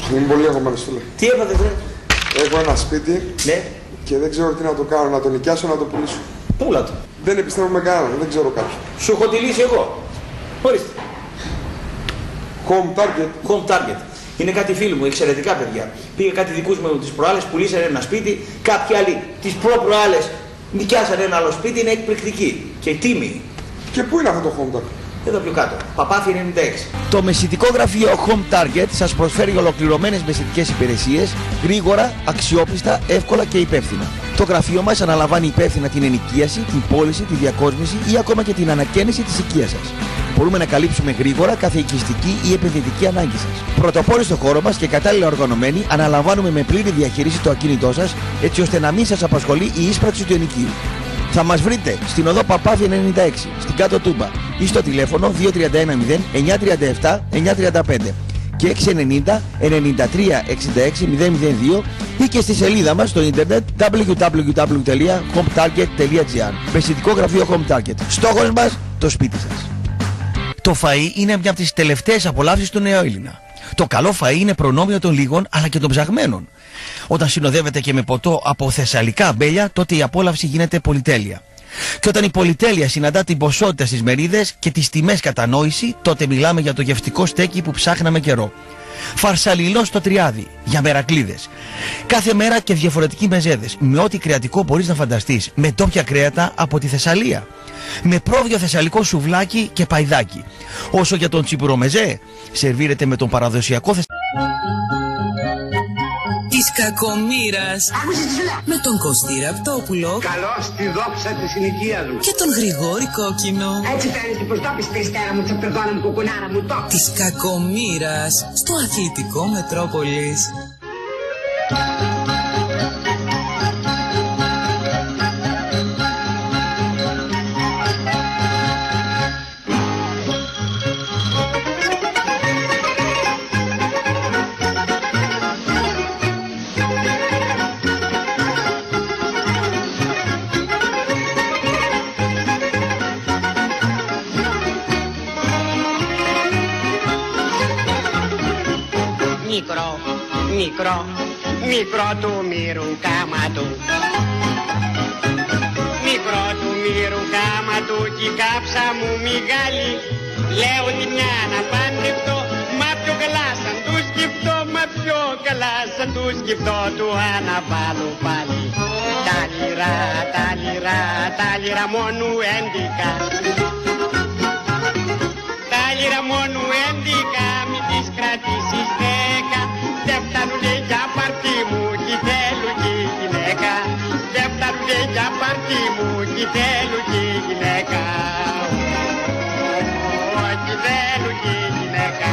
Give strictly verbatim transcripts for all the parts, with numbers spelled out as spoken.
Είμαι πολύ αγχωμένος, φίλε. Τι έπατε, βρε? Έχω ένα σπίτι, ναι, και δεν ξέρω τι να το κάνω, να το νοικιάσω, να το πουλήσω. Πούλα το. Δεν επιστρέφω με κανέναν, δεν ξέρω κάποιον. Σου έχω τη λύση εγώ. Ορίστε. Home Target. Home Target. Είναι κάτι φίλοι μου, εξαιρετικά παιδιά. Πήγε κάτι δικούς μου τις προάλλες, πουλήσανε ένα σπίτι, κάποιοι άλλοι τις προ-προάλλες νοικιάσανε ένα άλλο σπίτι, είναι εκπληκτική και τίμη. Και πού είναι αυτό το Home Target? Εδώ πιο κάτω. Παπάθη ενενήντα έξι. Το μεσητικό γραφείο Home Target σας προσφέρει ολοκληρωμένες μεσητικές υπηρεσίες, γρήγορα, αξιόπιστα, εύκολα και υπεύθυνα. Το γραφείο μας αναλαμβάνει υπεύθυνα την ενοικίαση, την πώληση, τη διακόσμηση ή ακόμα και την ανακαίνιση της οικίας σας. Μπορούμε να καλύψουμε γρήγορα κάθε οικιστική ή επενδυτική ανάγκη σας. Πρωτοπόροι στο χώρο μας και κατάλληλα οργανωμένοι, αναλαμβάνουμε με πλήρη διαχείριση το ακίνητό σας, έτσι ώστε να μην σας απασχολεί η ίσπραξη του ενοικίου. Θα μας βρείτε στην οδό Παπάθη ενενήντα έξι, στην Κάτω Τούμπα ή στο τηλέφωνο δύο τρία ένα μηδέν εννιά τρία επτά εννιά τρία πέντε και έξι εννιά μηδέν εννιά τρία εξήντα έξι μηδέν μηδέν δύο ή και στη σελίδα μας στο ίντερνετ double-u double-u double-u τελεία home target τελεία gr. Μεσητικό γραφείο Home Target. Στόχος μας, το σπίτι σας. Το φαΐ είναι μια από τις τελευταίες απολαύσεις του νεοέλληνα. Το καλό φαΐ είναι προνόμιο των λίγων αλλά και των ψαγμένων. Όταν συνοδεύεται και με ποτό από θεσσαλικά αμπέλια, τότε η απόλαυση γίνεται πολυτέλεια. Και όταν η πολυτέλεια συναντά την ποσότητα στις μερίδες και τις τιμές κατανόηση, τότε μιλάμε για το γευτικό στέκι που ψάχναμε καιρό. Φαρσαλινό στο τριάδι, για μερακλίδες. Κάθε μέρα και διαφορετικοί μεζέδες, με ό,τι κρεατικό μπορείς να φανταστείς, με ντόπια κρέατα από τη Θεσσαλία. Με πρόβιο θεσσαλικό σουβλάκι και παϊδάκι. Όσο για τον τσιπουρομεζέ, σερβίρεται με τον παραδοσιακό θεσσαλικό. Της κακομοίρας. Με τον Κωστή Ραπτόπουλο. Καλώς τη δόξα της συνοικίας μου. Και τον Γρηγόρη Κόκκινο. Έτσι φέρνεις την προστόπιση Χριστέρα μου, τσαπτερδόνα μου, κουκουνάρα μου, το. Της κακομοίρας. Στο αθλητικό Μετρόπολης. Μικρό, μικρό, μικρό του μύρου κάμα του. Μικρό του μύρου κάμα του κι η κάψα μου μεγάλη. Λέω τη μια να παντρευτώ, μα πιο καλά σαν του σκεφτώ, μα πιο καλά σαν του σκεφτώ, του αναβάλω πάλι. Τα λιρά, τα λιρά, τα λιρά μόνου έντικα. Τα λιρά μόνου έντικα, μην τις κρατήσεις δέκα. Δεν φτάνουνε για πάρτι μου κι θέλω κι γυναίκα. Δεν φτάνουνε για πάρτι μου κι θέλω κι γυναίκα. Κι θέλω κι γυναίκα.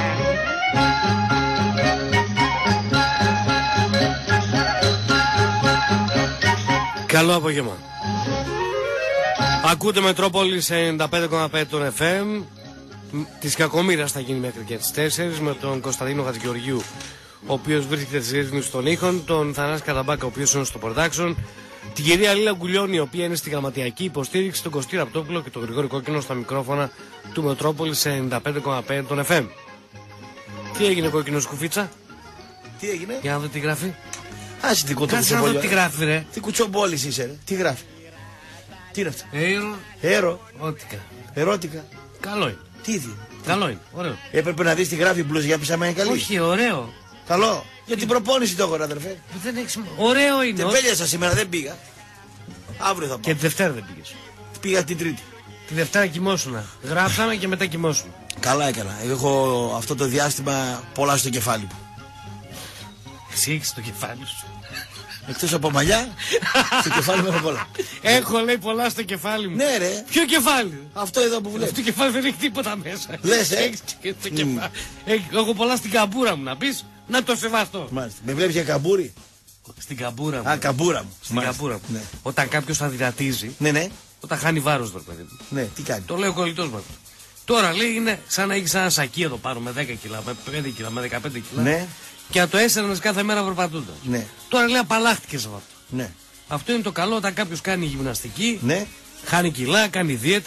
Καλό απόγευμα. Ακούτε Μετρόπολης ενενήντα πέντε κόμμα πέντε των εφ εμ. Της κακομοίρας θα γίνει μέχρι και τις τέσσερις με τον Κωνσταντίνο Χατζηγεωργίου, ο οποίος βρίσκεται στις ρύθμισεις των ήχων, τον Θανάση Καραμπάκα, ο οποίος είναι στο production, την κυρία Λίλα Γκουλιώνη, η οποία είναι στη γραμματιακή υποστήριξη, τον Κωστή Ραπτόπουλο και τον Γρηγόρη Κόκκινο στα μικρόφωνα του Μετρόπολης ενενήντα πέντε κόμμα πέντε των εφ εμ. Τι έγινε, Κόκκινο Σκουφίτσα? Τι έγινε? Για να δω τι γράφει. Άσε την Κάτσε να δω τι γράφει, ρε. Τι κουτσομπόλης είσαι, ρε. Τι γράφει? Τι είναι αυτό? Έρο. Έρο. Ότικα. Ερώτικα. Καλό είναι. Τι είναι? Καλό είναι. Ωραίο. Έπρεπε να δεις τι γράφει η μπλούζα για πίσαμε είναι καλή. Όχι, ωραίο. Καλό. Για την προπόνηση το έχω, αδερφέ. Δεν έχει σημασία. Ωραίο είναι. Δεν πέλιασα σήμερα, δεν πήγα. Αύριο θα πάω. Και τη Δευτέρα δεν πήγες. Πήγα την Τρίτη. Τη Δευτέρα κοιμόσουνα. Γράψαμε και μετά κοιμόσουνα. Καλά έκανα. Έχω αυτό το διάστημα πολλά στο κεφάλι μου. Εσύ έχεις το κεφάλι σου. Εκτός από μαλλιά, στο κεφάλι μου έχω πολλά. Έχω, λέει, πολλά στο κεφάλι μου. Ναι, ρε. Ποιο κεφάλι? Αυτό εδώ που βλέπεις. Αυτό το κεφάλι δεν έχει τίποτα μέσα. Λες, ε. Έχεις και το κεφάλι. Έχει- Έχω πολλά στην καμπούρα μου, να πεις. Να το σεβαστώ. Μάλιστα. Με βλέπεις για καμπούρι. Στην καμπούρα μου. Α, καμπούρα μου. Στην Μάλιστα. καμπούρα μου. Ναι. Όταν κάποιος αδυνατίζει, Ναι, ναι. όταν χάνει βάρος, το παιδί μου. Ναι, τι κάνει. Το λέει ο κολλητός μου. Τώρα λέει είναι σαν να έχεις ένα σακί εδώ πάνω με δέκα κιλά, με πέντε κιλά, με δεκαπέντε κιλά. Ναι, Και να το έσαιρνες κάθε μέρα περπατώντας. ναι, Τώρα λέει απαλλάχτηκες από αυτό. ναι. Αυτό είναι το καλό όταν κάποιος κάνει γυμναστική, Ναι. χάνει κιλά, κάνει δίαιτα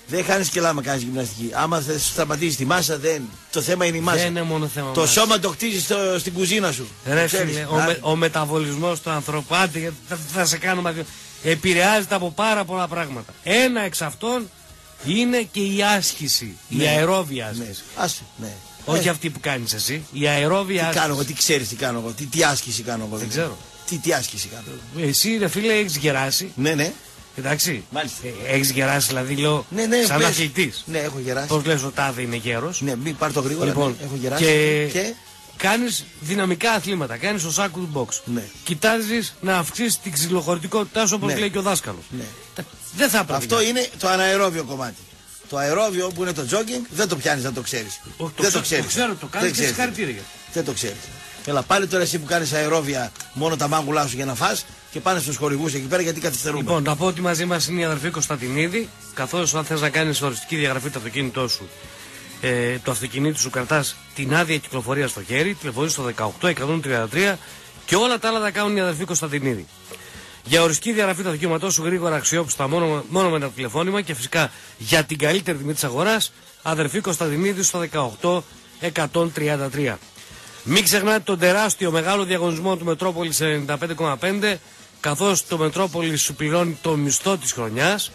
Δεν χάνει κιλά άμα κάνει γυμναστική. Άμα θε σταματήσει τη μάσα, δεν. Το θέμα είναι η μάσα. Δεν είναι μόνο θέμα. Το μάσας. σώμα το χτίζει στην κουζίνα σου. Ρε φίλε, ο, με, ο μεταβολισμός του ανθρώπου, άντε, θα, θα σε κάνω μαθημα... επηρεάζεται από πάρα πολλά πράγματα. Ένα εξ αυτών είναι και η άσκηση, Ναι. η αερόβια άσκηση. Ναι. Άσε, ναι. Όχι Ε, αυτή που κάνεις εσύ, η αερόβια Τι άσκηση. κάνω εγώ, τι ξέρει, τι κάνω εγώ, τι, τι άσκηση κάνω εγώ. Δεν ξέρω. Τι, τι άσκηση κάνω. Εσύ ρε φίλε έχεις γεράσει, Ναι, ναι. εντάξει. Μάλιστα. Ε, έχεις γεράσει δηλαδή λέω Ναι, ναι, σαν πες. αθλητής. Ναι, έχω γεράσει. Πώς λες ο τάδε είναι γέρος. Ναι, μην πάρ' το γρήγορα. Λοιπόν, ναι, έχω γεράσει. και, και... κάνεις δυναμικά αθλήματα, κάνεις το σάκου του box. Ναι. Κοιτάζεις να αυξήσεις την ξυλοχωρητικότητά σου όπως Ναι. λέει και ο δάσκαλος. Ναι. Δεν θα έπρεπε. Αυτό είναι το αναερόβιο κομμάτι. Το αερόβιο που είναι το jogging δεν το πιάνει να το ξέρει. Όχι, το Δεν ξέ- το ξέρει. το ξέρω, το κάνεις και συγχαρητήρια. Δεν το ξέρει. Έλα πάλι τώρα εσύ που κάνει αερόβια μόνο τα μάγουλά σου για να φας και πάνε στους χορηγούς εκεί πέρα γιατί καθυστερούμε. Λοιπόν, να πω ότι μαζί μας είναι η αδερφή Κωνσταντινίδη. Καθώς αν θες να κάνεις οριστική διαγραφή του αυτοκίνητό σου, ε, το αυτοκίνητο σου κρατάς την άδεια κυκλοφορία στο χέρι, τηλεφωνείς στο δεκαοκτώ εκατόν τριάντα τρία και όλα τα άλλα τα κάνουν η αδερφή Κωνσταντινίδη. Για οριστική διαγραφή του οχήματός σου γρήγορα αξιόπιστα μόνο, μόνο με ένα τηλεφώνημα και φυσικά για την καλύτερη τιμή της αγοράς, αδερφή Κωνσταντινίδη στο δεκαοκτώ εκατόν τριάντα τρία. Μην ξεχνάτε τον τεράστιο μεγάλο διαγωνισμό του Μετρόπολης ενενήντα πέντε κόμμα πέντε, καθώς το Μετρόπολης σου πληρώνει το μισθό της χρονιάς.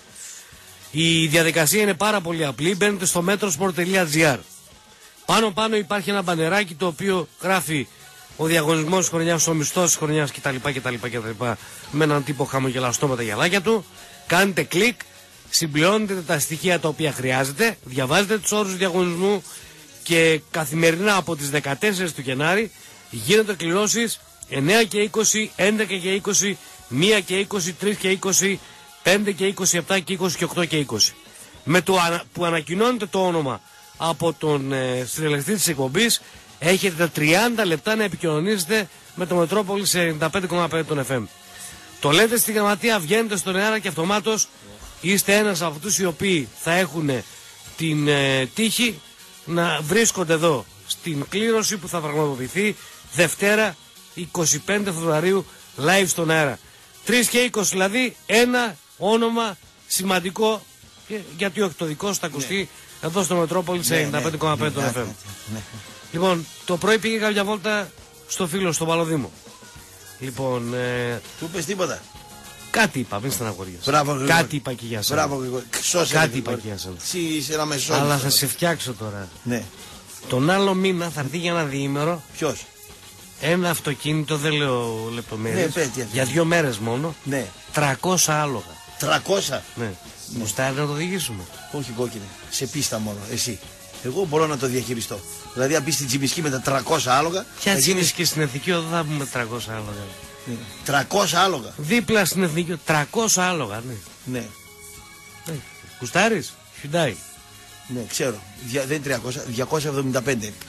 Η διαδικασία είναι πάρα πολύ απλή. Μπαίνετε στο metrosport τελεία gr. Πάνω πάνω υπάρχει ένα μπανεράκι το οποίο γράφει ο διαγωνισμός της χρονιάς, ο μισθός της χρονιάς κτλ, κτλ, κτλ. Με έναν τύπο χαμογελαστό με τα γυαλάκια του. Κάνετε κλικ, συμπληρώνετε τα στοιχεία τα οποία χρειάζεται, διαβάζετε τους όρους του διαγωνισμού και καθημερινά από τις δεκατέσσερις του Γενάρη γίνονται κληρώσεις εννέα και είκοσι, έντεκα και είκοσι, μία και είκοσι, τρεις και είκοσι, πέντε και είκοσι, επτά και είκοσι και οκτώ και είκοσι. Με το ανα, που ανακοινώνεται το όνομα από τον ε, συντελεστή της εκπομπής, έχετε τα τριάντα λεπτά να επικοινωνήσετε με το Μετρόπολης ενενήντα πέντε κόμμα πέντε των εφ εμ. Το λέτε στη γραμματεία, βγαίνετε στον αέρα και αυτομάτως είστε ένας από αυτούς οι οποίοι θα έχουν την ε, τύχη να βρίσκονται εδώ στην κλήρωση που θα πραγματοποιηθεί Δευτέρα εικοστή πέμπτη Φεβρουαρίου live στον αέρα. τρεις και είκοσι δηλαδή, ένα όνομα σημαντικό και, γιατί όχι το δικό σου θα ακουστεί ναι. εδώ στο Μετρόπολη σε ενενήντα πέντε κόμμα πέντε των εφ εμ. Ναι. Λοιπόν, το πρωί πήγε κάποια βόλτα στο φίλο, στο Παλοδήμο. Λοιπόν, ε, Του είπες τίποτα. κάτι είπα, μην στεναχωριέσαι. Μπράβο, Γρηγόρη. Κάτι είπα και για σένα. Μπράβο, Γρηγόρη. Σώσε, Κάτι Γρηγόρη. είπα και για σένα. Εσύ είσαι ένα μεσόγειο. Αλλά θα σε φτιάξω τώρα. Ναι. Τον άλλο μήνα θα έρθει για ένα διήμερο Ποιος. ένα αυτοκίνητο, δεν λέω λεπτομέρειες, Ναι, πες, τι για δύο μέρες μόνο, Ναι. τριακόσια άλογα. τριακόσια. Ναι. Μουστάρι να το οδηγήσουμε. Όχι κόκκινη. Σε πίστα μόνο. Εσύ. Εγώ μπορώ να το διαχειριστώ. Δηλαδή, αν μπει στην Τσιμισκή με τα τριακόσια άλογα. Ποια θα γίνεις- και στην εθνική οδό θα πούμε τριακόσια άλογα. Ναι. τριακόσια άλογα. Δίπλα στην εθνική οδό, τριακόσια άλογα, ναι. Ναι. ναι. Κουστάρεις, Hyundai. Ναι, ξέρω. Δια- δεν είναι τριακόσια, διακόσια εβδομήντα πέντε είναι.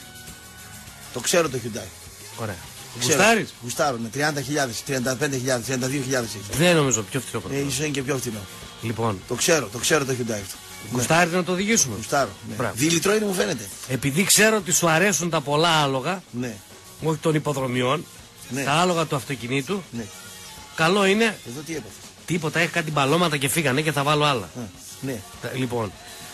Το ξέρω το Hyundai. Ωραία. Ξέρω. Κουστάρεις. Γουστάρω με τριάντα χιλιάδες, τριάντα πέντε χιλιάδες, τριάντα δύο χιλιάδες έχει. Δεν νομίζω πιο φθηνό Ε, πράγμα. ίσως είναι και πιο φθηνό. Λοιπόν, Το ξέρω, το ξέρω το Hyundai αυτό. κουστάρεις να το οδηγήσουμε. Γουστάρω. Ναι. Μπράβο. Δίλητρο είναι μου φαίνεται. Επειδή ξέρω ότι σου αρέσουν τα πολλά άλογα, Ναι, όχι των υποδρομιών, Ναι. τα άλογα του αυτοκινήτου, ναι. καλό είναι Εδώ τι έπαθε. τίποτα, έχει κάτι μπαλώματα και φύγανε και θα βάλω άλλα. Α, ναι. Τα- Λοιπόν,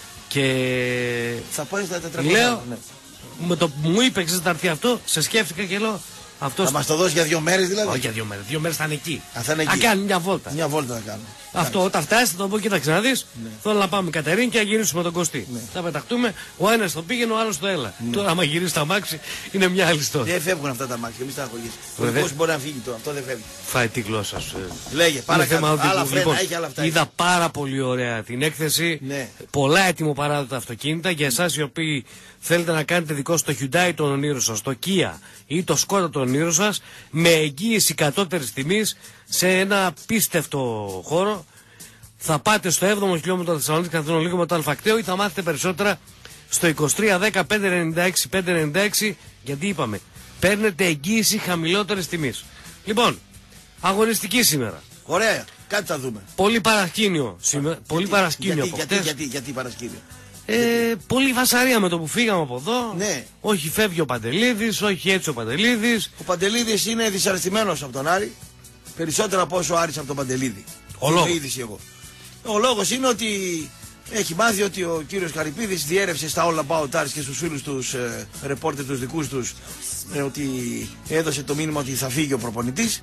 και Θα πάει στα τετρακόσια. λέω, Ναι. με το που μου είπε ξέρεις θα έρθει αυτό, σε σκέφτηκα και λέω, αυτός Θα μας το δώσει για δύο μέρες δηλαδή. όχι για δύο μέρες, δύο μέρες θα είναι εκεί. Α, θα είναι εκεί. κάνει μια βόλτα. Μια βόλτα θα κάνω. Αυτό όταν φτάσει θα το πω, κοίταξε να δεις, θέλω να πάμε Κατερίνη και να γυρίσουμε τον Κωστή. Ναι. Θα πεταχτούμε, ο ένας το πήγαινε, ο άλλος το έλα. Τώρα άμα γυρίσει τα μάξι είναι μια άλλη ιστορία. Δεν φεύγουν αυτά τα μάτια, εμείς τα αγωγείς. Ο Βέβαια. δικός μπορεί να φύγει τώρα, αυτό δεν φεύγει. Φάει τη γλώσσα σου. ε. Λέγε, Είναι παρακάτω. θέμα οδηγού. Άλλα φρένα, Λοιπόν, έχει άλλα αυτά. είδα πάρα πολύ ωραία την έκθεση. Ναι. Πολλά έτοιμο αυτοκίνητα για εσάς οι οποίοι θέλετε να κάνετε δικό στο Hyundai των ονείρων σας, το Kia ή το Skoda των ονείρων σας, με εγγύηση κατώτερης τιμής σε ένα απίστευτο χώρο. Θα πάτε στο έβδομο χιλιόμετρο Θεσσαλονίκης καθόλου λίγο με το αλφακτέο ή θα μάθετε περισσότερα στο είκοσι τρία δέκα πεντακόσια ενενήντα έξι πεντακόσια ενενήντα έξι, γιατί είπαμε παίρνετε εγγύηση χαμηλότερης τιμής. Λοιπόν, αγωνιστική σήμερα. Ωραία, κάτι θα δούμε. Πολύ παρασκήνιο σήμερα. Πολύ παρασκήνιο γιατί, από γιατί, χτες. γιατί, γιατί παρασκήνιο. Ε, πολύ βασαρία με το που φύγαμε από εδώ. Ναι. Όχι φεύγει ο Παντελίδης, όχι έτσι ο Παντελίδης. Ο Παντελίδης είναι δυσαρεστημένος από τον Άρη. Περισσότερο από όσο ο Άρης από τον Παντελίδη. Ο Είναι λόγος. είδηση εγώ. Ο λόγος είναι ότι έχει μάθει ότι ο κύριος Καρυπίδης διέρευσε στα All About Arts και στους φίλους τους ε, ρεπόρτερ τους δικούς τους ε, ότι έδωσε το μήνυμα ότι θα φύγει ο προπονητής.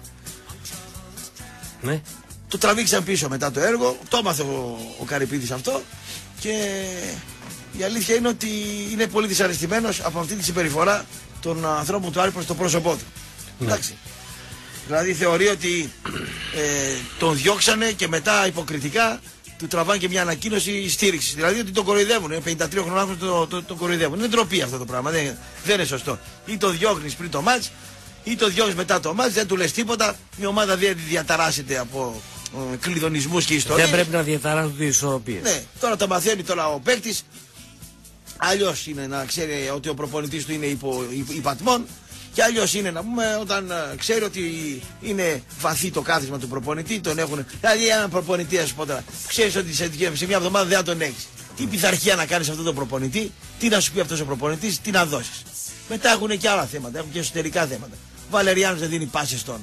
Ναι. Το τραβήξαν πίσω μετά το έργο, το έμαθε ο, ο Καρυπίδης αυτό και η αλήθεια είναι ότι είναι πολύ δυσαρεστημένος από αυτή τη συμπεριφορά των ανθρώπων του Άρη προς το πρόσωπό του. Ναι. Εντάξει. Δηλαδή θεωρεί ότι ε, τον διώξανε και μετά υποκριτικά του τραβάνε και μια ανακοίνωση στήριξη. Δηλαδή ότι τον κοροϊδεύουν. Είναι πενήντα τρία χρονών άνθρωπο τον το, το κοροϊδεύουν. Είναι ντροπή αυτό το πράγμα. Δεν, δεν είναι σωστό. Ή το διώχνει πριν το μάτς, ή το διώχνει μετά το μάτς, δεν του λες τίποτα. Η ομάδα δεν διαταράσσεται από ε, κλειδονισμούς και ιστορίες. Δεν πρέπει να διαταράσσουν τις ισορροπίες. Ναι, τώρα το μαθαίνει τώρα ο παίκτης. Αλλιώς είναι να ξέρει ότι ο προπονητής του είναι υπο, υπο, υπατμών. Και αλλιώς είναι να πούμε όταν uh, ξέρει ότι είναι βαθύ το κάθισμα του προπονητή, τον έχουν. Δηλαδή, έναν προπονητή, α πούμε τώρα, ξέρει ότι σε, σε μια εβδομάδα δεν θα τον έχει. Τι πειθαρχία να κάνει αυτόν τον προπονητή, τι να σου πει αυτό ο προπονητή, τι να δώσει. Μετά έχουν και άλλα θέματα, έχουν και εσωτερικά θέματα. Ο Βαλεριάνος δεν δίνει πάση στον,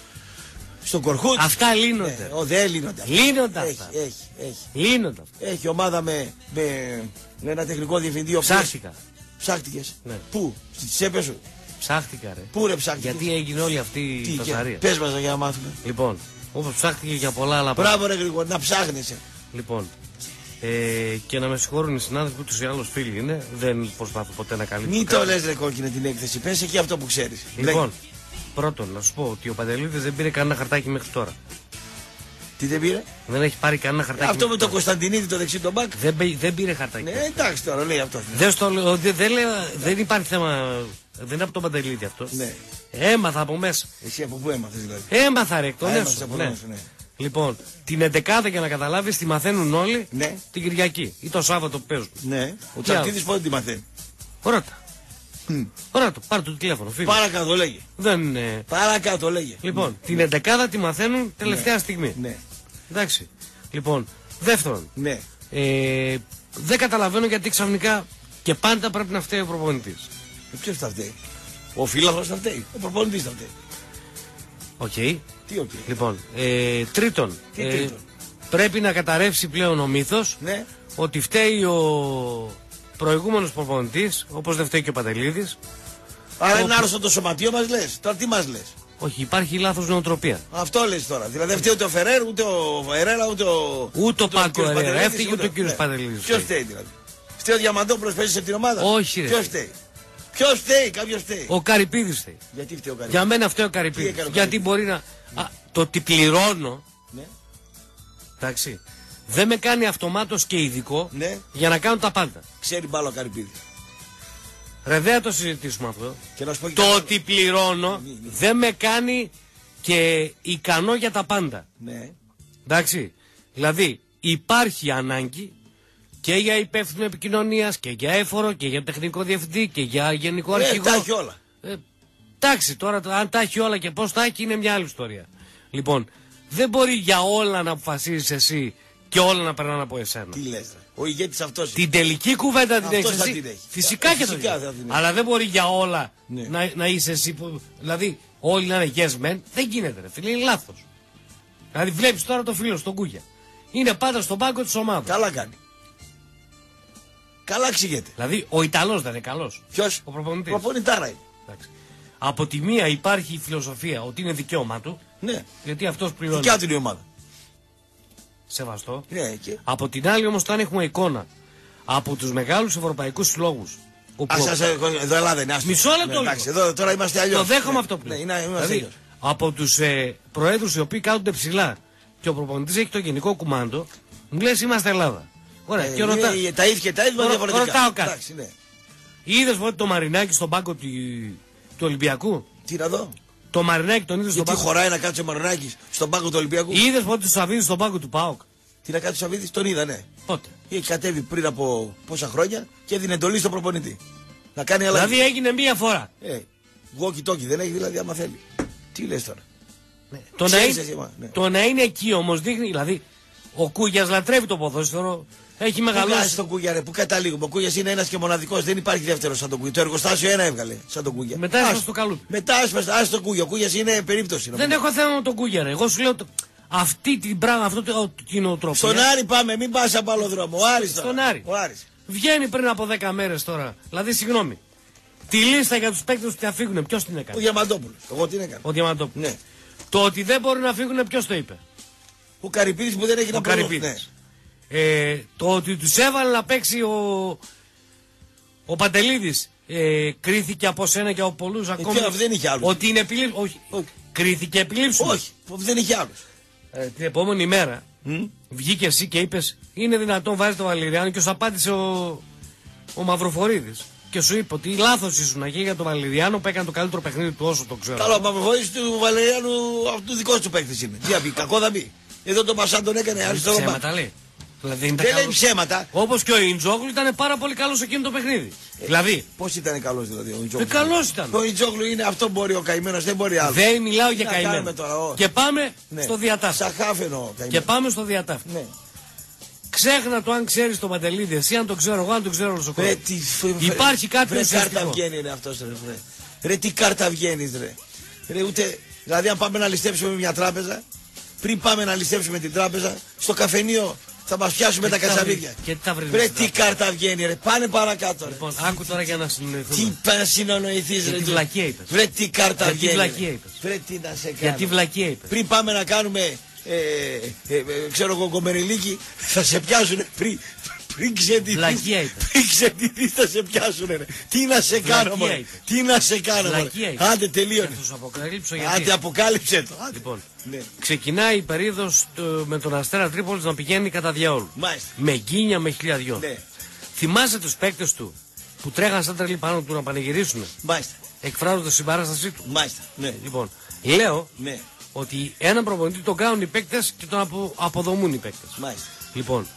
στον Κορχούτ. Αυτά λύνονται. Ναι, ο, δεν λύνονται. Λύνονται έχει, αυτά. έχει, έχει. Λύνονται αυτά. Έχει ομάδα με, με, με ένα τεχνικό διευθυντή. Ψάχτηκα. Ψάχτηκε. Ναι. Πού, στι τσέπε σου. Ψάχτηκα, ρε. Πού ρε ψάχτηκε. Γιατί έγινε όλη αυτή η φασαρία. Πες μας για να μάθουμε. Λοιπόν, όπως ψάχτηκε για πολλά άλλα πράγματα. Μπράβο ρε Γρηγόρη, να ψάχνεσαι. Λοιπόν, ε, και να με συγχωρούν οι συνάδελφοι που τους ή άλλους φίλοι είναι, δεν προσπαθώ ποτέ να καλύψω. Μην το λες ρε κόκκινε την έκθεση, πες εκεί αυτό που ξέρεις. Λοιπόν, πρώτον, να σου πω ότι ο Παντελίδης δεν πήρε κανένα χαρτάκι μέχρι τώρα. Τι δεν πήρε? Δεν έχει πάρει κανένα χαρτάκι. Αυτό με τον Κωνσταντινίδη το δεξί τον μπακ. Δεν, δεν πήρε χαρτάκι. Ναι, εντάξει τώρα λέει αυτό. Δεν, στο, δεν, δεν, δεν υπάρχει θέμα. Δεν είναι από τον Παντελίδη αυτό. Ναι. Έμαθα από μέσα. Εσύ από πού έμαθες δηλαδή? Έμαθα ρε, εκ των Α, έσω. έμαθες από Ναι. μέσα, ναι. Λοιπόν, την εντεκάδα για να καταλάβεις τη μαθαίνουν όλοι Ναι. την Κυριακή ή το Σάββατο που παίζουν. Ναι. Ο Τι Τσαρτίδης πότε τη μαθαίνει? Ρώτα. Ρώτα, πάρε το τηλέφωνο. Φύγε. Παρακάτω λέγε. Δεν είναι. Παρακάτω λέγε. Λοιπόν, Ναι. την εντεκάδα τη μαθαίνουν τελευταία Ναι. στιγμή. Ναι. Εντάξει. Λοιπόν, δεύτερον, Ναι. ε, δεν καταλαβαίνω γιατί ξαφνικά και πάντα πρέπει να φταίει ο προπονητής. Ε, ποιος θα φταίει? Ο φίλαθλος θα φταίει. Ο προπονητής θα φταίει. Οκ. Τι οκ. Λοιπόν, ε, τρίτον, Τι ε, τρίτον? πρέπει να καταρρεύσει πλέον ο μύθος Ναι. ότι φταίει ο προηγούμενος προπονητής, όπως δεν φταίει και ο Παντελίδης. Άρα Ο- είναι άρρωστο το σωματείο μας λες. Τώρα τι μας λες? Όχι, υπάρχει λάθος νοοτροπία. Αυτό λες τώρα. Δηλαδή δεν φταίει ούτε ο Φεραίρ, ούτε ο Ερέλα, ούτε ο. Ούτε ο Πάκο κύριος Ερέρα, Παντελίδης, έφυγε ούτε ο κύριος Παντελίδης. Ποιο φταίει δηλαδή? Φταίει ο Διαμαντόπουλος παίζει σε την ομάδα? Όχι, ρε. Ποιο φταίει? Ποιο φταίει? Κάποιο φταίει. Ο Καρυπίδης φταίει. Γιατί φταίει ο Καρυπίδης? Για μένα φταίει ο Τι Καρυπίδης. έκανε ο Γιατί Καρυπίδης? μπορεί να. Α, το ότι πληρώνω, Ναι. εντάξει, δεν με κάνει αυτομάτως και ειδικό Ναι. για να κάνω τα πάντα. Ξέρει μπάλα ο Καρυπίδης. Ρε, δεν θα το συζητήσουμε αυτό. Και να σου πω και Το κάτι ότι πληρώνω Ναι, ναι. δεν με κάνει και ικανό για τα πάντα. άλλο. Ναι. Εντάξει. Δηλαδή υπάρχει ανάγκη και για υπεύθυνο επικοινωνίας και για έφορο και για τεχνικό διευθυντή και για γενικό Ε, αρχηγό. τα έχει όλα. Ε, εντάξει, τώρα το- αν τα έχει όλα και πώς τα έχει είναι μια άλλη ιστορία. Λοιπόν, δεν μπορεί για όλα να αποφασίζεις εσύ και όλα να περνάνε από εσένα. Τι λες ρε? Ο ηγέτης αυτός. Την τελική κουβέντα την Αυτός έχεις θα εσύ. την έχει. Φυσικά και το Φυσικά έχεις. θα την έχει. Αλλά δεν μπορεί για όλα Ναι. να, να είσαι εσύ που. Δηλαδή, όλοι να είναι yes men. Δεν γίνεται, ρε φίλε, είναι λάθος. Δηλαδή, βλέπεις τώρα το φίλο στον Κούγια. Είναι πάντα στον πάγκο της ομάδας. Καλά κάνει. Καλά εξηγείται. Δηλαδή, ο Ιταλός δεν είναι καλός. Ποιος? Ο προπονητής. Προπονητάρα είναι. Εντάξει. Από τη μία υπάρχει η φιλοσοφία ότι είναι δικαίωμά του, Ναι. γιατί αυτός πληρώνει. Δικιά του είναι η ομάδα. Σεβαστό. Ναι, και. Από την άλλη όμως, όταν έχουμε εικόνα από τους μεγάλους ευρωπαϊκούς συλλόγους. όπου- Ας, ας, εδώ Ελλάδα είναι. άστο. Μισό λεπτό Ναι, λίγο. εντάξει, εδώ τώρα είμαστε αλλιώς. Το δέχομαι Ναι, αυτό που Ναι, λέω. είναι, είμαστε Δηλαδή, αλλιώς. από τους ε, προέδρους οι οποίοι κάθονται ψηλά και ο προπονητής έχει το γενικό κουμάντο, μου λες είμαστε Ελλάδα. Ωραία, Ε, και ρωτά... είναι τα ίδια και τα ίδια Ρω- διαφορετικά. ρωτάω κάτι. Εντάξει, ναι. Είδες ότι το Μαρινάκι στον πάγκο του, του Ολυμπιακού. Τι να δω. Το Μαρινάκι τον είδες στον Γιατί πάγκο. χωράει να κάτσει ο Μαρονάκης στον πάγκο του Ολυμπιακού. Είδες ότι του Σαββίδη στον πάγκο του ΠΑΟΚ. Τι να κάτσει ο Σαββίδης, τον είδα, ναι. Πότε. Είχε κατέβει πριν από πόσα χρόνια και έδινε εντολή στον προπονητή. Να κάνει αλλαγή. Δηλαδή έγινε μία φορά. Ε, walkie talkie δεν έχει δηλαδή άμα θέλει. Τι λες τώρα. Το να, Ξέρεις είναι, εσύ, μα, ναι. το να είναι εκεί όμως δείχνει, δηλαδή ο Κούγιας λατρεύει το ποδόσφαιρο, έχει Πού βγάζει μεγαλώσει. τον Κούγια, ρε, πού καταλήγουμε. Ο Κούγιας είναι ένας και μοναδικός, δεν υπάρχει δεύτερο σαν τον Κούγια. Το εργοστάσιο ένα έβγαλε σαν τον Κούγια. Μετά Άστο. έσπασε το καλούπι. Μετά έσπασε, άσπασε τον Κούγια. Ο Κούγιας είναι περίπτωση. Δεν έχω θέμα με τον Κούγια, ρε. Εγώ σου λέω το- αυτή την πράγμα, αυτό το κοινοτροπία. Στον Άρη πάμε, μην πας από άλλο δρόμο. Ο Άρης τώρα. Στον Άρη. Ο Άρης. Βγαίνει πριν από δέκα μέρες τώρα. Δηλαδή, συγγνώμη. Τη λίστα για τους παίκτες που θα φύγουν, ποιος την έκανε? Ο Διαμαντόπουλος. Εγώ την έκανα. Ο Διαμαντόπουλος. Ναι. Το ότι δεν μπορούν να φύγουν, ποιος το είπε? Ο Καρυπίδης που δεν έχει να προδώσει. Ναι. Ε, το ότι τους έβαλε να παίξει ο, ο Παντελίδης ε, κρίθηκε από σένα και από πολλούς ακόμη. Ε, δεν είχε άλλους. Ότι είναι επιλήψη. Όχι. Όχι. Κρίθηκε επιλήψη. Όχι. Δεν είχε άλλους. Ε, την επόμενη μέρα mm? βγήκε εσύ και είπες είναι δυνατόν βάζει το Βαλεριάνο και σου απάντησε ο, ο Μαυροφορίδης. Και σου είπε ότι λάθος ήσουν να γίνει για τον Βαλεριάνο που έκανε το καλύτερο παιχνίδι του όσο το ξέρω. Καλό, ο Μαυροφορίδης του Βαλεριάνου αυτού δικός του παίκτης είναι. Τι θα πει, κακό θα πει. Εδώ το Μασάν τον έκανε αριστερό μπακ. Δηλαδή δεν λέει ψέματα. Όπως και ο Ιντζόγλου ήταν πάρα πολύ καλός εκείνο το παιχνίδι. Ε, δηλαδή. Πώς ήταν καλός δηλαδή ο Ιντζόγλου? Ε, καλός ήταν. Ο Ιντζόγλου είναι αυτό μπορεί ο καημένος, δεν μπορεί άλλο. Δεν μιλάω για καημένο. Τώρα, και πάμε ναι. στο διατάφτα. Σαχάφενο και πάμε στο διατάφτα. Ναι. Ξέχνα το αν ξέρεις τον Παντελίδη, εσύ αν το ξέρω εγώ, αν το ξέρω όλος ο κόσμος. Υπάρχει κάποιο ουσιαστικό. Ρε κάρτα βγαίνει ρε αυτός ρε. Ρε τι κάρτα βγαίνεις ρε. Ρε ούτε, δηλαδή αν πάμε να ληστέψουμε μια τράπεζα, πριν πάμε να ληστέψουμε την τράπεζα, στο καφενείο θα μας πιάσουμε τα κατσαβίδια. Και τι θα βρεις? Ρε τι κάρτα βγαίνει ρε, πάνε παρακάτω ρε. Λοιπόν, άκου τώρα για να συνοηθούμε. Τι πάνε να συνοηθείς ρε. Τι βλακία είπες. Βρε τι κάρτα βγαίνει. Βλακία είπες. Βρε τι να σε κάνω. Γιατί βλακία είπες. Πριν πάμε να κάνουμε, ε, ε, ε, ξέρω εγώ κομμεριλίκι, θα σε πιάσουν πριν. Πριν ξετηθείς, πριν ξετηθείς θα σε πιάσουνε ρε. Τι να σε κάνω μωρέ. Τι να σε κάνω μωρέ. Άντε τελείωνε. Θα σου αποκαλύψω γιατί. Άντε αποκάλυψε το. Λοιπόν, ναι. Ξεκινάει η περίοδος με τον Αστέρα Τρίπολης να πηγαίνει κατά διαόλου. Μάλιστα. Με γκίνια, με χιλιαδιό. Ναι. Θυμάσαι τους παίκτες του που τρέχαν σαν τρελή πάνω του να πανηγυρίσουν. Μάλιστα. Εκφράζοντας την παράστασή του. Μάλιστα. Ναι. Λοιπόν, λέω ναι. ότι έναν προπονητή τον κάνουν οι παίκτες και τον απο, αποδομούν οι παίκτες. Μάλιστα. Λοιπόν,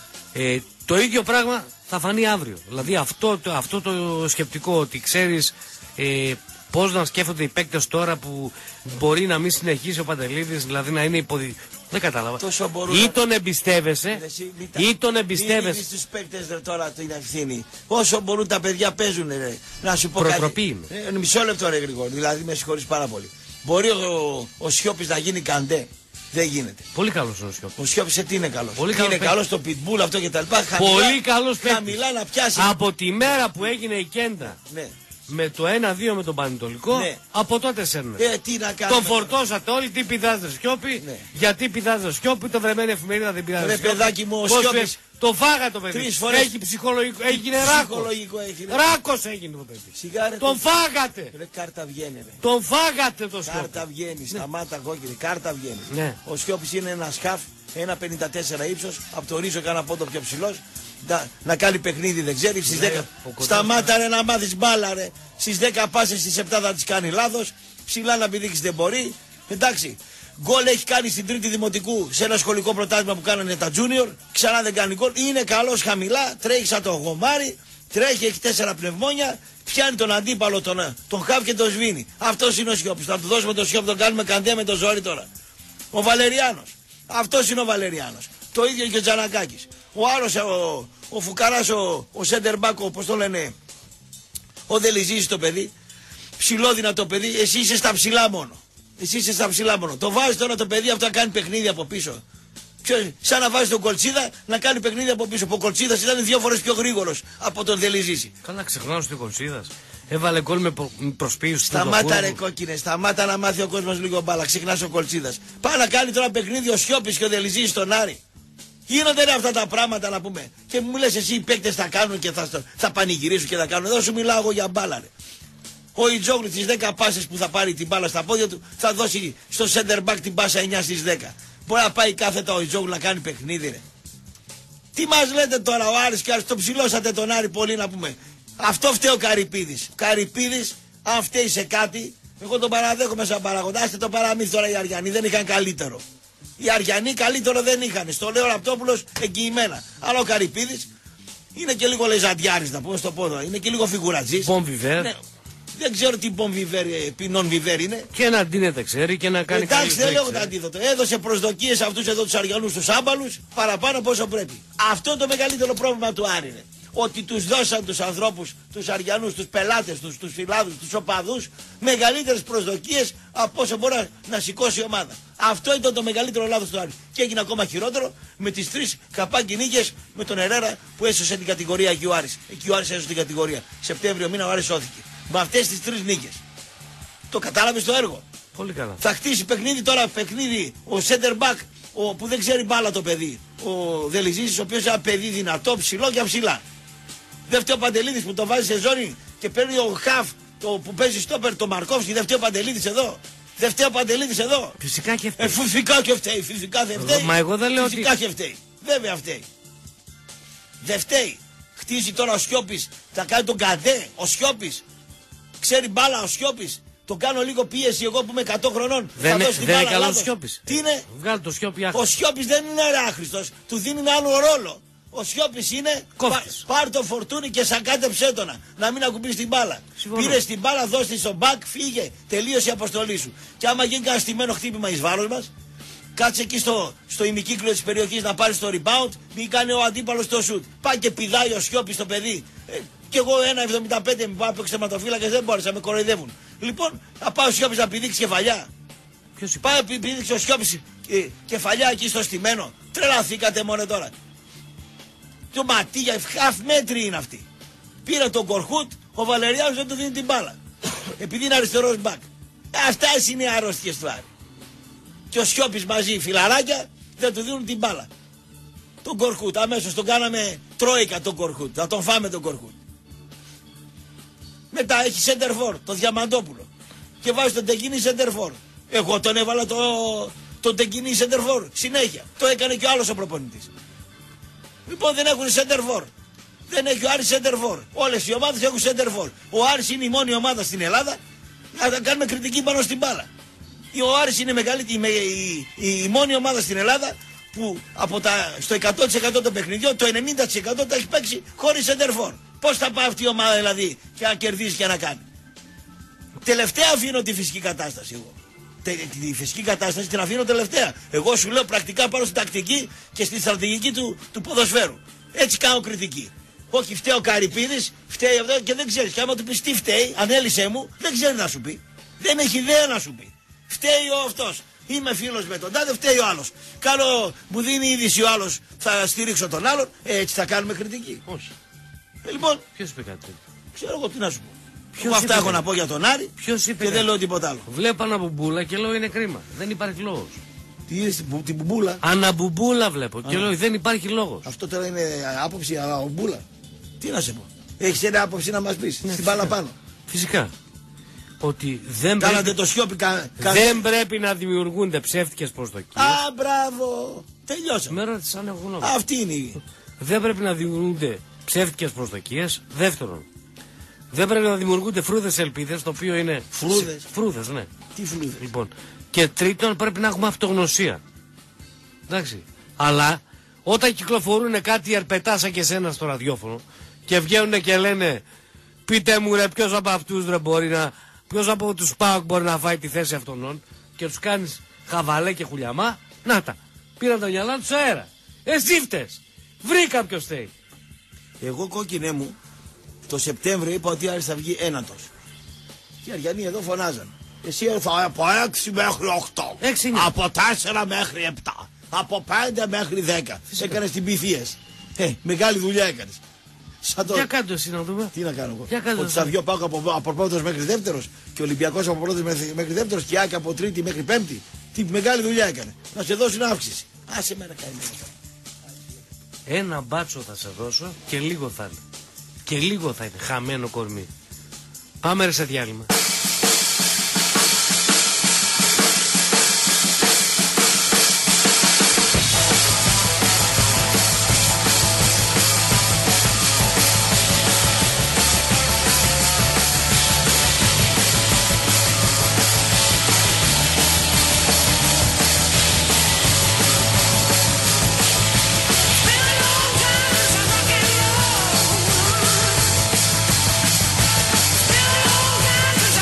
ε, το ίδιο πράγμα θα φανεί αύριο. Δηλαδή αυτό το, αυτό το σκεπτικό ότι ξέρεις ε, πώς να σκέφτονται οι παίκτες τώρα που μπορεί να μην συνεχίσει ο Παντελίδης, δηλαδή να είναι υποδι... Δεν κατάλαβα. Ή τον εμπιστεύεσαι, ή τον εμπιστεύεσαι. Μην στους παίκτες ρε, τώρα την ευθύνη. Όσο μπορούν τα παιδιά παίζουν ρε. Να σου πω Προτροπή κάτι. Ε, μισό λεπτό ρε Γρηγόρη, δηλαδή με συγχωρείς πάρα πολύ. Μπορεί ο, ο Σιώπης να γίνει καντέ. Δεν γίνεται. Πολύ καλός ο Σιώπης. Ο Σιώπης σε τι είναι καλός. Πολύ είναι καλός στο pitbull αυτό και τα λοιπά. Πολύ καλός παίκτης. Χαμηλά να πιάσει. Από τη μέρα που έγινε η Κέντα. Ναι. Με το ένα δύο με τον Πανετολικό, ναι. Από τότε σέρνε. Ε, τι να κάνουμε. Τον φορτώσατε όλοι, τι πηδάζετε Σιώπη, ναι. Γιατί πηδάζετε Σιώπη, το βρεμένη εφημερίδα δεν πηδάζετε Σιώπη. Ρε παιδάκι μου, ο Σιώπης. Το φάγα το παιδί. Τρεις φορές. Έχει ψυχολογικό, έγινε ράκος. Ράκος έγινε το παιδί. Σιγάρε τον το... φάγατε. Ρε κάρτα βγαίνει ρε. Τον φάγατε το Σιώπη. Κάρτα βγαίνει, ναι. Σταμάτα κόκκινη, κάρτα βγαίνει. Ναι. Ο Σιώπης είναι ένα σκάφ, ένα πενήντα τέσσερα ύψος, από το ρίζο κάνα πόντο πιο ψηλός. Να, να κάνει παιχνίδι δεν ξέρει στις ναι, δέκα. Σταμάτα ρε να μάθεις μπάλα ρε. Στις δέκα πάσες στις επτά θα τις κάνει λάθος. Ψηλά να πηδήξεις δεν μπορεί. Εντάξει. Γκολ έχει κάνει στην τρίτη δημοτικού σε ένα σχολικό πρωτάθλημα που κάνανε τα junior. Ξανά δεν κάνει γκολ. Είναι καλός χαμηλά. Τρέχει σαν το γομάρι. Τρέχει, έχει τέσσερα πνευμόνια. Πιάνει τον αντίπαλο τον, τον χαβ και τον σβήνει. Αυτός είναι ο Σιώπης. Θα του δώσουμε τον Σιώπη, τον κάνουμε καντέ με το ζόρι τώρα. Ο Βαλεριάνος. Αυτός είναι ο Βαλεριάνος. Το ίδιο και ο Τζανακάκης. Ο άλλος, ο, ο Φουκαράς, ο, ο Σέντερ Μπάκο, όπως το λένε, ο Δελιζής το παιδί, ψηλόδινα το παιδί, εσύ είσαι στα ψηλά μόνο. Εσύ είσαι στα ψηλά μόνο. Το βάζει τώρα το παιδί αυτό να κάνει παιχνίδι από πίσω. Ποιος, σαν να βάζει τον Κολτσίδα να κάνει παιχνίδι από πίσω. Ο Κολτσίδας ήταν δύο φορές πιο γρήγορος από τον Δελιζή. Καλά, ξεχνάω τον Κολτσίδας. Έβαλε γκολ με προ... προσποίηση. Σταμάτα ρε κόκκινε, σταμάτα να μάθει ο κόσμος λίγο μπάλα. Ξεχνάς ο Κολτσίδας. Πάει να κάνει τώρα παιχνίδι ο Σιώπης και ο Δελιζής στον Άρη. Γίνονται ρε αυτά τα πράγματα να πούμε. Και μου λες εσύ οι παίκτες θα κάνουν και θα, θα πανηγυρίσουν και θα κάνουν. Εδώ σου μιλάω εγώ για μπάλα ρε. Ο Ιτζόγλου τις δέκα πάσες που θα πάρει την μπάλα στα πόδια του θα δώσει στο center back την πάσα εννιά στις δέκα. Μπορεί να πάει κάθετα ο Ιτζόγλου να κάνει παιχνίδι ρε. Τι μας λέτε τώρα ο Άρης και το ψηλώσατε τον Άρη πολύ να πούμε. Αυτό φταίει ο Καρυπίδης. Ο Καρυπίδης αν φταίει σε κάτι εγώ τον παραδέχομαι σαν παραγοντά. Άστε το παραμύθι τώρα οι Αριανοί δεν είχαν καλύτερο. Οι Αριανοί καλύτερο δεν είχαν. Στο λέω Ραπτόπουλος εγγυημένα. Αλλά ο Καρυπίδης είναι και λίγο λεζαντιάρης να πούμε στο πόδο. Είναι και λίγο φιγουρατζής. Μπομβιβέρ. Ναι. Δεν ξέρω τι μπομβιβέρ, πινόν βιβέρ είναι. Και να αντίνεται ξέρει και να κάνει. Εντάξει δεν λέω το αντίθετο. Έδωσε προσδοκίες αυτούς εδώ τους Αριανούς τους άμπαλους παραπάνω από όσο πρέπει. Αυτό είναι το μεγαλύτερο πρόβλημα του Άρη. ότι τους δώσαν τους ανθρώπους, τους Αριανούς, τους πελάτες τους, τους φιλάδους, τους οπαδούς μεγαλύτερες προσδοκίες από όσο μπορεί να σηκώσει η ομάδα. Αυτό ήταν το μεγαλύτερο λάθος του Άρη. Και έγινε ακόμα χειρότερο με τις τρεις καπάκι νίκες με τον Ερέρα που έσωσε την κατηγορία εκεί ο Άρης. Εκεί ο Άρης έσωσε την κατηγορία. Σεπτέμβριο μήνα ο Άρης σώθηκε. Με αυτές τις τρεις νίκες. Το κατάλαβες το έργο. Πολύ καλά. Θα χτίσει παιχνίδι τώρα, παιχνίδι ο center back ο, που δεν ξέρει μπάλα το παιδί. Ο Δελιζής, ο οποίος είναι ένα παιδί δυνατό, ψηλό και ψηλά. Δεν φταίει ο Παντελίδης που το βάζει σε ζώνη και παίρνει ο Χαφ το, που παίζει στόπερ το Μαρκόφσκι. Δεν φταίει ο Παντελίδης εδώ. Δεν φταίει ο Παντελίδης εδώ. Φυσικά και φταίει. Ε, φυσικά και φταίει. Φυσικά δεν φταίει. Μα εγώ δεν λέω φυσικά ότι... και φταίει. Βέβαια φταίει. Δεν φταίει. Χτίζει τώρα ο Σιώπης. Θα κάνει τον Καντέ. Ο Σιώπης. Ξέρει μπάλα ο Σιώπης. Το κάνω λίγο πίεση εγώ που είμαι εκατό χρονών. Δεν, θα είναι, δεν δεν είναι είναι καλό ο Σιώπης. Τι είναι? Βγάλει το Σιώπη άχρηστο. Ο Σιώπης δεν είναι ρε άχρηστος. Του δίνει ένα άλλο ρόλο. Ο Σιώπης είναι πα, πάρ' το φορτούνι και σακάτεψέ το να, να μην ακουμπήσει την μπάλα. Συμφωνώ. Πήρε την μπάλα, δώσ' στον μπακ, φύγε. Τελείωσε η αποστολή σου. Και άμα γίνει κανένα στημένο χτύπημα εις βάρος μας, κάτσε εκεί στο, στο ημικύκλιο της περιοχής να πάρει το rebound, μην κάνει ο αντίπαλος το shoot. Πάει και πηδάει ο Σιώπης το παιδί. Ε, και εγώ ένα εβδομήντα πέντε με πάω από εξαιρματοφύλακες δεν μπόρεσα, με κοροϊδεύουν. Λοιπόν, θα πάει ο Σιώπης να πηδήξει κεφαλιά. Ποιος πάει να πηδήξει ο Σιώπης ε, κεφαλιά εκεί στο στημένο. Τρελαθήκατε μόνο τώρα. Το ματίγια, half μέτρη είναι αυτή. Πήρε τον Κορχούτ, ο Βαλεριάνος δεν του δίνει την μπάλα. Επειδή είναι αριστερός μπακ. Αυτά είναι οι αρρώστιες του Άρη. Και ο Σιώπης μαζί, φιλαράκια, δεν του δίνουν την μπάλα. Τον Κορχούτ, αμέσως τον κάναμε τρόικα τον Κορχούτ. Θα τον φάμε τον Κορχούτ. Μετά έχει σέντερφορ, τον Διαμαντόπουλο. Και βάζει τον Τεκίνη σέντερφορ. Εγώ τον έβαλα το, τον Τεκίνη σέντερφορ. Συνέχεια. Το έκανε και ο άλλος ο προπονητής. Λοιπόν δεν έχουν σέντερφορ. Δεν έχει ο Άρης σέντερφορ. Όλες οι ομάδες έχουν σέντερφορ. Ο Άρης είναι η μόνη ομάδα στην Ελλάδα να κάνουμε κριτική πάνω στην μπάλα. Ο Άρης είναι μεγάλη, η, η, η, η μόνη ομάδα στην Ελλάδα που από τα, στο εκατό τοις εκατό των παιχνιδιών το ενενήντα τοις εκατό τα έχει παίξει χωρίς σέντερφορ. Πώς θα πάει αυτή η ομάδα δηλαδή και να κερδίσει και να κάνει. Τελευταία αφήνω τη φυσική κατάσταση εγώ. Τη φυσική κατάσταση την αφήνω τελευταία. Εγώ σου λέω πρακτικά πάνω στην τακτική και στη στρατηγική του, του ποδοσφαίρου. Έτσι κάνω κριτική. Όχι φταίει ο Καρυπίδης, φταίει αυτό και δεν ξέρεις. Και άμα του πεις τι φταίει, ανέλησέ μου, δεν ξέρει να σου πει. Δεν έχει ιδέα να σου πει. Φταίει ο αυτός. Είμαι φίλος με τον τάδε, φταίει ο άλλος. Κάνω, μου δίνει είδηση ο άλλος, θα στηρίξω τον άλλον. Έτσι θα κάνουμε κριτική. Όχι. Ε, λοιπόν, ποιος είπε κάτι τέτοιο? Ξέρω εγώ τι να σου πω. Εγώ αυτά έχω να πω για τον Άρη και δεν λέω τίποτα άλλο. Βλέπω αναμπουμπούλα και λέω είναι κρίμα. Δεν υπάρχει λόγος. Τι είναι την, την μπουμπούλα? Αναμπουμπούλα βλέπω Α. και λέω δεν υπάρχει λόγος. Αυτό τώρα είναι άποψη αμπούλα. Τι να σε πω. Έχεις ένα άποψη να μας πεις. Ναι, στην μπάλα πάνω. Φυσικά. Ότι δεν Κάνατε πρέπει... το Σιώπη κα... Δεν πρέπει να δημιουργούνται ψεύτικες προσδοκίες. Α, μπράβο. Τελειώσαμε. Με ρώτησαν εγώ γνώμη. Αυτή είναι η... Δεν πρέπει να δημιουργούνται ψεύτικες προσδοκίες. Δεύτερον, δεν πρέπει να δημιουργούνται φρούδες ελπίδες, το οποίο είναι... Φρούδες. Φρούδες, ναι. Τι φρούδες? Λοιπόν. Και τρίτον, πρέπει να έχουμε αυτογνωσία. Εντάξει. Αλλά όταν κυκλοφορούν κάτι αρπετά σαν και εσένα στο ραδιόφωνο και βγαίνουν και λένε πείτε μου ρε ποιος από αυτούς ρε μπορεί να... Ποιος από τους ΠΑΟΚ μπορεί να φάει τη θέση αυτών και τους κάνεις χαβαλέ και χουλιαμά. Να τα. Πήραν τα γυαλά τους αέρα. Εσύ φταίς. Βρήκα ποιος θέλει. Εγώ κόκκινέ μου το Σεπτέμβριο είπα ότι Άρης θα βγει ένατος. Και οι Αριανοί εδώ φωνάζαν. Εσύ θα από έξι μέχρι οκτώ. Από τέσσερα μέχρι επτά. Από πέντε μέχρι δέκα. Έκανες την πυθίες. Ε, μεγάλη δουλειά έκανες. Το... Για κάτω εσύ να δούμε. Τι να κάνω εγώ. Για ότι θα βγει ο ΠΑΟΚ από, από πρώτος μέχρι δεύτερος και ο Ολυμπιακός από πρώτος μέχρι, μέχρι δεύτερος και η ΑΕΚ από τρίτη μέχρι πέμπτη. Τι μεγάλη δουλειά έκανε. Να σε δώσουν αύξηση. Άσε μέρα κάνει. Ένα μπάτσο θα σε δώσω και λίγο θα είναι. Και λίγο θα είναι. Χαμένο κορμί. Πάμε ρε σε διάλειμμα. Been a long time since I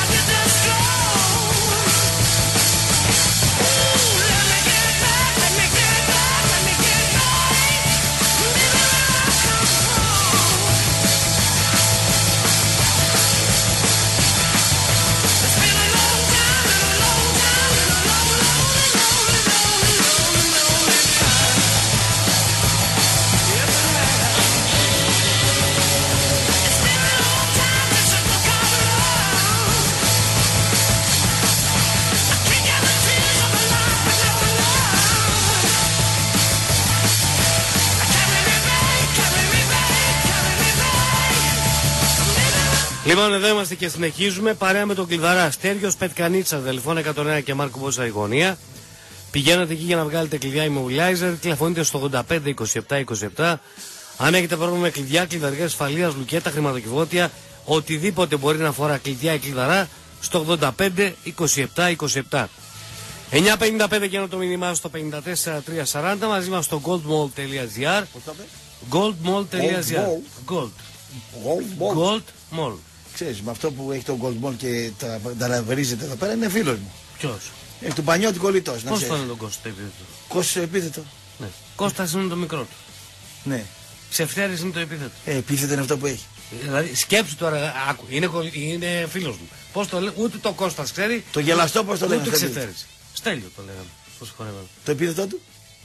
Λοιπόν, εδώ είμαστε και συνεχίζουμε παρέα με τον Κλειδαρά. Στέργιος Πετκανίτσα, Δελφών εκατόν ένα και Μάρκο Μπόσα η γωνία. Πηγαίνετε εκεί για να βγάλετε κλειδιά immobilizer. Τηλεφωνείτε στο ογδόντα πέντε είκοσι επτά είκοσι επτά. Αν έχετε πρόβλημα με κλειδιά, κλειδαριά ασφαλείας, λουκέτα, χρηματοκιβώτια, οτιδήποτε μπορεί να αφορά κλειδιά ή κλειδαρά, στο ογδόντα πέντε είκοσι επτά είκοσι επτά. εννιά πενήντα πέντε και ένα το μήνυμά στο πενήντα τέσσερα τριακόσια σαράντα μαζί μας στο goldmall.gr. goldmall.gr. Gold. Gold Mall. Ξέρεις, με αυτό που έχει το Gold Mall και τα ταλαβερίζεται εδώ πέρα είναι φίλος μου. Ποιος? Έχει του Πανιώτη κολλητός. Πώς το είναι τον Κώστα το επίθετο? Κώστας επίθετο. Ναι. Κώστας είναι το μικρό του. Ναι. Ξεφτέρης είναι το επίθετο. Ε, επίθετο είναι αυτό που έχει. Δηλαδή σκέψου τώρα, άκου, είναι, κολλ- είναι φίλος μου. Πώς το λέει, ούτε το Κώστας ξέρει. Το γελαστό πώς το ούτε λέγανε. Ξεφτέρης. Στέλιο το λέγαμε. Πώς χορεύαμε. Το επίθετο του.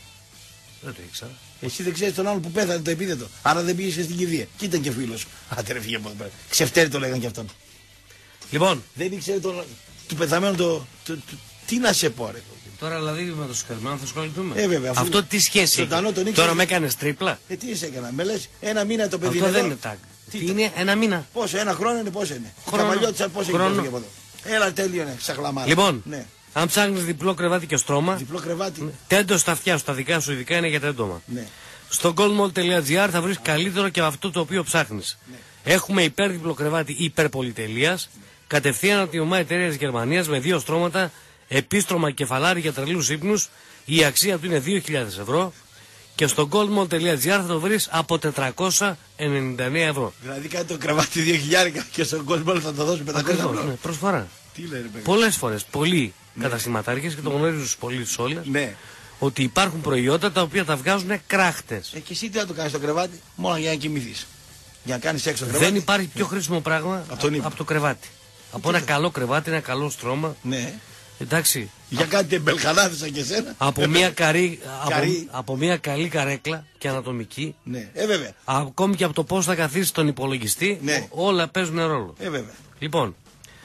Δεν το ήξερα. Εσύ δεν ξέρεις τον άλλον που πέθανε το επίθετο. Άρα δεν πήγες και στην κηδεία. Και ήταν και φίλος σου. Άντε ρε φύγε από εδώ πέρα. Ξεφτέρη το λέγανε και αυτόν. Λοιπόν, Δεν ήξερε τον, του πεθαμένου το, το, το, τι να σε πω ρε. τώρα δηλαδή με το συγκεκριμένο θα ασχοληθούμε. Ε, βέβαια, αφού Αυτό τι σχέση ζωντανό έχει. τον ήξερε. Τώρα με έκανε τρίπλα. Ε, τι σε έκανα. Με λες ένα μήνα το παιδί Αυτό εδώ. δεν είναι τάγκ. Τι Τι το- είναι ένα μήνα. Πόσο, ένα χρόνο είναι, πόσο είναι. Χρόνο. Καβαλιώτησα πόσο έχει Χρόνο. φύγει από εδώ. Έλα τέλειωνε, ξαχλαμάρα. Λοιπόν, Ναι. αν ψάχνεις διπλό κρεβάτι και στρώμα, Διπλό κρεβάτι. τέντο στα αυτιά σου, τα δικά σου ειδικά είναι για τέντομα. Ναι. Στο goldmall.gr θα βρεις καλύτερο και αυτό το οποίο ψάχνεις. Ναι. Έχουμε υπέρδιπλο κρεβάτι υπερπολιτελείας, κατευθείαν από την ομάδα εταιρεία της Γερμανίας με δύο στρώματα, επίστρωμα κεφαλάρι για τρελούς ύπνους. Η αξία του είναι δύο χιλιάδες ευρώ και στο goldmall.gr θα το βρεις από τετρακόσια ενενήντα εννέα ευρώ. Δηλαδή κάνει το κρεβάτι δύο χιλιάδες και στον κόσμο θα το δώσει πεντακόσια Ακριβώς, ευρώ. ναι, προσφορά. Τι λέει ρε παιδί. Πολλές φορές, πολλοί καταστηματάρχες και το γνωρίζουν τους πολίτες όλες, Ναι. ότι υπάρχουν προϊόντα τα οποία τα βγάζουν κράχτες. Ε, και εσύ τι θα το κάνεις το κρεβάτι, μόνο για να κοιμηθείς. Για να κάνεις έξω το κρεβάτι. Δεν υπάρχει πιο χρήσιμο πράγμα Από τον ύπνο. από το κρεβάτι. Από ένα καλό κρεβάτι, ένα καλό στρώμα. Ναι. Εντάξει. Για κάτι τεμπελχανάδες σαν και εσένα. Από μια, καρή, από, Καρύ. από μια καλή καρέκλα και ανατομική, Ναι. Ε, βέβαια. ακόμη και από το πώς θα καθίσεις τον υπολογιστή, Ναι. ό- όλα παίζουν ρόλο. Ε, βέβαια. Λοιπόν,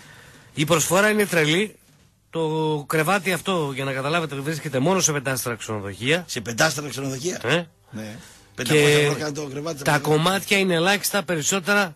η προσφορά είναι τρελή. Το κρεβάτι αυτό, για να καταλάβετε, βρίσκεται μόνο σε πεντάστερα ξενοδοχεία. Σε πεντάστερα ξενοδοχεία. Ε? Ναι. πεντακόσια Και ευρώ κάνει το κρεβάτι. τα κομμάτια είναι ελάχιστα, περισσότερα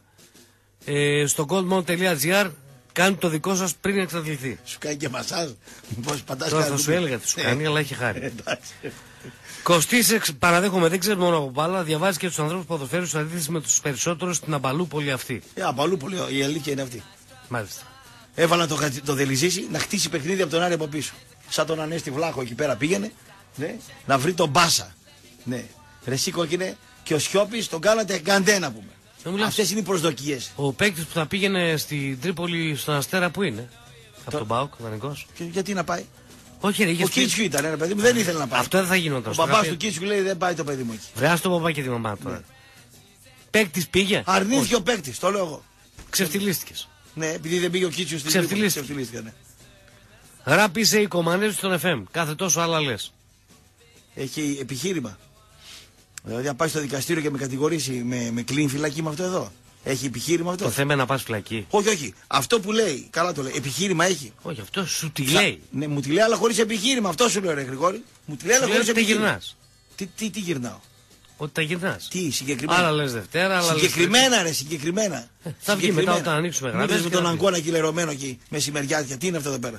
ε, στο goldmall.gr. Κάντε το δικό σας πριν εξαντληθεί. Σου κάνει και μασάζ. Πώς πατάς Τώρα κάτι θα σου που- έλεγα τι σου Ε, κάνει, αλλά έχει χάρη. Εντάξει. Κωστής, εξ- παραδέχομαι, δεν ξέρει μόνο από μπάλα, διαβάζει και του ανθρώπου ποδοσφαίρου σε αντίθεση με του περισσότερου στην αμπαλούπολη αυτή. Ε, απαλού πολύ. Η αλήθεια είναι αυτή. Μάλιστα. Έβαλαν το, Χατζη- το Δελιζήσι να χτίσει παιχνίδι από τον Άρη από πίσω. Σαν τον Ανέστη Βλάχο εκεί πέρα πήγαινε. Ναι, να βρει τον Μπάσα. Ναι. Ρε εσύ κόκκινε και ο Σιώπης τον κάνατε γκαντέ να πούμε. Δεν μου λες. Αυτές είναι οι προσδοκίες. Ο παίκτη που θα πήγαινε στην Τρίπολη στον Αστέρα που είναι. Από τον Μπάουκ, δανεικό. Και γιατί να πάει. Όχι, ρε, Ο γιατί. Κίτσιου ήταν ένα παιδί μου, δεν ήθελε να πάει. Αυτό δεν θα γινόταν. Ο μπαμπάς του Κίτσιου λέει δεν πάει το παιδί μου εκεί. Βρεά το παπά και τη μαμά τώρα. Παίκτη πήγε. Αρνήθηκε ο παίκτης, το λέω εγώ. Ξεφτυλίστηκε. Ναι, επειδή δεν πήγε ο Κίτσιου στην Ξεφτυλίστηκε. Τρίπολη. Ξεφτυλίστηκε, ναι. Γράπησε οι κομμανέ στον εφ εμ. Κάθε τόσο άλλα λε. Έχει επιχείρημα. Δηλαδή, αν πάει στο δικαστήριο και με κατηγορήσει με, με κλείνει φυλακή με αυτό εδώ. Έχει επιχείρημα αυτό. Το θέμα είναι να πα φυλακή. Όχι, όχι. Αυτό που λέει, καλά το λέει. Επιχείρημα έχει. Όχι, αυτό σου τη λέει. Ναι, μου τη λέει, αλλά χωρί επιχείρημα. Αυτό σου λέω, ρε Γρηγόρη. Μου τη λέει, αλλά Σου λέει χωρί ότι τα επιχείρημα. γυρνά. Τι, τι, τι γυρνάω. Ότι τα γυρνά. Τι, συγκεκριμένα. Άλλα λε Δευτέρα, άλλα λες Συγκεκριμένα, ρε, συγκεκριμένα. θα βγει μετά όταν ανοίξουμε Μην γραμμές δεις με και τον θα πει. αγκώνα εκεί λερωμένο εκεί μεσημεριάτια. Τι είναι αυτό εδώ πέρα.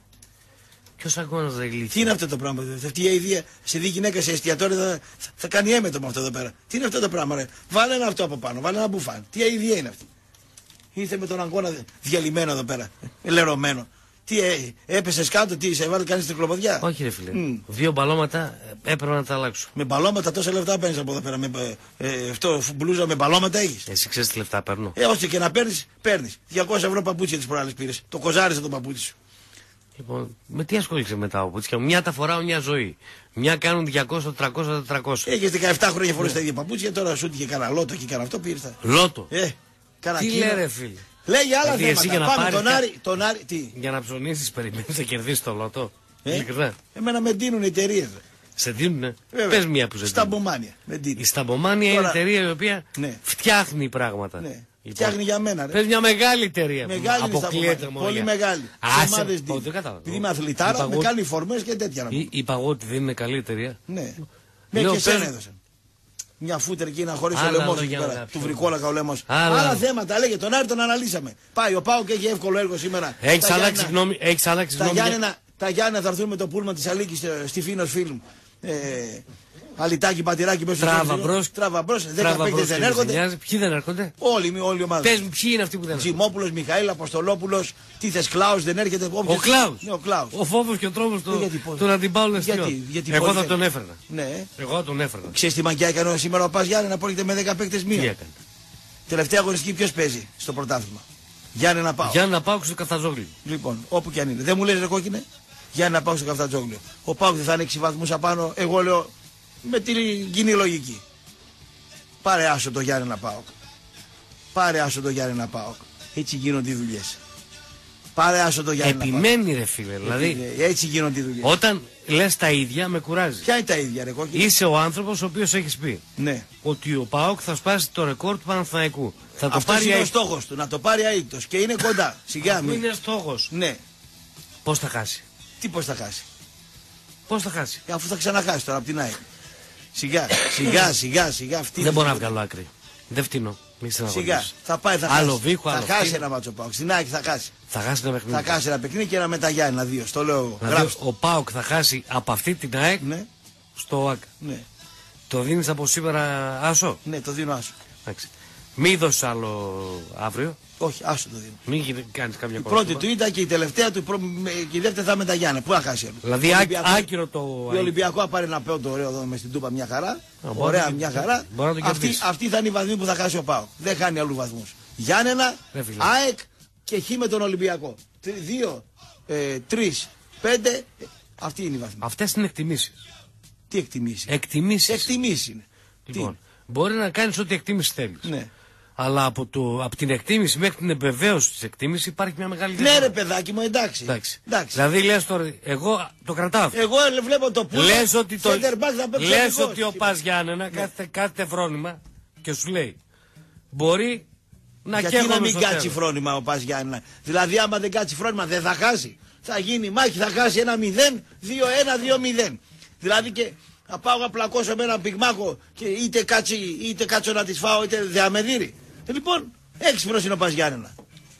Ποιο αγώνα δεν Τι γλύφει. είναι αυτό το πράγμα. Δε. Αυτή η ιδέα σε δει γυναίκα σε εστιατόριο θα, θα, θα κάνει έμετο με αυτό εδώ πέρα. Τι είναι αυτό το πράγμα, ρε. Βάλε ένα αυτό από πάνω, βάλε ένα μπουφάν. Τι ιδέα είναι αυτή. Ήρθε με τον αγκώνα διαλυμένο εδώ πέρα. ε, Λερωμένο. Τι ε, έπεσε κάτω, τι σε βάλε κανεί τρικλοποδιά. Όχι, ρε φίλε. Μμ. Δύο μπαλώματα ε, έπρεπε να τα αλλάξω. Με μπαλώματα τόσα λεφτά παίρνει από εδώ πέρα. Με, ε, ε, αυτό μπλούζα με μπαλώματα έχει. Εσύ ξέρει τι λεφτά παίρνω. Ε, όσο και να παίρνει, παίρνει. διακόσια ευρώ παπούτσια τη προάλλη πήρε. Το κοζάρισε το παπούτσι σου. Λοιπόν, με τι ασχολείσαι μετά ο Πούτσια. Μια τα φοράω μια ζωή. Μια κάνουν διακόσια, τριακόσια, τετρακόσια. Έχει δεκαεπτά χρόνια φορέ τα ίδια παπούτσια, τώρα σου είχε κανένα λότο και κανένα αυτό πήρε. Λότο. Ε, κανένα Τι κίνο. λέει ρε φίλε. Λέγε άλλα Δηλαδή, εσύ θέματα. για να Πάμε πάρεις τον κα- Άρη, τον Άρη, τι. Για να ψωνίσει, περιμένει να κερδίσει το λότο. Ε? Ειλικρινά. Εμένα με δίνουν οι εταιρείε. Σε δίνουνε. Πε μια που σε Στα δίνουν. μπομάνια. Με δίνουν. Η Σταμπομάνια είναι Τώρα- εταιρεία η οποία Ναι. φτιάχνει πράγματα. Ναι. Λοιπόν, Φτιάχνει για μένα. Ρε. πες μια μεγάλη εταιρεία. που Μεγάλη είναι στα αποκλείεται μπομάνια. μόνο Πολύ για- μεγάλη. Άσε, Σε ομάδες πω, δίνει. δεν κατάλαβα. Επειδή είμαι αθλητάρα, Είπα με εγώ- κάνει φορμέ και τέτοια να πω. Ή- Είπα εγώ ότι δεν είναι καλή εταιρεία. Ναι. Με Λέω, και εσένα πες- έδωσαν. Μια φούτερ εκεί να χωρίσει ο Άλλα λαιμός λόγια εκεί πέρα. γράψε. Του βρικόλακα ο λαιμός. Άλλα. Άλλα θέματα, λέγε τον Άρη τον αναλύσαμε. Πάει ο Πάοκ έχει εύκολο έργο σήμερα. Έχεις Τα αλλάξει Γιάννενα- γνώμη. Έχεις αλλάξει Τα γνώμη. Γιάννενα, τα Γιάννενα θα έρθουν με το πούλμα της Αλίκης στη Φίνος Φιλμ. Ε, αλιτάκι, πατηράκι μέσα στο Τράβα στούντιο. μπρος. Τράβα μπρος. Δέκα Τράβα παίκτες μπρος δεν και έρχονται. δεν νοιάζει. Ποιοι δεν έρχονται. Όλοι, όλοι οι ομάδες. Πες μου, ποιοι είναι αυτοί που δεν έρχονται. Τζιμόπουλος, Μιχαήλ, Αποστολόπουλος, τι θες, Κλάους δεν έρχεται. Ο όποιος- Κλάους. Ναι, ο Κλάους. Ο φόβος και ο τρόπος Ε, του γιατί, πώς? του να την πάω λεστιό. Γιατί, γιατί Εγώ πώς θα δεν- τον έφερνα. Ναι. Εγώ θα τον έφερνα. Ξέρεις τι μαγκιά έκανε σήμερα ο Πας Γιάννη να πρόκειται με δέκα παίκτες Τι μία. έκανε. Τελευταία αγωνιστική ποιος παίζει στο πρωτάθλημα. Γιάννη να πάω. Για να πάω στο Καφτατζόγλιο. Λοιπόν, όπου και αν είναι. Δεν μου λες ρε κόκκινε. Γιάννη να πάω στο Καφτατζόγλιο. Ο Πάοκ δεν θα είναι έξι βαθμούς απάνω. Εγώ λέω με την κοινή λογική. Πάρε άσο το Γιάννη να πάω. Πάρε άσο το Γιάννη να πάω. Έτσι γίνονται οι δουλειές. Πάρε άσο το Γιάννη να πάω. Επιμένει ρε φίλε. Δηλαδή, Έτσι γίνονται οι δουλειές. όταν λες τα ίδια με κουράζει. Ποια είναι τα ίδια ρε κόκκινε. Είσαι ο άνθρωπος ο οποίος έχεις πει Ναι. ότι ο ΠΑΟΚ θα σπάσει το ρεκόρ του Παναθηναϊκού. Θα το Αυτό πάρει είναι ο αίτητος. στόχος του. Να το πάρει αίτητος. Και είναι κοντά. Σιγά Αφού μην. είναι στόχος. Ναι. Πώς θα χάσει. Τι πώς θα χάσει. Πώς θα χάσει. Ε, Αφού θα ξαναχάσει τώρα από την ΑΕΚ. Σιγά, σιγά, σιγά, σιγά. Αυτή Δεν είναι μπορώ να η- βγάλω άκρη. Δεν φτύνω. Μη Σιγά. στεναχωρήσεις. Θα πάει, θα Άλλο χάσει. βήχο, θα άλλο χάσει φτύνο. ένα μάτσο Πάοκ. Στην ΑΕΚ θα χάσει. Θα χάσει ένα παιχνίδι. Θα χάσει ένα παιχνίδι και ένα μεταγιά, ένα δύο. Στο λέω εγώ. Δηλαδή, Γράψτε. ο ΠΑΟΚ θα χάσει από αυτή την ΑΕΚ Ναι, στο ΆΚΑ. ναι, Το δίνεις από σήμερα άσο. ναι, το δίνω άσο. Εντάξει. Μη δώσεις άλλο αύριο. Όχι, άσο το δίνω. Μην γίνει- κάνεις καμιά Η κόρη. πρώτη του ήταν και η τελευταία του πρω- με- και η δεύτερη θα μεταγιάνε. Πού θα χάσει άλλο. Δηλαδή Ο άκ- Ολυμπιακός- άκυρο το. Ο Ολυμπιακό θα πάρει ένα πέοντο ωραίο εδώ με στην Τούπα μια χαρά. μπορεί Ωραία, να το μια κερδίσει. χαρά. Μπορεί να το Αυτή, κερδίσει. αυτή θα είναι η βαθμή που θα χάσει ο Πάοκ. Δεν χάνει άλλου βαθμού. Γιάννενα, Ρε φίλε. ΑΕΚ και Χ με τον Ολυμπιακό. Τρι- Δύο, ε, τρει, πέντε. ε, Αυτή είναι η βαθμή. Αυτές είναι εκτιμήσεις. Τι εκτιμήσει. Εκτιμήσεις. Εκτιμήσει είναι. Λοιπόν, μπορεί να κάνεις ό,τι εκτίμηση θέλεις. Τι. Ναι. Αλλά από, το, από την εκτίμηση μέχρι την επιβεβαίωση της εκτίμησης υπάρχει μια μεγάλη Ναι, διαφορά. ρε παιδάκι μου, εντάξει. Εντάξει. εντάξει. Δηλαδή λες τώρα, εγώ το κρατάω αυτό. Εγώ ε, βλέπω το πούλμα. Λες ότι, το, center back θα παίξει λες αμυντικός. ότι ο Πας Γιάννενα κάθε, κάθε φρόνημα και σου λέει μπορεί να Γιατί να καίγομαι μην στο κάτσει τέλος. φρόνημα ο Πας Γιάννενα. Δηλαδή, άμα δεν κάτσει φρόνημα, δεν θα χάσει. Θα γίνει μάχη, θα χάσει ένα μηδέν, δύο ένα, δύο μηδέν. Δηλαδή και θα πάω να πλακώσω με έναν πυγμάχο και είτε κάτσει, είτε κάτσω να τη φάω, είτε δεαμεδίρι. Ε, λοιπόν, έξυπνος είναι ο Πας Γιάννενα.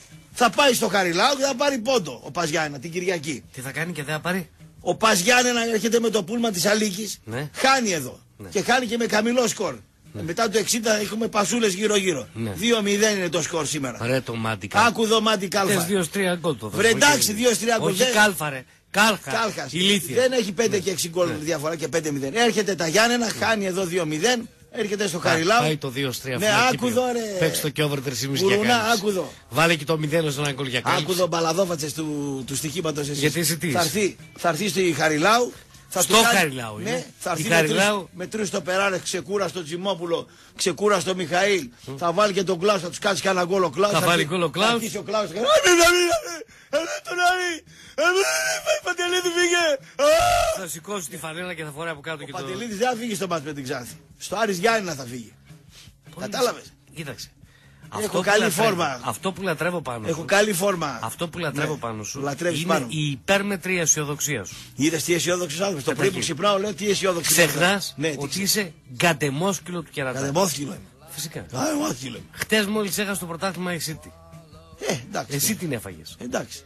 Θα πάει στο Χαριλάου και θα πάρει πόντο ο Πας Γιάννενα την Κυριακή. Τι θα κάνει και δεν θα πάρει. Ο Πας Γιάννενα έρχεται με το πούλμα της Αλίκης, Ναι. χάνει εδώ. Ναι. Και χάνει και με χαμηλό σκορ. Μετά το εξήντα έχουμε πασούλες γύρω-γύρω. Ναι. δύο μηδέν είναι το σκορ σήμερα. Ρε το μάτικα. Άκου εδώ μάτι κάλφα. Θες δύο τρία γκολ το Βρε, εντάξει, δύο τρία γκολ, Όχι δεν- κάλφα ρε. Κάλχα. Κάλχας. Ηλίθεια. Δεν έχει πέντε και έξι γκολ διαφορά και πέντε μηδέν. Έρχεται τα Γιάννενα, χάνει εδώ δύο μηδέν. Έρχεται στο Χαριλάου. Πάει το δύο τρία. Ναι, άκου εδώ, ρε. Παίξει το και over τρία κόμμα πέντε για Γουρουνά, κάλυψη. άκου εδώ. Βάλε και το μηδέν ως ένα γκολ για Άκου κάλυψη. εδώ μπαλαδόφατσες του, του στοιχήματος εσείς. Γιατί εσύ τι είσαι? Θα έρθει, θα έρθει στη Χαριλάου. Θα Στο του κάνει- Χαριλάου είναι. Ναι, θα έρθει Η με τρεις- Χαριλάου- με τρεις στο Περάρες, ξεκούραστο Τζιμόπουλο, ξεκούραστο Μιχαήλ. Θα βάλει και τον Κλάους, θα τους κάτσει κανένα γκολ ο Κλάους. Θα βάλει αρχίσει- γκολ ο Κλάους. Θα αρχίσει ο Κλάους. «Άντε, Δανίλα, ε, ε, τον Άρη, ε, ε, ε, Παντελίδη φύγε. Α!» Θα σηκώσει τη φανέλα και θα φοράει από κάτω Ο και το. Παντελίδης δεν θα φύγει στο μάτς με την Ξάνθη. Στο Άρης Γιάννηνα θα φύγει. Κατάλαβες. Κοίταξε. Έχω Αυτό που καλή λατρεύω- φόρμα. Αυτό που λατρεύω πάνω Έχω σου. καλή φόρμα. Αυτό που λατρεύω Ναι, πάνω σου λατρεύεις είναι πάνω. η υπέρμετρη αισιοδοξία σου. Είδες τι αισιόδοξος άνθρωπος. Το πρωί που Καταρχήν. ξυπνάω λέω τι αισιόδοξος. Ξεχνάς Ναι, τι ότι ξε- είσαι γκαντεμόσκυλο του κερατά. Κατεμόθηκυλο είμαι. Φυσικά. Κατεμόθηκυλο είμαι. Χτες μόλις έχασε το πρωτάθλημα η City. Ε, εντάξει. Εσύ την έφαγες. Εντάξει.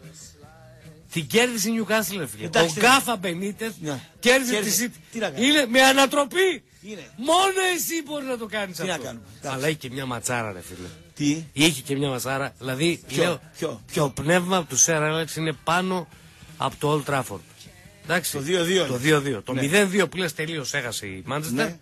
Την κέρδισε η Newcastle, έφυγε. Εντάξει, Ο τι- Γκάφα Μπενίτες Ναι. κέρδισε τη Κέρδισε. City. Τι να κάνει. Είναι με ανατροπή. Είναι. Μόνο εσύ μπορεί να το κάνεις Τι να αυτό. κάνουμε. Εντάξει. Αλλά έχει και μια ματσάρα, ρε φίλε. Τι. Είχε και μια ματσάρα. Δηλαδή, Ποιο, λέω, ποιο, το πνεύμα του Σερ Άλεξ είναι πάνω από το Old Trafford. Εντάξει. Το δύο δύο Το είναι. δύο δύο. Το Ναι. μηδέν δύο που λες τελείως έχασε η Manchester. Ναι.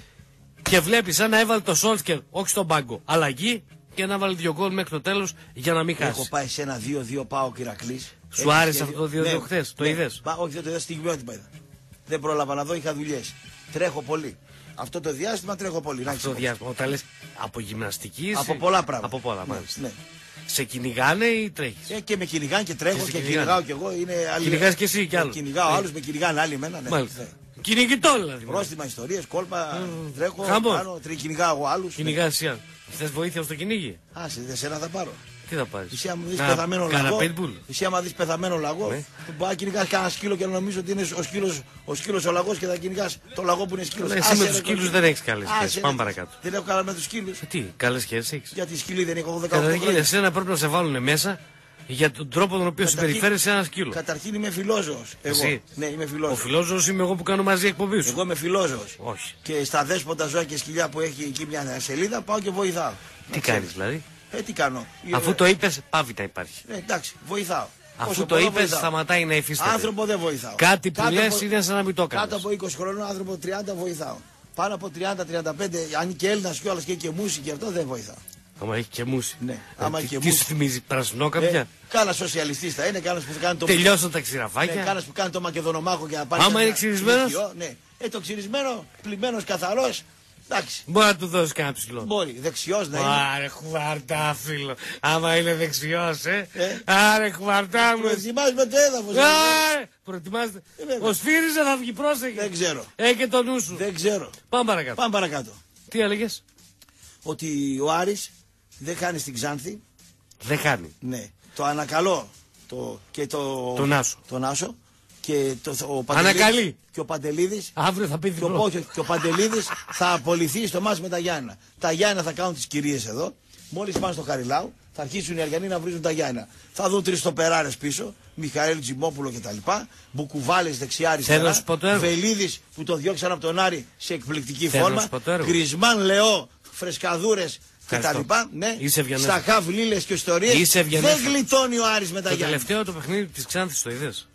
Και βλέπει σαν να έβαλε το Σόλσκερ, όχι στον πάγκο, αλλαγή και να βάλει δύο γκολ μέχρι το τέλος για να μην χάσει. Έχω πάει σε ένα δύο δύο πάω Κυρακλής. Σου Έχει άρεσε σχέδιο. αυτό το δύο δύο Ναι, χθες, το ναι. είδες? Πα- όχι, δεν το είδα, στιγμιότυπα είδα. Δεν πρόλαβα να δω, είχα δουλειές. Τρέχω πολύ. Αυτό το διάστημα τρέχω πολύ. Να Αυτό το έχεις διάστημα. Όταν λες από γυμναστική. Από σε- πολλά πράγματα. Από πολλά, Ναι, μάλιστα. ναι. Σε κυνηγάνε ή τρέχεις? Ε, και με κυνηγάνε και τρέχω Και και, σε κυνηγάω κυνηγάνε. κι εγώ. Είναι άλλη... Κυνηγάς και εσύ κι Ε, άλλους. Κυνηγάω Ε. άλλους, με κυνηγάνε άλλοι εμένα. Ναι. Μάλιστα. Ναι. Κυνηγητό δηλαδή. Πρόστιμα ιστορίες, κόλπα, τρέχω, χαμός. κάνω, τρι- κυνηγάω εγώ άλλους. Κυνηγάς εσύ. Θες βοήθεια στο κυνήγι? Άσε, δε σένα θα πάρω. Τι θα πάρεις? Εσύ άμα δεις Να, πεθαμένο κάνα λαγό, pitbull. εσύ άμα δεις πεθαμένο λαγό, Ναι. μπορεί να κυνηγάς κανένα σκύλο και να νομίζω ότι είναι ο σκύλος ο, σκύλος ο λαγός και θα κυνηγάς το λαγό που είναι σκύλος. Ναι, εσύ Άσε, με ρε, τους σκύλους κόκκινο. δεν έχεις καλές Άσε, σχέσεις. ρε. Πάμε παρακάτω. Δεν έχω καλά με τους σκύλους. Ε, Τι, καλές σχέσεις έχεις? Γιατί σκύλοι δεν έχω δεκαοκτώ Καταρχήν, χρόνια. εσένα πρέπει να σε βάλουν μέσα για τον τρόπο τον οποίο Καταρχήν- συμπεριφέρεσαι ένα σκύλο. Καταρχήν είμαι φιλόζωος. Εγώ. Εσύ? Ναι, είμαι Ο φιλόζωος. φιλόζωος είμαι εγώ που κάνω μαζί εκπομπή σου. Εγώ είμαι φιλόζωος. Όχι. Και στα δέσποτα ζώα και σκυλιά που έχει εκεί μια σελίδα πάω και βοηθάω. Τι Να κάνεις ξέρεις. δηλαδή? Ε, τι κάνω. Αφού Ε, το είπες, πάβει να υπάρχει. ε, εντάξει, βοηθάω. Αφού Όσο το μπορώ, είπες, βοηθάω. σταματάει να υφίσταται. Άνθρωπο δεν βοηθάω. Κάτι που Κάτω λες από- είναι σαν να μην το Κάτω έκανες. από είκοσι χρονών άνθρωπο τριάντα βοηθάω. Πάνω από τριάντα τριάντα πέντε, αν είναι και Έλληνας κιόλας και έχει και μουσική και αυτό δεν βοηθάω. Άμα έχει και μουσι. Ναι, Ε, άμα τι- έχει και Τι μουσι. σου θυμίζει, πρασινό Ε, κάποια. Κάνα σοσιαλιστής θα είναι, κάνα που θα κάνει το. Τελειώσαν τα Ναι, ξηραφάκια. κάνα που κάνει το μακεδονομάχο και να πάρει. Άμα ένα είναι ξυρισμένος. ηλικιό, Ναι. Ε, το ξυρισμένο, πλημμένος καθαρός. Εντάξει. Μπορεί να του δώσει κανένα ψηλό. Μπορεί. Δεξιός να είναι. Άρε χουαρτά φίλο. Άμα είναι δεξιός, ε. Ε. Άρε χουαρτά μου. Προετοιμάζει με το έδαφος. Άρε. Προετοιμάζεται. Ε, βέβαια. Ο Σφύριζα θα βγει, πρόσεχε. Δεν ξέρω. Ε, και το νου σου. Δεν ξέρω. Πάμε παρακάτω. Πάμε παρακάτω. Τι έλεγες? Ότι ο Άρης δεν χάνει στην Ξάνθη. Δεν χάνει. Ναι. Το ανακαλώ. Το, και το, Τον Άσο. Τον Άσο. Και το, ο Παντελίδης. Ανακαλεί. Και ο Παντελίδης. Αύριο θα πει Και ο, διπλό. όχι, και ο Παντελίδης θα απολυθεί στο μάτς με τα Γιάννα. Τα Γιάννα θα κάνουν τις κυρίες εδώ. Μόλις πάνε στο Χαριλάου, θα αρχίσουν οι Αργιανοί να βρίζουν τα Γιάννα. Θα δουν τρεις στοπεράρες πίσω, Μιχαήλ Τζιμόπουλο κτλ. Μπουκουβάλες δεξιά Θέλω να αριστερά. σου πω το έργο. Βελίδης που το διώξαν από τον Άρη σε εκπληκτική Θέλω να φόρμα. σου πω το έργο. Γκρισμάν Λεό, φρεσκαδούρες Ευχαριστώ. κτλ. Ναι. Είσαι ευγενές. Στα χαβ λίλες και ιστορίες. Είσαι ευγενές. Δεν γλιτώνει ο Άρης με τα Το Γιάννα. τελευταίο το παιχνίδι της Ξάνθης το είδες?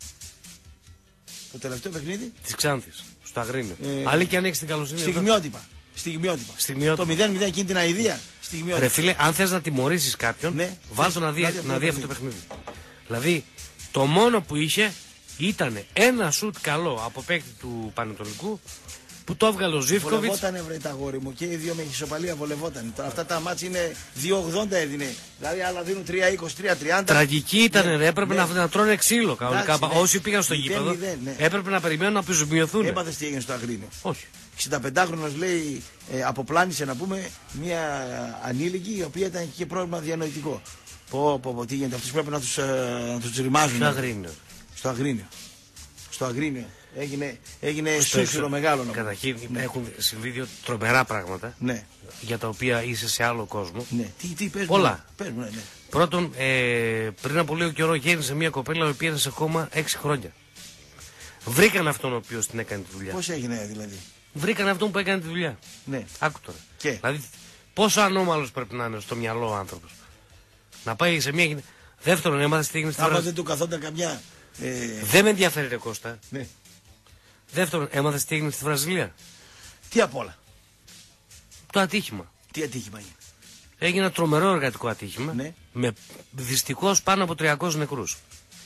Το τελευταίο παιχνίδι. Της Ξάνθης. Στο Αγρίνιο. Ε, Άλλη και αν έχεις την καλοσύνη. εδώ. Στιγμιότυπα. Στιγμιότυπα. Στιγμιότυπα. Το μηδέν μηδέν εκείνη την αηδία. Στιγμιότυπα. Ρε φίλε, αν θες να τιμωρήσεις κάποιον, Ναι. βάλ' το να δει, Να δει αυτό να το δει αυτό το παιχνίδι. Δηλαδή, το μόνο που είχε ήταν ένα σουτ καλό από παίκτη του Πανετολικού που το έβγαλε ο Ζίβκοβιτς. Βολευότανε βρε τα γόρι μου και οι δύο με ισοπαλία βολευότανε. Τώρα αυτά τα μάτς είναι δύο ογδόντα έδινε. Δηλαδή άλλα δίνουν τρία είκοσι, τρία τριάντα. Τραγική ήταν, Ναι, ρε, έπρεπε ναι. να, να τρώνε ξύλο κανονικά. Εντάξει, ναι. Όσοι πήγαν στο Μηδέν, γήπεδο, μηδέν, ναι. έπρεπε να περιμένουν να πεζομοιωθούν. Έμαθες τι έγινε στο Αγρίνιο. Όχι. εξηνταπεντάχρονος λέει ε, αποπλάνησε να πούμε μια ανήλικη η οποία ήταν και πρόβλημα διανοητικό. Πω, πω, πω, τι γίνεται. Αυτούς πρέπει να τους, ε, να τους ρημάζουν. Στο Αγρίνιο. Στο Αγρίνιο. Στο Αγρίνιο. Έγινε, έγινε Στο σούσουρο έξω. μεγάλο. να πούμε. Καταρχήν Ναι. έχουν συμβεί δύο τρομερά πράγματα Ναι, για τα οποία είσαι σε άλλο κόσμο. ναι. Τι, τι πες Πολλά. μου. Πες μου, ναι, ναι. Πρώτον, ε, πριν από λίγο καιρό γέννησε μια κοπέλα η οποία είναι σε κόμμα έξι χρόνια. Βρήκαν αυτόν ο οποίος την έκανε τη δουλειά. Πώς έγινε δηλαδή. Βρήκαν αυτόν που έκανε τη δουλειά. Ναι. Άκου τώρα. Και? Δηλαδή, πόσο ανώμαλος πρέπει να είναι στο μυαλό ο άνθρωπος. Να πάει σε μια γυναίκα. Δεύτερον, έμαθες τι έγινε στη Άμα Βραζιλία. δεν του καθόταν καμιά. Ε, Δεν με ενδιαφέρει, ρε Κώστα. ναι. Δεύτερον, έμαθες τι έγινε στη Βραζιλία. Τι απ' όλα. Το ατύχημα. Τι ατύχημα είναι. Έγινε ένα τρομερό εργατικό ατύχημα. Ναι. Με δυστυχώς πάνω από τριακόσιους νεκρούς.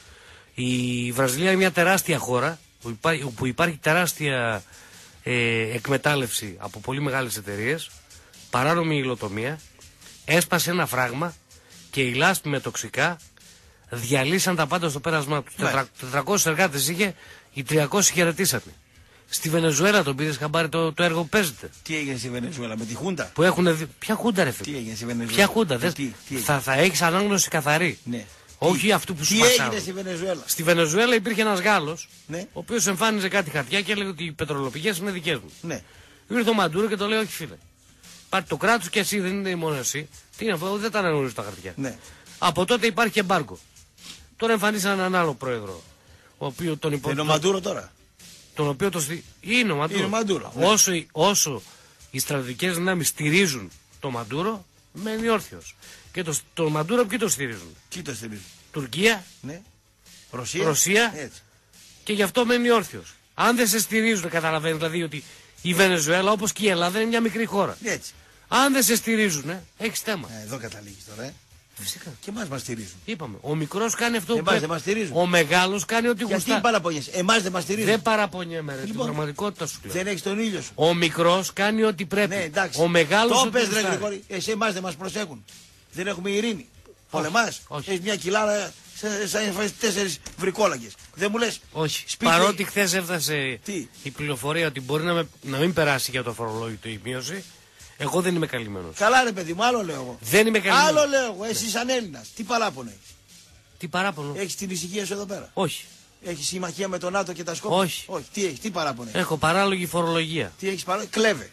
Η Βραζιλία είναι μια τεράστια χώρα που υπάρχει, που υπάρχει τεράστια ε, εκμετάλλευση από πολύ μεγάλες εταιρείες, παράνομη υλοτομία, έσπασε ένα φράγμα και οι λάσποι με τοξικά διαλύσαν τα πάντα στο πέρασμά τους. Ναι. τετρακόσιους εργάτες είχε, οι τριακόσιοι χαιρετήσανε. Στη Βενεζουέλα τον πήρες χαμπάρι το, το έργο που παίζεται. Τι έγινε στη Βενεζουέλα με τη Χούντα. Που έχουν δει... Ποια χούντα ρε Τι φίλε. έγινε στη Βενεζουέλα. Ποια χούντα. Δες, Τι, τι έγινε. θα, θα έχεις ανάγνωση καθαρή. Ναι. Όχι Τι- αυτού που σου Τι πασάρουν. έγινε στη Βενεζουέλα. Στη Βενεζουέλα υπήρχε ένας Γάλλος, Ναι. ο οποίος εμφάνιζε κάτι χαρτιά και έλεγε ότι οι πετρολοπηγές είναι δικές μου. Ναι. Ήρθε ο Μαντούρο και το λέει: όχι φίλε. Υπάρχει το κράτος και εσύ, δεν είναι μόνο εσύ. Τι είναι αυτό, δεν τα αναγνωρίζω τα χαρτιά. Ναι. Από τότε υπάρχει εμπάργκο. Τώρα εμφανίσαν έναν άλλο πρόεδρο, ο οποίο τον υπο... Είναι ο Μαντούρο τώρα. τον οποίο το στι... Είναι ο Μαντούρο. Είναι ο Μαντούρο, ναι. Όσο, όσο οι στρατιωτικές δυνάμεις στηρίζουν το Μαντούρο, μένει όρθιος. Και το, το Μαντούρο ποιοι το στηρίζουν. Τι το στηρίζει. Τουρκία Ναι. Ρωσία. Ρωσία. Έτσι. και γι' αυτό μένει όρθιος. Αν δεν σε στηρίζουν, καταλαβαίνει δηλαδή ότι η Βενεζουέλα όπως και η Ελλάδα είναι μια μικρή χώρα. Έτσι. Αν δεν σε στηρίζουν, ε, έχεις θέμα. Ε, εδώ καταλήγεις τώρα. Ε. Φυσικά. Και εμάς μας στηρίζουν. Είπαμε, ο μικρός κάνει αυτό που Εμάς πρέπει. δεν μας στηρίζουν. Ο μεγάλος κάνει ό,τι Γιατί γουστά. παραπονιέσαι. Εμάς δεν μας στηρίζουν. Δεν παραπονιέμαι, ρε, την Λοιπόν, πραγματικότητα σου λέω. Δεν έχεις τον ήλιο σου. Ο μικρός κάνει ό,τι πρέπει. Ναι, εντάξει. Ο μεγάλος Το ό,τι πες ρε γουστάρει. Γρηγόρη. Εσύ εμάς δεν μας προσέχουν. Δεν έχουμε ειρήνη. Πολεμάς. όχι. Έχεις μια κοιλάρα σαν- σαν να φάεις τέσσερις βρικόλακες. Δεν μου λες. Όχι. Σπίτι- Παρότι χθες έφτασε Τι? η πληροφορία ότι μπορεί να, με- να μην περάσει για το φορολόγητο η μείωση, Εγώ δεν είμαι καλυμμένος. Καλά, ρε παιδί μου, άλλο λέω εγώ. Δεν είμαι καλυμμένος. Άλλο λέω εγώ, εσύ σαν Έλληνας. Τι παράπονο έχεις? Τι παράπονο? Έχεις την ησυχία σου εδώ πέρα? Όχι. Έχεις συμμαχία με τον ΝΑΤΟ και τα Σκόπια? Όχι. Όχι. Τι έχεις, τι παράπονο έχεις? Έχω παράλογη φορολογία. Τι έχεις παράπονο? Κλέβε.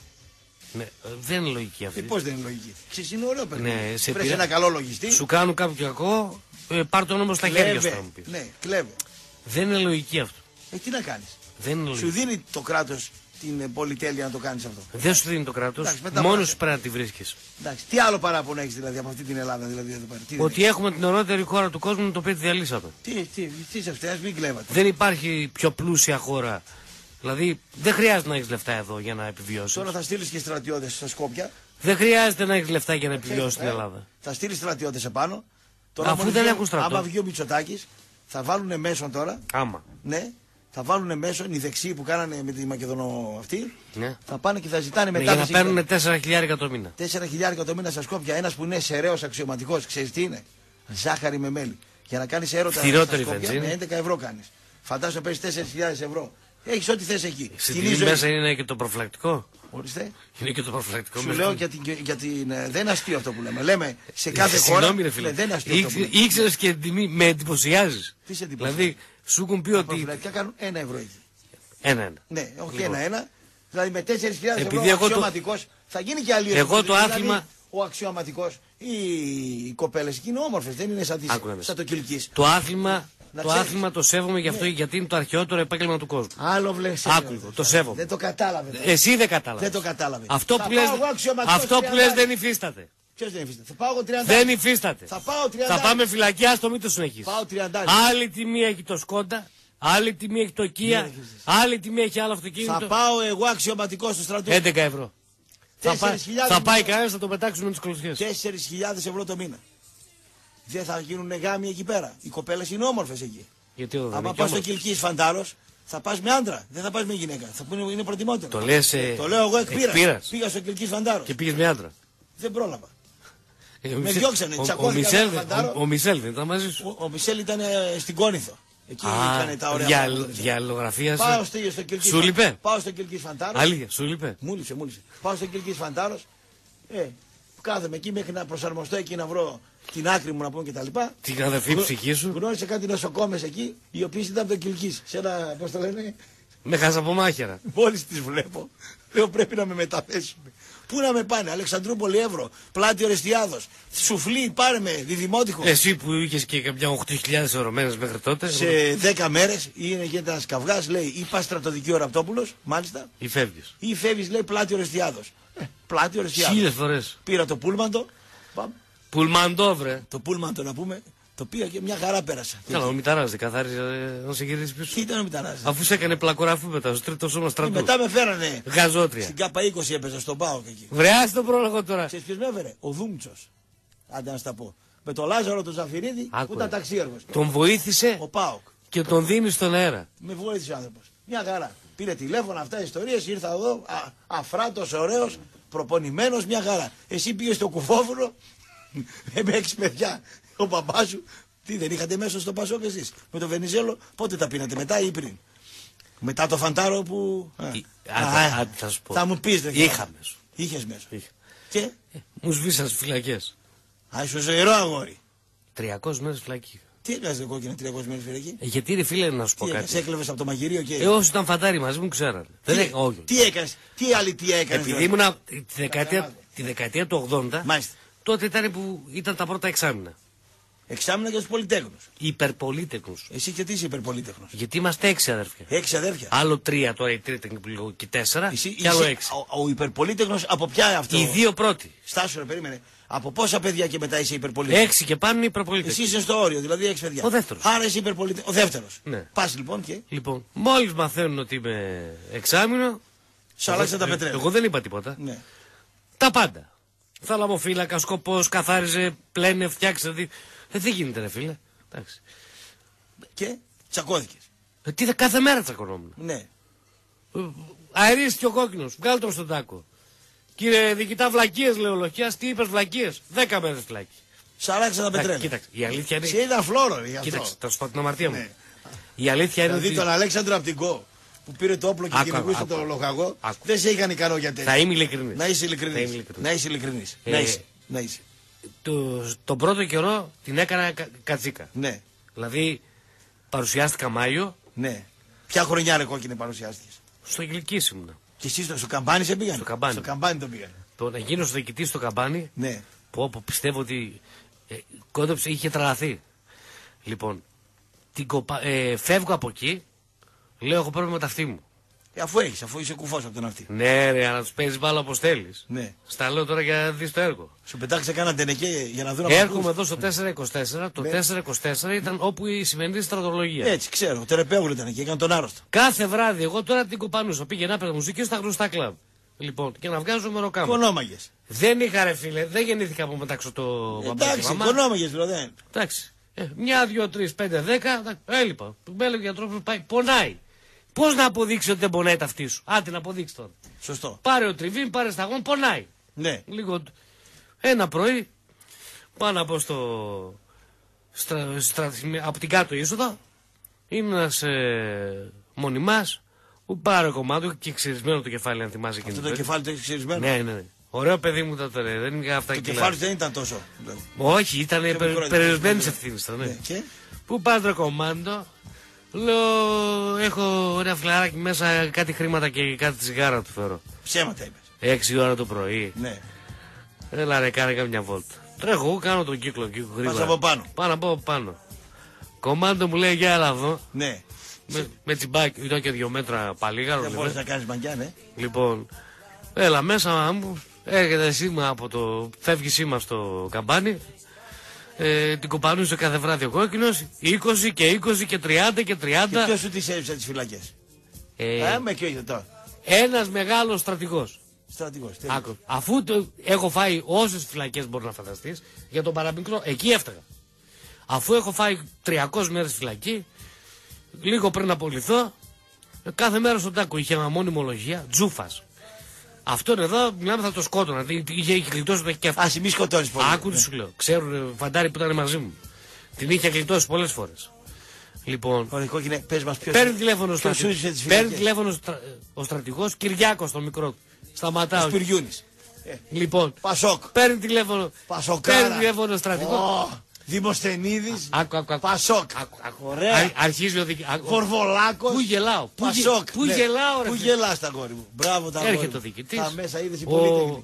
Ναι, δεν είναι λογική αυτή. Ε, πώς δεν είναι λογική? Ξέρεις, είναι ωραίο παιδί. Ναι, σε Βρες πειρά- ένα καλό λογιστή. Σου κάνουν κάποιο κακό, ε, πάρ' τον όμως στα χέρια σου. Θα μου πεις. Ναι, κλέβε. Δεν είναι λογική αυτό. Ε, τι να κάνεις? Δεν είναι Σου λογική. δίνει το κράτος την ε, πολυτέλεια να το κάνεις αυτό. Δεν σου δίνει το κράτος. Εντάξει, μετά Μόνος πάμε. σου πρέπει να τη βρίσκεις. Εντάξει, τι άλλο παράπονο έχεις δηλαδή από αυτή την Ελλάδα, δηλαδή εδώ πέρα? Τι, δεν Ότι έχουμε την ωραιότερη χώρα του κόσμου, το οποίο τη διαλύσαμε. έχεις? τι, τι, τι σε φταίς, μην κλέβατε. Δεν υπάρχει πιο πλούσια χώρα. Δηλαδή δεν χρειάζεται να έχεις λεφτά εδώ για να επιβιώσεις. Τώρα θα στείλεις και στρατιώτες στα Σκόπια. Δεν χρειάζεται να έχεις λεφτά για να επιβιώσεις στην Ε, Ελλάδα. Θα στείλει στρατιώτες επάνω. Τώρα, Αφού άμα δεν βγει- έχουν στρατό. Άμα βγει ο Μητσοτάκης, θα βάλουν μέσον τώρα. Άμα. Ναι, θα βάλουν μέσον οι δεξιοί που κάνανε με τη Μακεδονό αυτή. Ναι. Θα πάνε και θα ζητάνε Ναι, μετά. για να παίρνουν τέσσερα χιλιάρικα το μήνα. τέσσερα χιλιάρικα το μήνα στα Σκόπια. Ένας που είναι σεραίος αξιωματικός, ξέρεις τι είναι? Ζάχαρη με μέλι. Για να κάνεις έρωτα Φθηνότερη στα Σκόπια, βενζίνη. με έντεκα ευρώ κάνεις. Φαντάζομαι να παίρνεις τέσσερις χιλιάδες ευρώ. Έχεις ό,τι θες εκεί. Στην Την τιμή ζωή. μέσα είναι και το προφυλακτικό. Ορίστε. Είναι και το προφυλακτικό. Σου μέσα. λέω για την, για την, ε, δεν είναι αστείο αυτό που λέμε. Λέμε σε κάθε Ε, χώρα. Συγγνώμη, ρε φίλε. Ναι, δεν είναι αστείο αυτό που λέμε. Ήξερε και την τιμή, με εντυπωσιάζει. Τι σε εντυπωσιάζει? Δηλαδή, σου έχουν πει Τα ότι. προφυλακτικά κάνουν ένα ευρώ εκεί. Ένα-ένα. Ναι, όχι Λοιπόν. ένα-ένα. Δηλαδή με τέσσερις χιλιάδες ευρώ Επειδή ο εγώ το- αξιωματικός θα γίνει και άλλη Εγώ το δηλαδή, άθλημα- Ο αξιωματικός, οι, οι κοπέλες εκεί είναι όμορφες, δεν είναι σαν, τις, Άκου να δεις. σαν το Κιλκής. Το άθλημα, Να το ξέρεις. άθλημα το σέβομαι γι' αυτό, Ναι. γιατί είναι το αρχαιότερο επάγγελμα του κόσμου. Άλλο βλέπει. Άκου λίγο, το σέβομαι. Δεν το κατάλαβε. Εσύ δεν κατάλαβε. Δεν το κατάλαβε. Αυτό Θα που λες, πάω εγώ αξιωματικός αυτό που τριάντα. λες δεν υφίσταται. Ποιος δεν υφίσταται? Θα πάω εγώ τριάντα. Δεν υφίσταται. Θα πάω τριάντα. Θα πάμε φυλακή, άστο μην το συνεχίσει. Πάω τριάντα. Άλλη τιμή έχει το Σκόντα, άλλη τιμή έχει το Kia, άλλη τιμή έχει άλλο Θα αυτοκίνητο. πάω εγώ αξιωματικός στο στρατό. έντεκα ευρώ. Θα, πάει, τέσσερις χιλιάδες θα πάει ευρώ. κανένα, θα το πετάξουν με τις κολοσιές. τέσσερις χιλιάδες ευρώ το μήνα. Δεν θα γίνουν γάμοι εκεί πέρα. Οι κοπέλες είναι όμορφες εκεί. Γιατί εδώ δεν Άμα είναι πας κι στο όμως. Κιλκής Φαντάρος, θα πας με άντρα. Δεν θα πας με γυναίκα. Θα πούνε είναι προτιμότερο. Το λες ε, Το λέω εγώ εκ πείρας. πείρας. Πήγα στο Κιλκής Φαντάρος. Και πήγες με άντρα. Δεν πρόλαβα. Ε, ο Με Μισελ- διώξανε, ο- ο τσακώθηκα Μισελ με δεν- τον Φαντάρο. ο- Ο Μισελ δεν ήταν μαζί σου. Ο, ο Μισελ ήταν ε, στην Κόνηθο. Εκεί Α, έκανε τα ωραία δια- πράγματα. διαλογραφία σε- Πάω στο, στο Κιλκής Σου Φαν- λείπε? Πάω στο Κιλκής Φαντάρος. Αλήθεια, σου λείπε. Μου λείψε, μου λείψε. Πάω στο Κιλκής Φαντάρος. Ε, κάθομαι εκεί μέχρι να προσαρμοστώ εκεί να βρω την άκρη μου να πούμε κτλ. Την αδερφή ψυχή σου. Γνώρισα κάτι νοσοκόμες εκεί, οι οποίες ήταν από το Κιλκής. Σε ένα, πώς το λένε, Με χάσα από μάχαιρα. μόλις τις βλέπω, λέω πρέπει να με μεταθέσουν. Πού να με πάνε, Αλεξανδρούπολη Εύρο, Πλάτη Ορεστιάδος, Σουφλή, πάρε με, Διδημότυχο. Εσύ που είχες και καμιά οκτώ χιλιάδες ερωμένες μέχρι τότε. Σε δέκα μέρες είναι γίνεται ένας καυγάς, λέει ή πας στρατοδικείο Ραπτόπουλος, μάλιστα, Ή φεύγεις. ή φεύγεις, λέει Πλάτη Ορεστιάδος. Ε, Πλάτη Ορεστιάδος. Χίλιες φορές. Πήρα το πούλμαντο, πάμε, Πουλμαντό, βρε. το πούλμαντο να πούμε, το πήγα και μια χαρά πέρασα. Καλά, ο Μηταράς δεν καθάριζε ε, να σε γυρίσει πίσω. Τι ήταν ο Μηταράς. Αφού σε έκανε πλακοραφού μετά στο τρίτο σώμα Και στρατού. μετά με φέρανε Γαζότρια. στην ΚΑΠΑ είκοσι έπαιζα στον ΠΑΟΚ εκεί. Βρεάς το πρόλογο τώρα. Ξέρεις ποιος με έφερε, ο Δούμτσος. Άντε να στα πω. Με τον Λάζαρο τον Ζαφυρίδη που Άκουε. ήταν ταξίεργος. Τον βοήθησε Ο ΠΑΟΚ. και τον δίνει στον αέρα. Με βοήθησε ο άνθρωπος. Μια χαρά. Πήρε τηλέφωνα αυτά οι ιστορίες, ήρθα εδώ, α, αφράτος, ωραίος, προπονημένος, μια χαρά. Εσύ πήγες στο Κουφόβουλο, με έξι παιδιά, ο μπαμπάς σου. Τι δεν είχατε μέσα στο Πασόκ εσείς. Με το Βενιζέλο, πότε τα πίνατε, μετά ή πριν. Μετά το Φαντάρο που. Α, Ή- α, άντε, α, άντε, θα σου πω. Θα μου πεις, δεν Είχα μέσα. Είχες μέσα. Είχα. Και. Μου σβήσαν στις φυλακές. Α, είσαι ζωηρό αγόρι. τριακόσιες μέρες φυλακή. Τι έκανες το κόκκινο τριακόσιες μέρες φυλακή. Ε, γιατί ρε φίλε να σου πω Τι έκανες, κάτι. έκλεβες από το μαγειρίο και. Ε, όσοι ήταν φαντάροι μαζί μου ξέρανε. Δεν τι, έ- όχι. τι έκανες, τι άλλη τι έκανες. Επειδή δηλαδή? ήμουνα τη δεκαετία, τη δεκαετία του ογδόντα, Μάλιστα. τότε ήταν που ήταν τα πρώτα εξάμηνα. Εξάμηνα για τους πολυτέχνους. Υπερπολίτεκνους. Εσύ και τι είσαι υπερπολίτεχνος. Γιατί είμαστε έξι αδερφιά. Έξι αδέρφια. Άλλο τρία τώρα, η τρίτη είναι που λίγο και τέσσερα Εσύ, και άλλο είσαι έξι. ο, ο υπερπολίτεχνος από ποια αυτό. Οι δύο πρώτοι. Στάσου ρε, περίμενε. Από πόσα παιδιά και μετά είσαι υπερπολίτεχνος. Έξι και πάνω είναι υπερπολίτεκνοι. Εσύ είσαι στο όριο, δηλαδή έξι παιδιά. Ο δεύτερος. Άρα είσαι υπερπολίτεχνος. Ο δεύτερος. Ναι. Πας λοιπόν και. Λοιπόν, μόλις μαθαίνουν ότι είμαι εξάμηνο. Σου αλλάξαν τα εγώ- πετρέλαια. Εγώ δεν είπα τίποτα. Ναι. Τα πάντα. Θαλαμοφύλακα, σκοπός, καθάριζε, πλένε, φτιάξε. δι- Ε, δεν γίνεται, ρε φίλε. Εντάξει. Και τσακώθηκες. Ε, τι, δε- κάθε μέρα τσακωνόμουν. Ναι. Αερίστηκε ο κόκκινος, βγάλε τον στον τάκο. Κύριε διοικητά, βλακίες λέει ο Λοχιάς, τι είπες βλακίες. Δέκα μέρες φλάκι. Σου αλλάξαν τα Εντάξει, πετρέλαια. Κοίταξε, η αλήθεια είναι. Σε είδα φλόρο, ρε, γι' αυτό. Κοίταξε, θα σου πω την αμαρτία μου. Ναι. Η αλήθεια είναι Δηλαδή ότι. τον Αλέξανδρο από την Κο. που πήρε το όπλο και Άκου, κυνηγούσε άκου, τον άκου. λογαγό, Άκου. δεν σε είχαν ικανό για τέτοια. Θα είμαι ειλικρινής. Να είσαι Θα είμαι ειλικρινής. ειλικρινής. Να είσαι ειλικρινής. Ε, Να είσαι. Να είσαι. Το, τον πρώτο καιρό την έκανα κα, κατσίκα. Ναι, Δηλαδή παρουσιάστηκα Μάιο, ναι. Ποια χρονιά ρε κόκκινη παρουσιάστηκες? στο Γλυκής ήμουνα. Και εσύ στο, στο καμπάνι σε πήγανε? Στο καμπάνι. Στο καμπάνι τον πήγανε. Το να γίνω στο διοικητή στο καμπάνι, Ναι. που όπου πιστεύω ότι ε, κόντεψε, είχε τρελαθεί. Λοιπόν, την κοπα... ε, φεύγω από εκεί, λέω έχω πρόβλημα με τα αυτή μου. Ε, αφού έχεις, αφού είσαι κουφός από τον αυτή. Ναι, ρε, να του παίζει μπάλα όπω θέλει. Ναι. Στα λέω τώρα για να δει το έργο. Σου πετάξε κάνα τενεκέ για να δω να Έρχομαι εδώ στο τετρακόσια είκοσι τέσσερα. Το Ναι. τετρακόσια είκοσι τέσσερα ήταν όπου η σημερινή στρατολογία. Έτσι, ξέρω. Ο Τερεπέογλου ήταν και έκανε τον άρρωστο. Κάθε βράδυ εγώ τώρα την κοπανούσα. Πήγαινα έπαιρνα μουσική στα γνωστά κλαμπ. Λοιπόν, και να βγάζω μεροκάμα. Κονόμαγες. Δεν είχα ρε φίλε, δεν γεννήθηκα από μεταξύ το μπαμπάκι και Εντάξει, μαμά. κονόμαγες δηλαδή. Εντάξει. Ε, μια, δύο, τρει, πέντε, δέκα. Έλειπα. Με έλεγε ο γιατρός πάει. Πονάει. Πώ να αποδείξει ότι δεν πονάει τα αυτή σου. Άντε να αποδείξει τώρα. Σωστό. Πάρε ο τριβήν, πάρε σταγόν, πονάει. Ναι. Λίγο. Ένα πρωί πάω να πω στο. Στρα, στρα, από την κάτω είσοδο είναι ένα ε, μονιμάς που πάρε κομμάτι και ξυρισμένο το κεφάλι, αν θυμάσαι εκείνη. Αυτό το κεφάλι το έχει ξυρισμένο. Ναι, ναι, ναι. Ωραίο παιδί μου ήταν τώρα, δεν είναι αυτά Το κιλά. κεφάλι δεν ήταν τόσο. Δηλαδή. Όχι, ήταν Πιο μικρό ήταν. περιορισμένη ευθύνη. Ναι. Ναι. Και Που πάρε το κομμάτι, λέω έχω ένα φλαράκι μέσα, κάτι χρήματα και κάτι τσιγάρα του φέρω. ψέματα είπες. Έξι ώρα το πρωί. Ναι. Έλα ρε, κάνε καμιά βόλτα. Τρέχω, εγώ κάνω τον κύκλο εκεί γρήγορα. Πας από πάνω. Πάνω από πάνω. Κομμάτι μου λέει για έλα εδώ. Ναι. Με, με τσιμπάκι, ήταν και δύο μέτρα παλίγαρο. Δεν Λοιπόν. μπορείς να κάνεις μαγκιά, ναι. λοιπόν, έλα μέσα μου. Έρχεται σήμα από το. Φεύγει σήμα στο καμπάνι. Ε, την κοπανούσε κάθε βράδυ ο κόκκινος. είκοσι και είκοσι και τριάντα και τριάντα. Και ποιος σου τις έριψε τις φυλακές? Ε, Ε, με ποιο τώρα. ένας μεγάλος στρατηγός. Στρατηγός. τέλειο. Άκου. Αφού το, έχω φάει όσες φυλακές μπορεί να φανταστείς, για τον παραμικρό, εκεί έφταγα. Αφού έχω φάει τριακόσιες μέρες φυλακή, λίγο πριν απολυθώ, κάθε μέρα στον τάκο είχε ένα μόνιμο λογία, Τζούφας. Αυτόν εδώ, μιλάμε θα το σκότωνα, είχε, είχε γλιτώσει το έχει και αυτό. Ας μη σκοτώνεις πολύ. Άκου τι σου λέω, ξέρουν φαντάρι που ήταν μαζί μου. Την είχε γλιτώσει πολλές φορές. Λοιπόν, Ωραία, κόκκινε, πες μας ποιος. παίρνει τηλέφωνο ο ποιος σου στρατηγός. έριψε τις Παίρνει φυλακές? τηλέφωνο ο στρα- ο στρατηγός Κυριάκος τον μικρό. Ο Σταματάω. Σπυριούνης. Λοιπόν, Πασόκ. παίρνει τηλέφωνο. Πασοκάρα. Παίρνει τηλέφωνο ο στρατηγός. Ω, Δημοσθενίδης. Άκου, άκου, άκου. Πασόκ. Άκου, άκου. Ωραία. Αρ- Αρχίζει ο δικη... άκου. Βορβολάκος. Πού γελάω, πού, γε- Πασόκ. πού ναι. γελάω ρε Πού φίλε. γελάς τα κόρη μου. Μπράβο τα κόρη Έρχεται μου. ο διοικητής. Τα μέσα είδες η Ο, πολύτεχνη.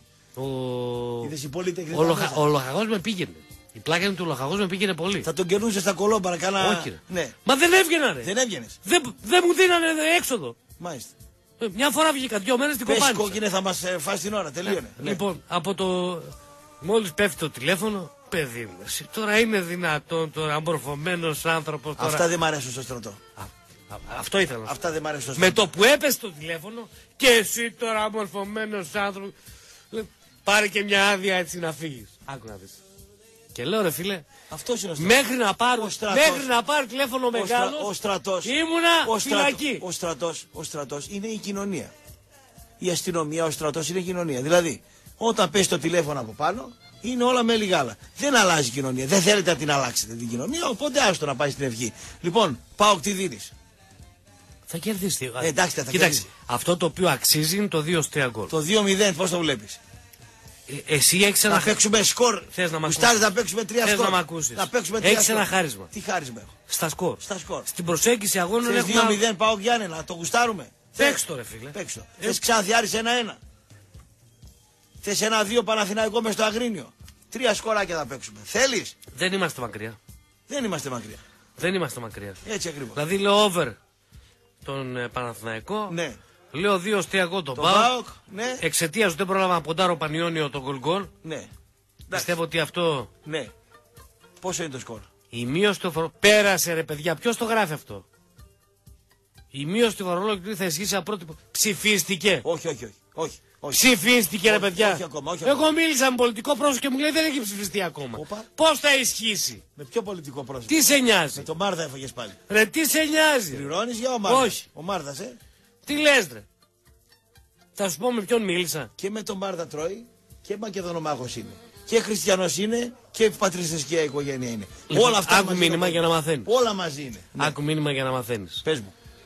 ο, Είδες η πολύτεχνη. ο, τα λοχα... μέσα. ο λοχαγός με πήγαινε. Η πλάκα είναι του λοχαγός με πήγαινε πολύ. Θα τον κερνούσε στα κολόμπαρα κάνα. Όχι ρε. Ναι. Μα δεν έβγαινα ρε. Δεν έβγαινες. Δεν, δεν μου δίνανε έξοδο. Μάλιστα. Ε, Μια φορά βγήκα, δύο μέρες την Πες κοπάνισα. κόκκινε θα μας ε, φας την ώρα. Τελείωνε. Ναι. Λοιπόν, από το. Μόλις πέφτει το τηλέφωνο, παιδί μου, εσύ τώρα είναι δυνατόν τώρα, αμορφωμένος άνθρωπος τώρα. Αυτά δεν μ' αρέσουν στο στρατό. Α, α, αυτό ήθελα να σου Αυτά δεν μ' αρέσουν στο Με στρατό. το που έπεσε το τηλέφωνο και εσύ τώρα αμορφωμένος άνθρωπος, λέ, πάρε και μια άδεια έτσι να φύγεις. Άκου να δεις. Και λέω ρε φίλε, Αυτός είναι ο στρατός. μέχρι να πάρω, Ο στρατός. μέχρι να πάρω τηλέφωνο Ο, στρα... μεγάλο, ο στρατός. ήμουνα ο, στρατο- φυλακή. ο, στρατός, ο στρατός είναι η κοινωνία. Η αστυνομία, ο στρατός είναι η κοινωνία. Δηλαδή, όταν πέσει το τηλέφωνο από πάνω, είναι όλα με λιγάλα. Δεν αλλάζει η κοινωνία. Δεν θέλετε να την αλλάξετε την κοινωνία, οπότε άστο να πάει στην ευχή. Λοιπόν, πάω τι δίνεις. Θα κερδίσει. Ε, εντάξει, θα Κοίταξε, κερδίσει. αυτό το οποίο αξίζει είναι το δύο τρία γκολ. Το δύο μηδέν πώς το βλέπεις. Ε, εσύ έχεις ένα Να παίξουμε σκορ. Θες να μ' Γουστάρεις ακούσεις. να παίξουμε τρία Θες σκορ. να μ' ακούσεις. Να παίξουμε τρία Έχεις σκορ. ένα χάρισμα. Τι χάρισμα έχω. Στα σκορ. Στα σκορ. Στην προσέγγιση αγώνων Θες έχουμε. δύο μηδέν πάω Γιάννενα, το γουστάρουμε. Παίξ' το ρε φίλε. Παίξ' το. Ε, Θες Ξάνθη ένα ένα. Θες ένα δύο Παναθηναϊκό μες στο Αγρίνιο. Τρία σκοράκια θα παίξουμε. Θέλεις. Δεν είμαστε μακριά. Δεν είμαστε μακριά. Δεν είμαστε μακριά. Έτσι ακριβώς. Δηλαδή λέω over τον ε, Παναθηναϊκό. Ναι. Λέω δύο αστεία εγώ τον Το Πάοκ. ΠΑΟΚ. Ναι. Εξαιτίας του δεν πρόλαβα να ποντάρω Πανιόνιο τον γκολ γκολ. Ναι. Εντάξει. Πιστεύω ότι αυτό. Ναι. Πόσο είναι το σκορ. Η μείωση του φορολόγου. Πέρασε ρε παιδιά, ποιος το γράφει αυτό. Η μείωση του φορολόγου θα ισχύσει από πρότυπο. Ψηφίστηκε. Όχι, όχι, όχι. όχι. όχι. Ψηφίστηκε ρε Όχι, παιδιά. όχι ακόμα, όχι Εγώ ακόμα. μίλησα με πολιτικό πρόσωπο και μου λέει δεν έχει ψηφιστεί ακόμα. Οπα. Πώς θα ισχύσει. Με ποιο πολιτικό πρόσωπο. Τι σε νοιάζει. Με τον Μάρδα έφαγες πάλι. Ρε τι σε νοιάζει. Πληρώνεις για ο Μάρδας. Όχι. Ο Μάρδας, ε. Τι λες ρε. Θα σου πω με ποιον μίλησα. Και με τον Μάρδα τρώει και Μακεδονομάχος είναι. Και χριστιανός είναι και πατριστική οικογένεια είναι. Λοιπόν, Όλα αυτά άκου μαζί μήνυμα είναι. για να μαθαίνεις. Όλα μαζί είναι. Ναι. Άκου μήνυμα για να μαθαίνεις. Πες μου.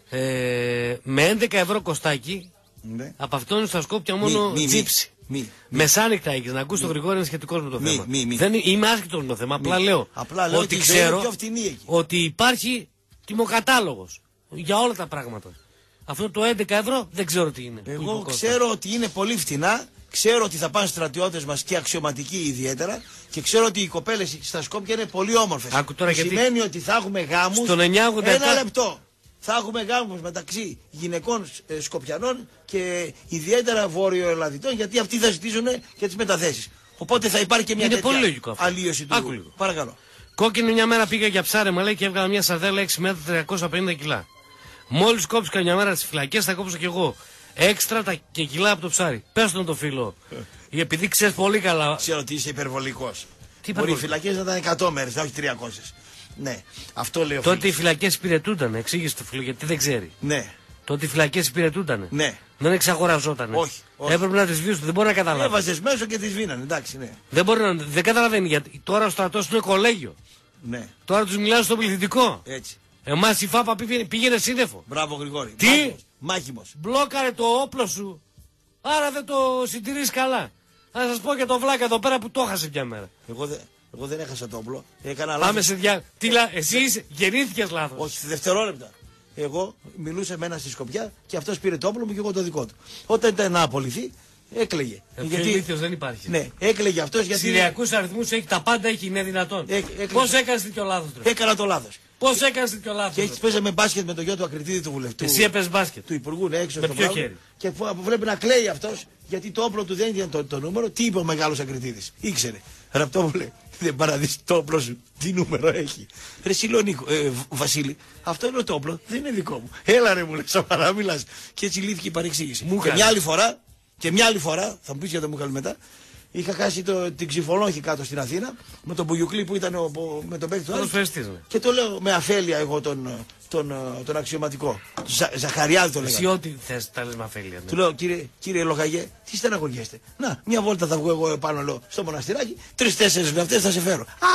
Ε, με έντεκα ευρώ κοστάκι, Ναι. από αυτόν στα Σκόπια μόνο Μη, μη, τσίψη. μη, μη. Μεσάνυχτα έχεις να ακούς τον Γρηγόρη είναι σχετικός με το Μη, θέμα. μη, μη. Δεν, είμαι άσχετος με το θέμα, απλά λέω, Απλά λέω ότι ότι η ζωή είναι ξέρω πιο φτηνή εκεί. ότι υπάρχει τιμοκατάλογος για όλα τα πράγματα. Αυτό το έντεκα ευρώ δεν ξέρω τι είναι. Εγώ ξέρω ότι είναι πολύ φτηνά, ξέρω ότι θα πάνε στρατιώτες μας και αξιωματικοί ιδιαίτερα και ξέρω ότι οι κοπέλες στα Σκόπια είναι πολύ όμορφες. Άκου τώρα που γιατί- σημαίνει ότι θα έχουμε γάμους. Στον εννιακόσια ογδόντα επτά Ένα λεπτό. Θα έχουμε γάμους μεταξύ γυναικών ε, Σκοπιανών και ιδιαίτερα Βόρειο-Ελλαδιτών γιατί αυτοί θα ζητήσουν και τις μεταθέσεις. Οπότε θα υπάρχει και μια Είναι τέτοια πολύ λογικό αυτό. αλλίωση του. Άκου λίγο. Παρακαλώ. Κόκκινη μια μέρα πήγα για ψάρεμα λέει και έβγαλα μια σαρδέλα έξι μέτρα τριακόσια πενήντα κιλά. Μόλις κόψω μια μέρα στις φυλακές θα κόψω κι εγώ. Έξτρα τα και κιλά από το ψάρι. Πες τον το φίλο. Επειδή ξέρεις πολύ καλά. Ξέρω ότι είσαι υπερβολικός. Τι Μπορεί οι υπερβολικός? φυλακές να ήταν εκατό μέρες, όχι τριακόσιες. Ναι, αυτό λέω. Τότε οι φυλακές υπηρετούνταν. Εξήγησε το φίλο γιατί δεν ξέρει. Ναι, Τότε οι φυλακές υπηρετούνταν. ναι. Δεν εξαγοραζόταν. Όχι, όχι. Έπρεπε να τις βρίσκουν. Δεν μπορεί να καταλάβει. Έβαζες μέσα και τις βίνανε, εντάξει, ναι. Δεν μπορεί να. Δεν καταλαβαίνει γιατί. Τώρα ο στρατός είναι κολέγιο. Ναι, Τώρα τους μιλάνε στο πληθυντικό. έτσι. Εμάς η ΦΑΠΑ πήγαινε, πήγαινε σύννεφο. Μπράβο Γρηγόρη. Τι? Μάχημος. Μάχημος. Μπλόκαρε το όπλο σου. Άρα δεν το συντηρείς καλά. Να σας πω και το βλάκα εδώ πέρα που το έχασε μια μέρα. Εγώ, δε, εγώ δεν έχασα το όπλο. Έκανα Πάμε λάθος. σε δια... Τι λα... Εσύ είσαι... γεννήθηκες λάθος. Όχι, σε δευτερόλεπτα. Εγώ μιλούσα με ένα στη Σκοπιά και αυτός πήρε το όπλο μου και εγώ το δικό του. Όταν ήταν να απολυθεί, έκλαιγε. Ε, πιο ηλίθιος δεν υπάρχει. Ναι, έκλαιγε αυτός γιατί. Συριακούς αριθμούς έχει τα πάντα, έχει, είναι δυνατόν. Ε, έκλειγε. Πώς έκανες τέτοιο λάθος τώρα. Έκανα το λάθος. Πώς έκανες τέτοιο Και λάθος. έτσι παίζαμε μπάσκετ με το γιο του Ακριτίδη του βουλευτού. Εσύ έπαιζες μπάσκετ. Του υπουργού ναι, έξω Με στο ποιο μπράβο. χέρι? Και που βλέπει να κλαίει αυτός γιατί το όπλο του δεν ήταν το, το νούμερο. Τι είπε ο μεγάλος Ακριτίδης. Ήξερε. Ραπτό μου λέει. Δεν πάει να δεις το όπλο σου. Τι νούμερο έχει. Ρε Σιλονίκο, ε, Βασίλη, αυτό είναι το όπλο. Δεν είναι δικό μου. Έλα ρε μου λέει, σοβαρά μιλάς. Και έτσι λύθηκε η παρεξήγηση. Και Μούχαλη. μια άλλη φορά, και μια άλλη φορά, θα μου πεις για το Μούχαλη μετά, είχα χάσει το, την ξυφολόγχη κάτω στην Αθήνα με τον Μπουγιουκλή που ήταν ο, ο, με τον παίκτη του Άρη. Ποδοσφαιριστής, ναι. Και το λέω με αφέλεια εγώ τον, τον, τον αξιωματικό. Ζα, Ζαχαριάδη το λέγανε. Εσύ ό,τι θες τα λες με αφέλεια. Ναι. Του λέω, κύριε, κύριε Λογαγέ, τι στεναχωριέστε. Να, μια βόλτα θα βγω εγώ πάνω λέω, στο μοναστηράκι, τρεις-τέσσερις λεπτές θα σε φέρω. Α,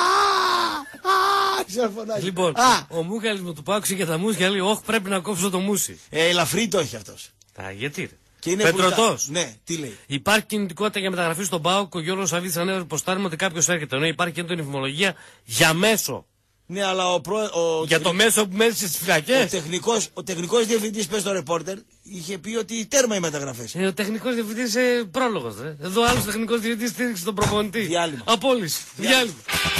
α, ξαφωνάζει. Λοιπόν, Α, ο Μούχαλης μου του πάξε και τα μουσια λέει: Όχι, πρέπει να κόψω το μουσι. ε, ελαφρύ το έχει αυτός. Α, γιατί. Ρε. Και είναι Πετρωτός. μπροστά. Ναι, τι λέει. Υπάρχει κινητικότητα για μεταγραφή στον ΠΑΟΚ. Ο Γιώργος Σαββίδης ανέβασε ποστάρημα ότι κάποιος έρχεται. Ενώ υπάρχει και έντονη φημολογία για μέσο. Ναι, αλλά ο, προ, ο, Για το μέσο που μένει στις ο φυλακές. τεχνικός, ο τεχνικός διευθυντής, πες στο ρεπόρτερ, είχε πει ότι τέρμα οι μεταγραφές. Ε, ο τεχνικός διευθυντής είναι πρόλογος. Ρε. Εδώ άλλος τεχνικός διευθυντής στήριξε τον προπονητή. Διάλειμμα. Απόλυση. Διάλειμμα.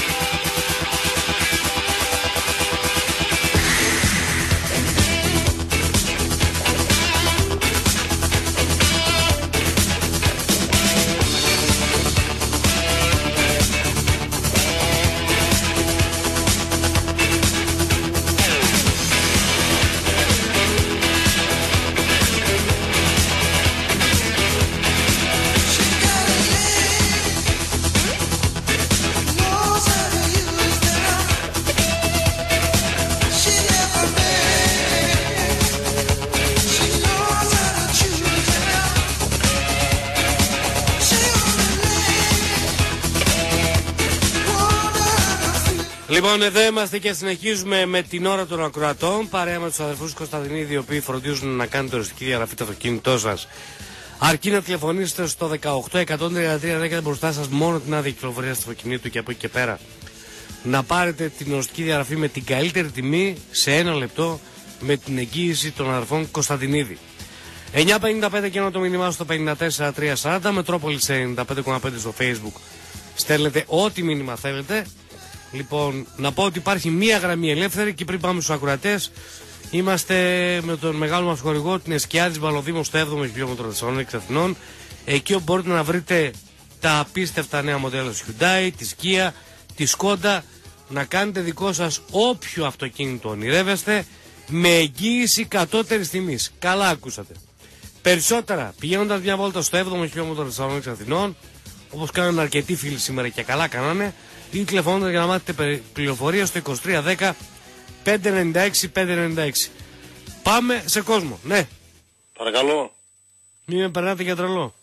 Λοιπόν, εδώ είμαστε και συνεχίζουμε με την ώρα των ακροατών. Παρέα με τους αδερφούς Κωνσταντινίδη, οι οποίοι φροντίζουν να κάνετε οριστική διαγραφή το αυτοκίνητό σας. Αρκεί να τηλεφωνήσετε στο δεκαοκτώ εκατόν τριάντα τρία, να έχετε μπροστά σας μόνο την άδεια κυκλοφορία του αυτοκινήτου και από εκεί και πέρα να πάρετε την οριστική διαγραφή με την καλύτερη τιμή σε ένα λεπτό με την εγγύηση των αδερφών Κωνσταντινίδη. εννιά πενήντα πέντε και ένα το μήνυμά στο πενήντα τέσσερα τριακόσια σαράντα, Μετρόπολης ενενήντα πέντε κόμμα πέντε στο Facebook. Στέλνετε ό,τι μήνυμα θέλετε. Λοιπόν, να πω ότι υπάρχει μία γραμμή ελεύθερη και πριν πάμε στους ακροατές, είμαστε με τον μεγάλο μας χορηγό, την Εσκιάδης Βαλοδήμος, στο έβδομο χιλιόμετρο Θεσσαλονίκης Αθηνών. Εκεί όπου μπορείτε να βρείτε τα απίστευτα νέα μοντέλα της Hyundai, της Kia, της Skoda, να κάνετε δικό σας όποιο αυτοκίνητο ονειρεύεστε με εγγύηση κατώτερης τιμής. Καλά ακούσατε. Περισσότερα πηγαίνοντας μια βόλτα στο έβδομο χιλιόμετρο Θεσσαλονίκης Αθηνών, όπως κάνουν αρκετοί φίλοι σήμερα και καλά κάνανε, ή τηλεφωνώντας για να μάθετε πληροφορία στο είκοσι τρία δέκα πεντακόσια ενενήντα έξι πεντακόσια ενενήντα έξι. Πάμε σε κόσμο. Ναι. Παρακαλώ. Μην με περνάτε για τρελό.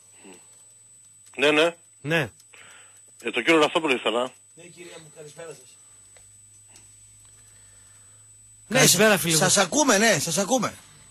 Ναι, ναι. Ναι. Ε, το κύριο Ραυτόπουλο ήθελα. Ναι, κυρία μου, καλησπέρα σας. Καλησπέρα, φίλε μου. Σας ακούμε, ναι, σας ακούμε.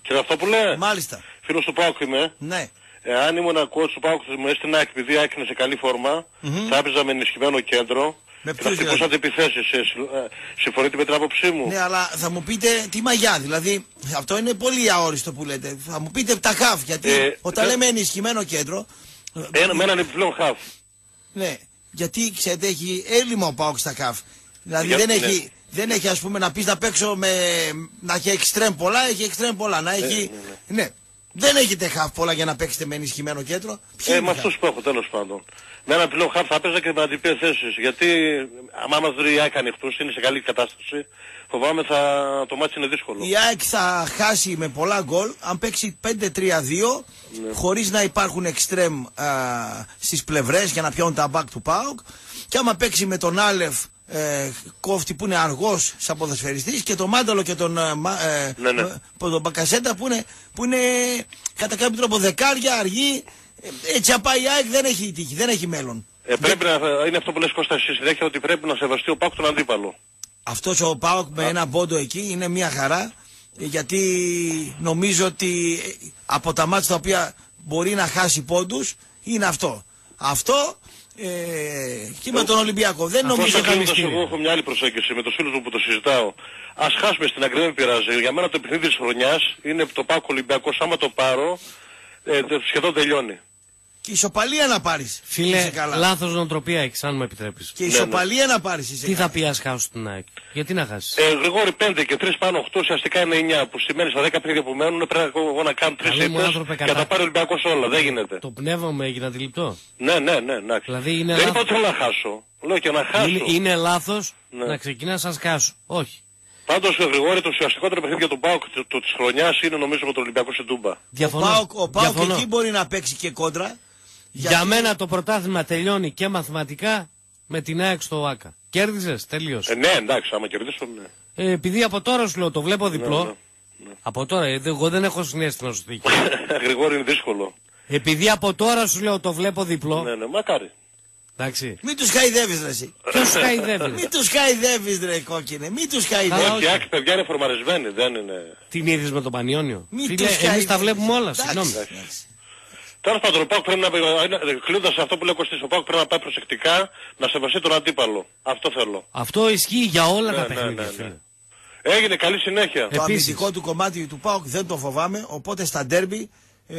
Κύριε Αυτόπουλε, Μάλιστα. φίλος του ΠΑΟΚ είμαι. Ναι. Εάν ήμουν coach του ΠΑΟΚ μου έστεινα επειδή η ΑΕΚ είναι σε καλή φόρμα, Mm-hmm. θα έπαιζα με ενισχυμένο κέντρο. Με και θα ποιους χτυπούσατε δηλαδή? επιθέσεις. Ε, συμφωνείτε με την άποψή μου? Ναι, αλλά θα μου πείτε τι μαγιά. Δηλαδή, αυτό είναι πολύ αόριστο που λέτε. Θα μου πείτε τα χαφ. Γιατί Ε, όταν δε- λέμε ενισχυμένο κέντρο. Ένα, με έναν επιπλέον χαφ. Ναι, γιατί ξέρετε, έχει έλλειμμα ο ΠΑΟΚ στα χαφ. Δηλαδή Για- δεν, ναι. έχει, δεν έχει, ας πούμε, να πεις να παίξω με. Να έχει εξτρέμ πολλά, έχει εξτρέμ πολλά. Να έχει. ναι, Ναι. Δεν έχετε χαφ πολλά για να παίξετε με ενισχυμένο κέντρο. Ποιοι Ε, είναι με οι χαφ? αυτούς που έχω τέλος πάντων. Με έναν επιπλέον χαφ θα έπαιζα και με αντιπιθέσεις. Γιατί άμα μας βρει η ΑΕΚ ανοιχτούς, είναι σε καλή κατάσταση, φοβάμαι θα, το μάτι είναι δύσκολο. Η ΑΕΚ θα χάσει με πολλά γκολ αν παίξει πέντε τρία δύο Ναι. χωρίς να υπάρχουν εξτρέμ α, στις πλευρές για να πιάνουν τα μπακ του ΠΑΟΚ, και άμα παίξει με τον Άλεφ ε, κόφτη που είναι αργός σαν ποδοσφαιριστής, και τον Μάνταλο και τον, ε, μα- ε, Ναι, ναι. ε, τον Μπακασέτα που είναι, που είναι κατά κάποιο τρόπο δεκάρια, αργοί. Ε, έτσι απά η ΑΕΚ δεν έχει τύχη, δεν έχει μέλλον. Ε, πρέπει να, είναι αυτό που λες Κώστα στη συνέχεια, ότι πρέπει να σεβαστεί ο ΠΑΟΚ τον αντίπαλο. Αυτός ο ΠΑΟΚ με ένα πόντο εκεί είναι μια χαρά, γιατί νομίζω ότι από τα μάτια τα οποία μπορεί να χάσει πόντους είναι αυτό. Αυτό ε, και με τον Ολυμπιακό. Δεν νομίζω Κώστα, ότι κλείνοντας, εγώ έχω μια άλλη προσέγγιση με τους φίλους μου που το συζητάω. Ας χάσουμε στην Αγκρή, δεν πειράζει. Για μένα το παιχνίδι της χρονιάς είναι το ΠΑΟΚ Ολυμπιακός. Άμα το πάρω, ε, σχεδόν τελειώνει. και ισοπαλία να πάρεις. Φίλε, είσαι καλά. λάθος νοοτροπία έχεις, αν μου επιτρέπεις. Και ναι. ισοπαλία να πάρεις. Είσαι Τι καλά. θα πει ας χάσω την ΑΕΚ? Γιατί να χάσεις? Ε, Γρηγόρη πέντε και τρεις πάνω οκτώ ουσιαστικά είναι εννιά. Που σημαίνει στα δέκα παιχνίδια που μένουν πρέπει εγώ να κάνω τρεις Καλέ μου ήττες άνθρωπε, και κατά- να τα πάρει ο Ολυμπιακός όλα. Δεν γίνεται. Το πνεύμα μου έγινε αντιληπτό. Ναι, ναι, ναι. Εντάξει. Δηλαδή είναι δεν λάθος. είπα ότι θέλω να χάσω. Λέω και να χάσω. Είναι, είναι λάθος Ναι. να ξεκινάς ας χάσω. Όχι. Πάντως, Γρηγόρη, το ουσιαστικότερο παιχνίδι για τον ΠΑΟΚ το, το, της χρονιάς είναι νομίζω με τον Ολυμπιακό στην Τούμπα. Ο Διαφωνώ. ΠΑΟΚ, ο ΠΑΟΚ Διαφωνώ. εκεί μπορεί να παίξει και κόντρα. Για μένα το πρωτάθλημα τελειώνει και μαθηματικά με την ΑΕΚ στο ΆΚΑ. Κέρδισες, τελείωσε. Ε, ναι, εντάξει, άμα κερδίσω, ναι. Ε, επειδή από τώρα σου λέω το βλέπω διπλό. ναι, ναι. Από τώρα, ε, δε- εγώ δεν έχω συνέστημα στο δίκαιο. Γρηγόρη είναι δύσκολο. Επειδή από τώρα σου λέω το βλέπω διπλό. Ναι, ναι, μακάρι. Εντάξει. Μην τους χαϊδεύεις ρε εσύ. Ποιος χαϊδεύει? Μην τους χαϊδεύεις ρε κόκκινε. Μην τους Καλά, χαϊδεύεις. όχι. Η ΑΕΚ, παιδιά, είναι φορμαρισμένη, δεν είναι... Την είδες με τον Πανιόνιο? Μην Φίλε, τους εμείς τα χαϊδεύεις. βλέπουμε όλα, Εντάξει, συγγνώμη. εντάξει. Τέλος πάντων, ο ΠΑΟΚ πρέπει να... Κλείνοντας αυτό που λέω Κωστής, ο ΠΑΟΚ πρέπει να πάει προσεκτικά, να σεβαστεί τον αντίπαλο. Αυτό θέλω. Αυτό ισχύει για όλα Ναι, τα ναι, παιχνίδια, ναι, ναι. φίλε. Έγινε, καλή συνέχεια. Το Επίσης. αμυντικό του κομμάτι του ΠΑΟΚ δεν το φοβάμαι, οπότε στα ντέρμπι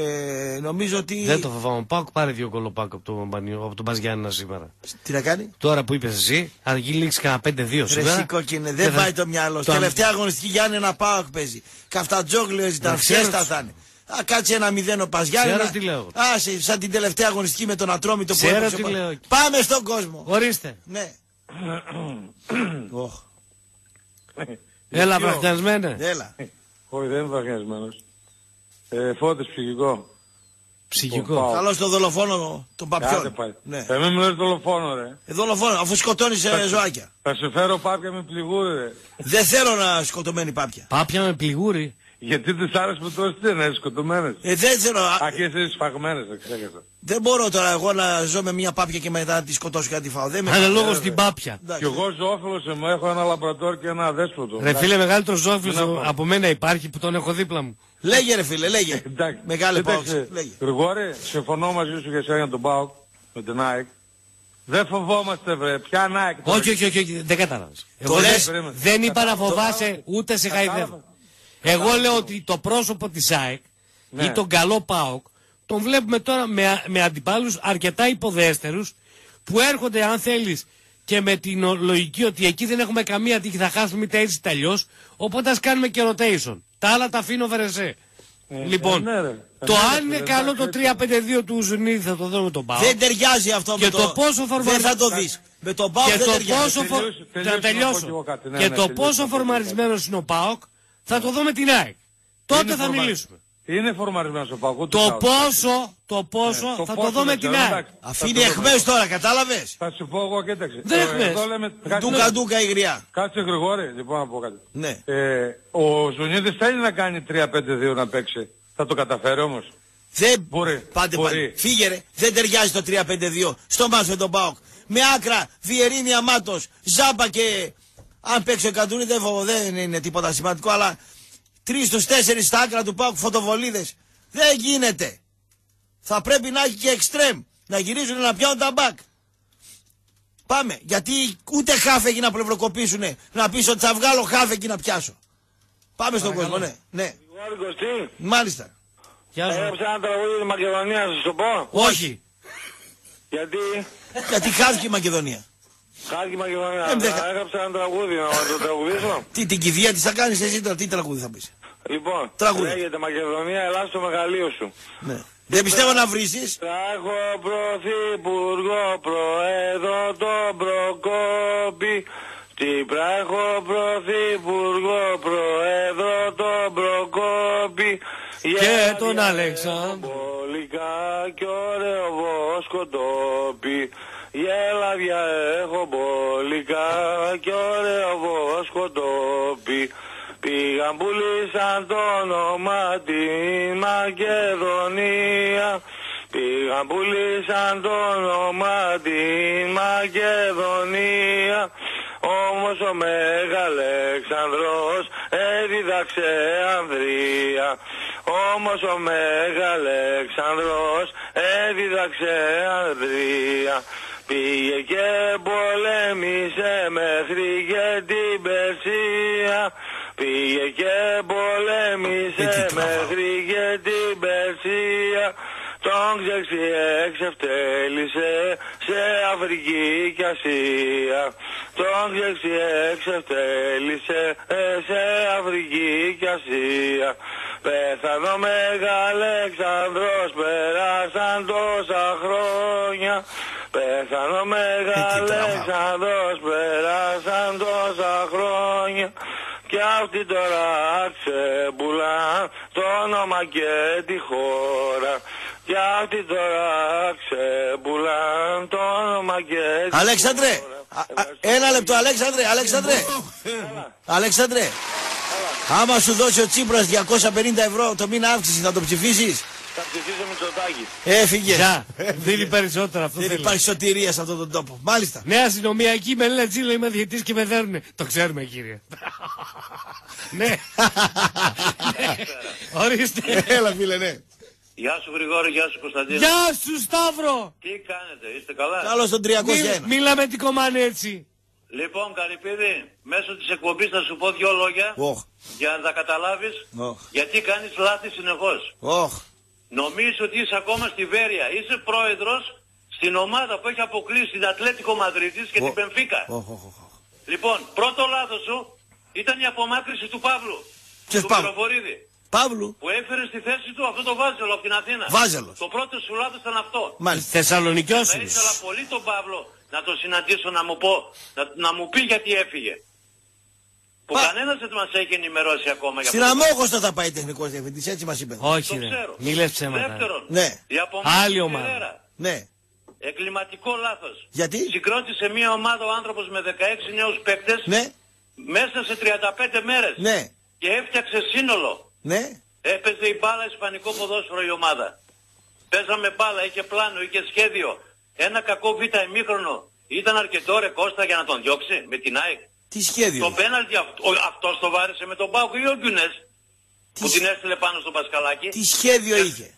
ε, νομίζω ότι. Δεν το φοβάμαι. Πάω πάρε δύο κολοπάκ από τον, Πανιό- από τον Μπαζιάννα σήμερα. Τι να κάνει. Τώρα που είπες εσύ, αν γίνει λήξει κανένα πέντε δύο Ρε σήμερα. εσύ κόκκινε, δεν θα- πάει το μυαλό. το- Τελευταία αγωνιστική Γιάννη ένα ΠΑΟΚ παίζει. Καφτατζόγλιο ήταν, Να ξέρω φιέστα τι- θα είναι. Α, κάτσε ένα μηδέν ο Παζιάννη. Ξέρω τι λέω. Άσε, σαν την τελευταία αγωνιστική με τον Ατρόμητο που Ξέρω έπαιξε τι ο- λέω. Πάμε στον κόσμο. Ορίστε. Ναι. Οχ, Έλα, βραχιασμένε. έλα. Όχι, δεν είμαι βραχνιασμένος. Ε, φώτης ψυχικό. Ψυχικό. Πάω. Καλό στο δολοφόνο των Κάτε παπιών. πάλι. Ναι. Ε, μην μιλάς δολοφόνο, ρε. Ε, δολοφόνο, αφού σκοτώνει ζωάκια. Θα σε φέρω πάπια με πληγούρι, ρε. Δεν θέλω να σκοτωμένη πάπια. Πάπια με πληγούρι. Γιατί τις άρεσε που τόσες τι είναι, σκοτωμένες. Ε, δεν θέλω. α, Α, και εσείς σφαγμένες, δεν ξέχασα. Δεν μπορώ τώρα εγώ να ζω με μια πάπια και μετά να τη σκοτώσω και να τη φάω. Δεν με Αναλόγω στην πάπια. Εντάξει. Κι εγώ ζωόφιλος είμαι, έχω ένα λαμπρατόρ και ένα αδέσποτο. Ρε φίλε, μεγαλύτερο Δεν ζώφιλο έχω. από μένα υπάρχει που τον έχω δίπλα μου. Λέγε ρε φίλε, λέγε. Εντάξει. Μεγάλε Κοίταξε, πάω. Λέγε. Γρηγόρη, συμφωνώ μαζί σου για εσένα τον ΠΑΟΚ, με την ΑΕΚ. Δεν φοβόμαστε, βρε. Ποια ΑΕΚ. Όχι, όχι, όχι, όχι, δεν κατάλαβες. Εγώ Το δεν, λες. δεν είπα να Κατάλαβα. φοβάσαι ούτε σε Κατάλαβα. χαϊδεύω. Εγώ λέω ότι το πρόσωπο της ΑΕΚ Ναι. ή τον καλό ΠΑΟΚ τον βλέπουμε τώρα με, με αντιπάλους αρκετά υποδέστερους που έρχονται, αν θέλεις, και με την ο- λογική ότι εκεί δεν έχουμε καμία τύχη, θα χάσουμε είτε έτσι είτε αλλιώς, οπότε ας κάνουμε και rotation. Τα άλλα τα αφήνω βερεσέ. Λοιπόν, ε, ναι, ρε. το Ναι, αν ρε, είναι φίλε, καλό εντάξει, το τρία πέντε δύο του Ζουνίδη θα το δω με τον ΠΑΟΚ. Δεν ταιριάζει αυτό Και με το πόσο φορμα- Δεν θα το δεις. Με τον Πάο Και δεν το ταιριάζει. πόσο, φο... τελείωσε- τελείωσε να να πω κι τελειώσω. εγώ κάτι. Ναι, Και ναι, το τελείωσε πόσο να πω κι εγώ φορμαρισμένος είναι ο ΠΑΟΚ θα το δω με την ΑΕΚ. Τότε Είναι θα φορμα- μιλήσουμε. Είναι φορμαρισμένος ο ΠΑΟΚ. ούτε Το σ' άλλο. πόσο, το πόσο Ναι, το θα το πόσο δω με δεν την ξέρω, ΑΕΚ. εντάξει. Αφήνει Θα το εχμές τώρα, κατάλαβες. Θα σου πω εγώ, κοίταξε. Δεν Ε, εχμές. εδώ λέμε- κάτσε- Ντούκα ντούκα υγριά. Κάτσε Γρηγόρη, λοιπόν να πω κάτι. Ναι. Ε, ο Ζουνίδης θέλει να κάνει τρία πέντε δύο να παίξει. Θα το καταφέρει όμως. Δεν Μπορεί, Πάτε μπορεί. πάλι. Φύγε ρε. Δεν ταιριάζει το τρία πέντε δύο στο μάτς με τον ΠΑΟΚ. Με άκρα, Βιερίνη Αμάτος, Ζάμπα και αν παίξει ο Καντούνι δεν φοβο, δεν είναι τίποτα σημαντικό, αλλά τρεις στους τέσσερις στα άκρα του ΠΑΟΚ φωτοβολίδες. Δεν γίνεται. Θα πρέπει να έχει και εξτρέμ. Να γυρίζουν να πιάνουν τα μπακ. Πάμε. Γιατί ούτε χάφεκι να πλευροκοπήσουνε. Να πεις ότι θα βγάλω χάφεκι να πιάσω. Πάμε στον κόσμο, ναι. ναι. Μάλιστα. Έγραψα ένα τραγούδι τη Μακεδονία, να σας το πω. Όχι. Γιατί. Γιατί χάθηκε η Μακεδονία. Χάθηκε η Μακεδονία. Ε, δεν- Έγραψα ένα τραγούδι να το τραγουδήσω. Τι την κηδεία της θα κάνεις εσύ τώρα, τι τραγούδι θα πεις. Λοιπόν, Τραγούδι. λέγεται Μακεδονία, Ελλάς στο μεγαλείο σου. Ναι. Δεν πιστεύω να βρήσεις. Θα έχω πρωθυπουργό, προέδρο τον Προκόπη. Τι πράχω πρωθυπουργό, προέδρο τον Προκόπη. Και τον Αλέξανδρο. Πολικά κι ωραίο βοσκοτόπι. Γέλαδια έχω μπολικά κι ωραίο βοσκοτόπι. Πήγαν πουλήσαν το όνομα την Μακεδονία. Πήγαν πουλήσαν το όνομα την Μακεδονία. Όμως ο Μεγαλέξανδρος έδιδαξε Ανδρεία. Όμως ο Μεγαλέξανδρος έδιδαξε Ανδρεία. Πήγε και πολέμησε μέχρι και την Περσία. Πήγε και πολέμησε μέχρι και την Περσία. Τον ξεξιεξευτέλησε σε Αφρική και Ασία. Τον ξεξιεξευτέλησε σε Αφρική και Ασία. Πέθανε ο Μεγαλέξανδρος, πέρασαν τόσα χρόνια. Πέθανε ο Μεγαλέξανδρος, πέρασαν τόσα χρόνια. Κι αυτοί τώρα ξεμπουλάν το όνομα και τη χώρα. Κι αυτοί τώρα ξεμπουλάν το όνομα και τη Αλέξανδρε, χώρα. α, α, ένα λεπτό, Αλέξανδρε, Αλέξανδρε. Αλέξανδρε, άμα σου δώσει ο Τσίπρας διακόσια πενήντα ευρώ το μήνα αύξηση, θα το ψηφίσεις. Θα ψηφίσω Μητσοτάκη. Έφυγε. Γεια. Δίνει περισσότερα αυτό. Δεν θέλει. υπάρχει σωτηρία σε αυτόν τον τόπο. Μάλιστα. Νέα αστυνομία εκεί με λένε Τζίλα, είμαι διαιτητής και με δέρουνε. Το ξέρουμε, κύριε. Ναι. Ναι. Ορίστε. Έλα, φίλε, ναι. Γεια σου Γρηγόρη, γεια σου Κωνσταντίνο. Γεια σου, Σταύρο. Τι κάνετε, είστε καλά? Καλώς στον τριακόσια ένα. Μη- Μίλα με την κομμάνη έτσι. Λοιπόν Καρυπίδη, μέσω της εκπομπής θα σου πω δυο λόγια Οχ, για να τα καταλάβεις οχ, γιατί κάνεις λάθη συνεχώς. οχ. Νομίζεις ότι είσαι ακόμα στη Βέρεια, είσαι πρόεδρος στην ομάδα που έχει αποκλείσει την Ατλέτικο Μαδρίτης και την Μπενφίκα. Οχ, οχ, οχ. Λοιπόν, πρώτο λάθος σου ήταν η απομάκρυση του Παύλου. Ποιος του Παύλου? Πληροφορίδη, Παύλου. που έφερε στη θέση του αυτό το Βάζελο από την Αθήνα. Βάζελος. Το πρώτο σου λάθος ήταν αυτό. Μάλιστα. Θα Θεσσαλονικιώσιμος. ήθελα πολύ τον Παύλο να τον συναντήσω να μου πω, να, να μου πει γιατί έφυγε. Που Πα- κανένας δεν μας έχει ενημερώσει ακόμα για Στην αυτό. Αμόχωστο θα πάει τεχνικός διευθυντής, έτσι μας είπε. Όχι, Το ρε. ξέρω. Μη λες ψέματα. Δεύτερον, Ναι, η απομάκρυνση Άλλη του ομάδα. Φεραίρα. ναι. Εγκληματικό λάθος. Γιατί? Συγκρότησε μια ομάδα ο άνθρωπος με δεκαέξι νέους παίκτες Ναι, μέσα σε τριάντα πέντε μέρες. ναι, Και έφτιαξε σύνολο. ναι. Έπαιζε η μπάλα ισπανικό ποδόσφαιρο η ομάδα. Παίζαμε μπάλα, είχε πλάνο, είχε σχέδιο. Ένα κακό β' ημίχρονο. Ήταν αρκετό ρε Κώστα για να τον διώξει με την ΑΕΚ. Τι σχέδιο. Το πέναλτι αυτό, ο- αυτός το βάρεσε με τον Πάουκ ή ο Γκιουνές Τι που σ- την έστειλε πάνω στο Πασκαλάκι. Τι σχέδιο είχε.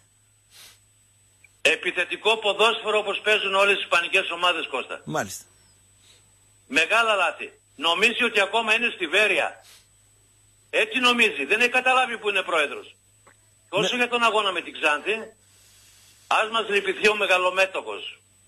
Επιθετικό ποδόσφαιρο όπως παίζουν όλες οι ισπανικές ομάδες Κώστα. Μάλιστα. Μεγάλα λάθη. Νομίζει ότι ακόμα είναι στη Βέρεια. Έτσι νομίζει. Δεν έχει καταλάβει που είναι πρόεδρος. Και όσο για τον αγώνα με την Ξάνθη, ας μας λυπηθεί ο μεγαλομέτωχος.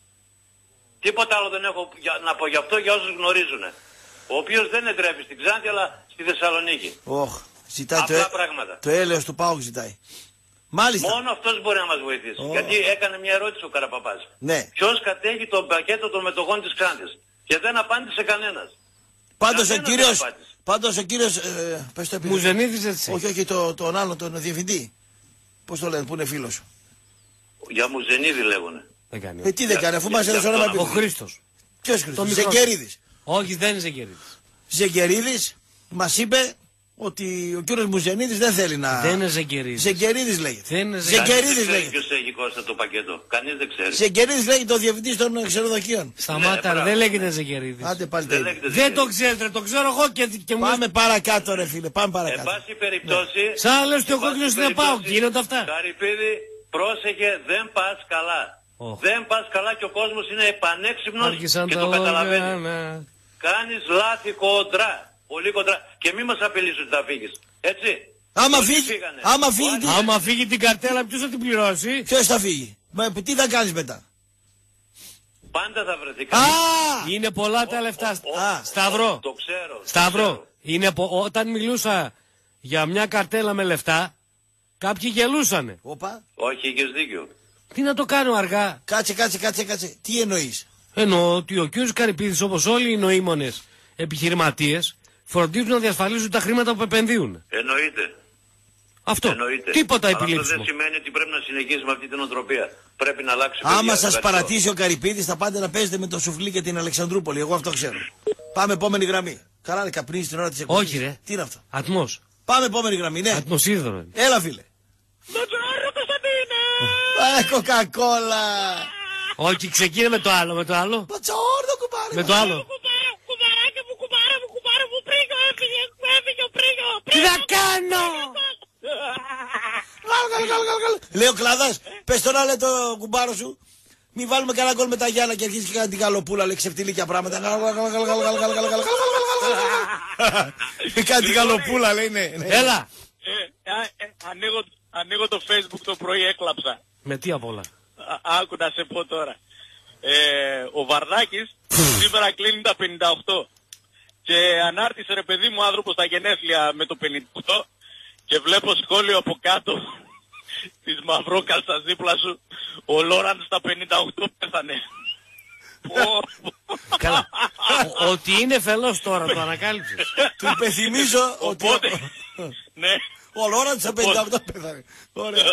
Τίποτα άλλο δεν έχω για- να πω γι' αυτό για όσους γνωρίζουν. Ο οποίος δεν εντρέπει στην Ξάνθη αλλά στη Θεσσαλονίκη. Οχ, ζητάει το, Απλά έ- πράγματα. το έλεος του ΠΑΟΚ ζητάει. Μάλιστα. Μόνο αυτός μπορεί να μας βοηθήσει. Ω. Γιατί έκανε μια ερώτηση ο Καραπαπάς. Ναι. Ποιος κατέχει το πακέτο των μετοχών της Ξάνθης. Και δεν απάντησε κανένας. Πάντως ο Κανένας κύριος, δεν απάντησε. πάντως ο κύριος, ε, πες το επίθετο. Μουζενίδης έτσι. Όχι, όχι, το, τον άλλο, τον διευθυντή. Πώς το λένε, που είναι φίλος σου. Για Μουζενίδη λέγουνε. Δεν κάνει. Ε, τι δεν κάνει, αφού μας για έδωσε αυτό όνομα να Ο επίθετο. Χρήστος. Ποιος Το Χρήστος, μικρό. Ζεγκερίδης. Όχι, δεν είναι Ζεγκερίδης. Ζεγκερίδης μας είπε ότι ο κύριος Μουζενίδης δεν θέλει να... Δεν είναι Ζεγκερίδης. Ζεγκερίδης λέγεται. Δεν είναι Ζεγκερίδης Κανείς δεν ξέρει λέγεται. ποιος έχει Κώστα το πακέτο. Κανείς δεν ξέρει. Ζεκερίδης λέγει το διευθυντής των ξενοδοχείων. Σταμάτα, Ναι, δεν λέγεται Ζεκερίδης. Άντε πάλι Δεν τέλει. λέγεται Δεν Ζεκερίδης. το ξέρετε, το ξέρω εγώ και, και μου. Πάμε παρακάτω ρε φίλε, πάμε Εν παρακάτω. πάση περιπτώσει... Σαν να λες ότι ο εν πάση κόκκινος είναι περιπτώσει, πάω, γίνονται αυτά. Καρυπίδη, πρόσεχε, δεν πας καλά. Oh. Δεν πας καλά και ο κόσμος είναι επανέξυπνος Άρχισαν και τα το καταλαβαίνει. όργανα. Κάνεις λάθη κοντρά. Πολύ κοντρά. Και μη μας απειλείς ότι θα φύγεις. Έτσι. Άμα Όλοι φύγει, φύγανε. άμα Ο φύγει, Άλης- τι- Άμα φύγει την καρτέλα, ποιος θα την πληρώσει? ποιος θα φύγει. Μα, τι θα κάνεις μετά. Πάντα θα βρεθεί Α! κανείς. Είναι πολλά τα λεφτά. Ο- Α, Σταυρό. Το ξέρω. το Σταυρό. ξέρω. Είναι πο... Όταν μιλούσα για μια καρτέλα με λεφτά, κάποιοι γελούσανε. Όπα. Όχι, είχες δίκιο. Τι να το κάνω αργά. Κάτσε, κάτσε, κάτσε, κάτσε. Τι εννοείς. Εννοώ ότι ο κ. Καρυπίδης, όπως όλοι οι νοήμονες επιχειρηματίες, φροντίζουν να διασφαλίζουν τα χρήματα που επενδύουν. Εννοείται. Αυτό. Εννοείται. Τίποτα Αλλά αυτό επιλήψιμο. δεν σημαίνει ότι πρέπει να συνεχίσει με αυτή την οτροπία. Πρέπει να αλλάξει. Άμα παιδιά, σας ευχαριστώ. παρατήσει ο Καρυπίδης θα πάτε να παίζετε με το σουφλί και την Αλεξανδρούπολη. Εγώ αυτό ξέρω. Πάμε επόμενη γραμμή. Καλά, είναι καπνίζει την ώρα της εκπομπής. Όχι, ρε. Τι είναι αυτό. Ατμός. Πάμε επόμενη γραμμή, ναι. Ατμοσίδωρο. Έλα, φίλε. Α, κοκακόλα. Όχι, ξεκίνε με το άλλο, με το άλλο. Πατσόρδο, κουμπάρε. Με το άλλο. Κουμπαράκι μου, κουμπάρα μου, κουμπάρα μου, πρίγιο, έφυγε, έφυγε ο πρίγιο. Τι να κάνω! Γαλ, γαλ, γαλ, γαλ, γαλ. Λέει ο Κλάδας, πες τώρα λέει το κουμπάρο σου. Μην βάλουμε κανένα γκολ με τα Γιάννα και αρχίσει και κάνει την γαλοπούλα, λέει ξεφτιλίκια πράγματα. Γαλ, γαλ, γαλ, γαλ, γαλ, γαλ, γαλ, γαλ, γαλ, γαλ. Κάνει την γαλοπούλα, λέει, ναι. ναι. Έλα. Ε, α, ε, ανοίγω, ανοίγω το Facebook το πρωί, έκλαψα. Με τι απ' όλα. Α, άκου να σε πω τώρα. Ε, ο Βαρδάκης σήμερα κλείνει τα πενήντα οκτώ. Και ανάρτησε ρε παιδί μου άνθρωπος στα γενέθλια με το πενήντα οκτώ και βλέπω σχόλιο από κάτω της μαυρόκαλτσας δίπλα σου. Ο Λόραν στα πενήντα οκτώ πέθανε. Καλά. Ο- Ότι είναι φελός τώρα, το ανακάλυψες. Του υπενθυμίζω ότι Οπότε, ναι. ο Λόραντ στα πενήντα οκτώ πέθανε. Ωραία.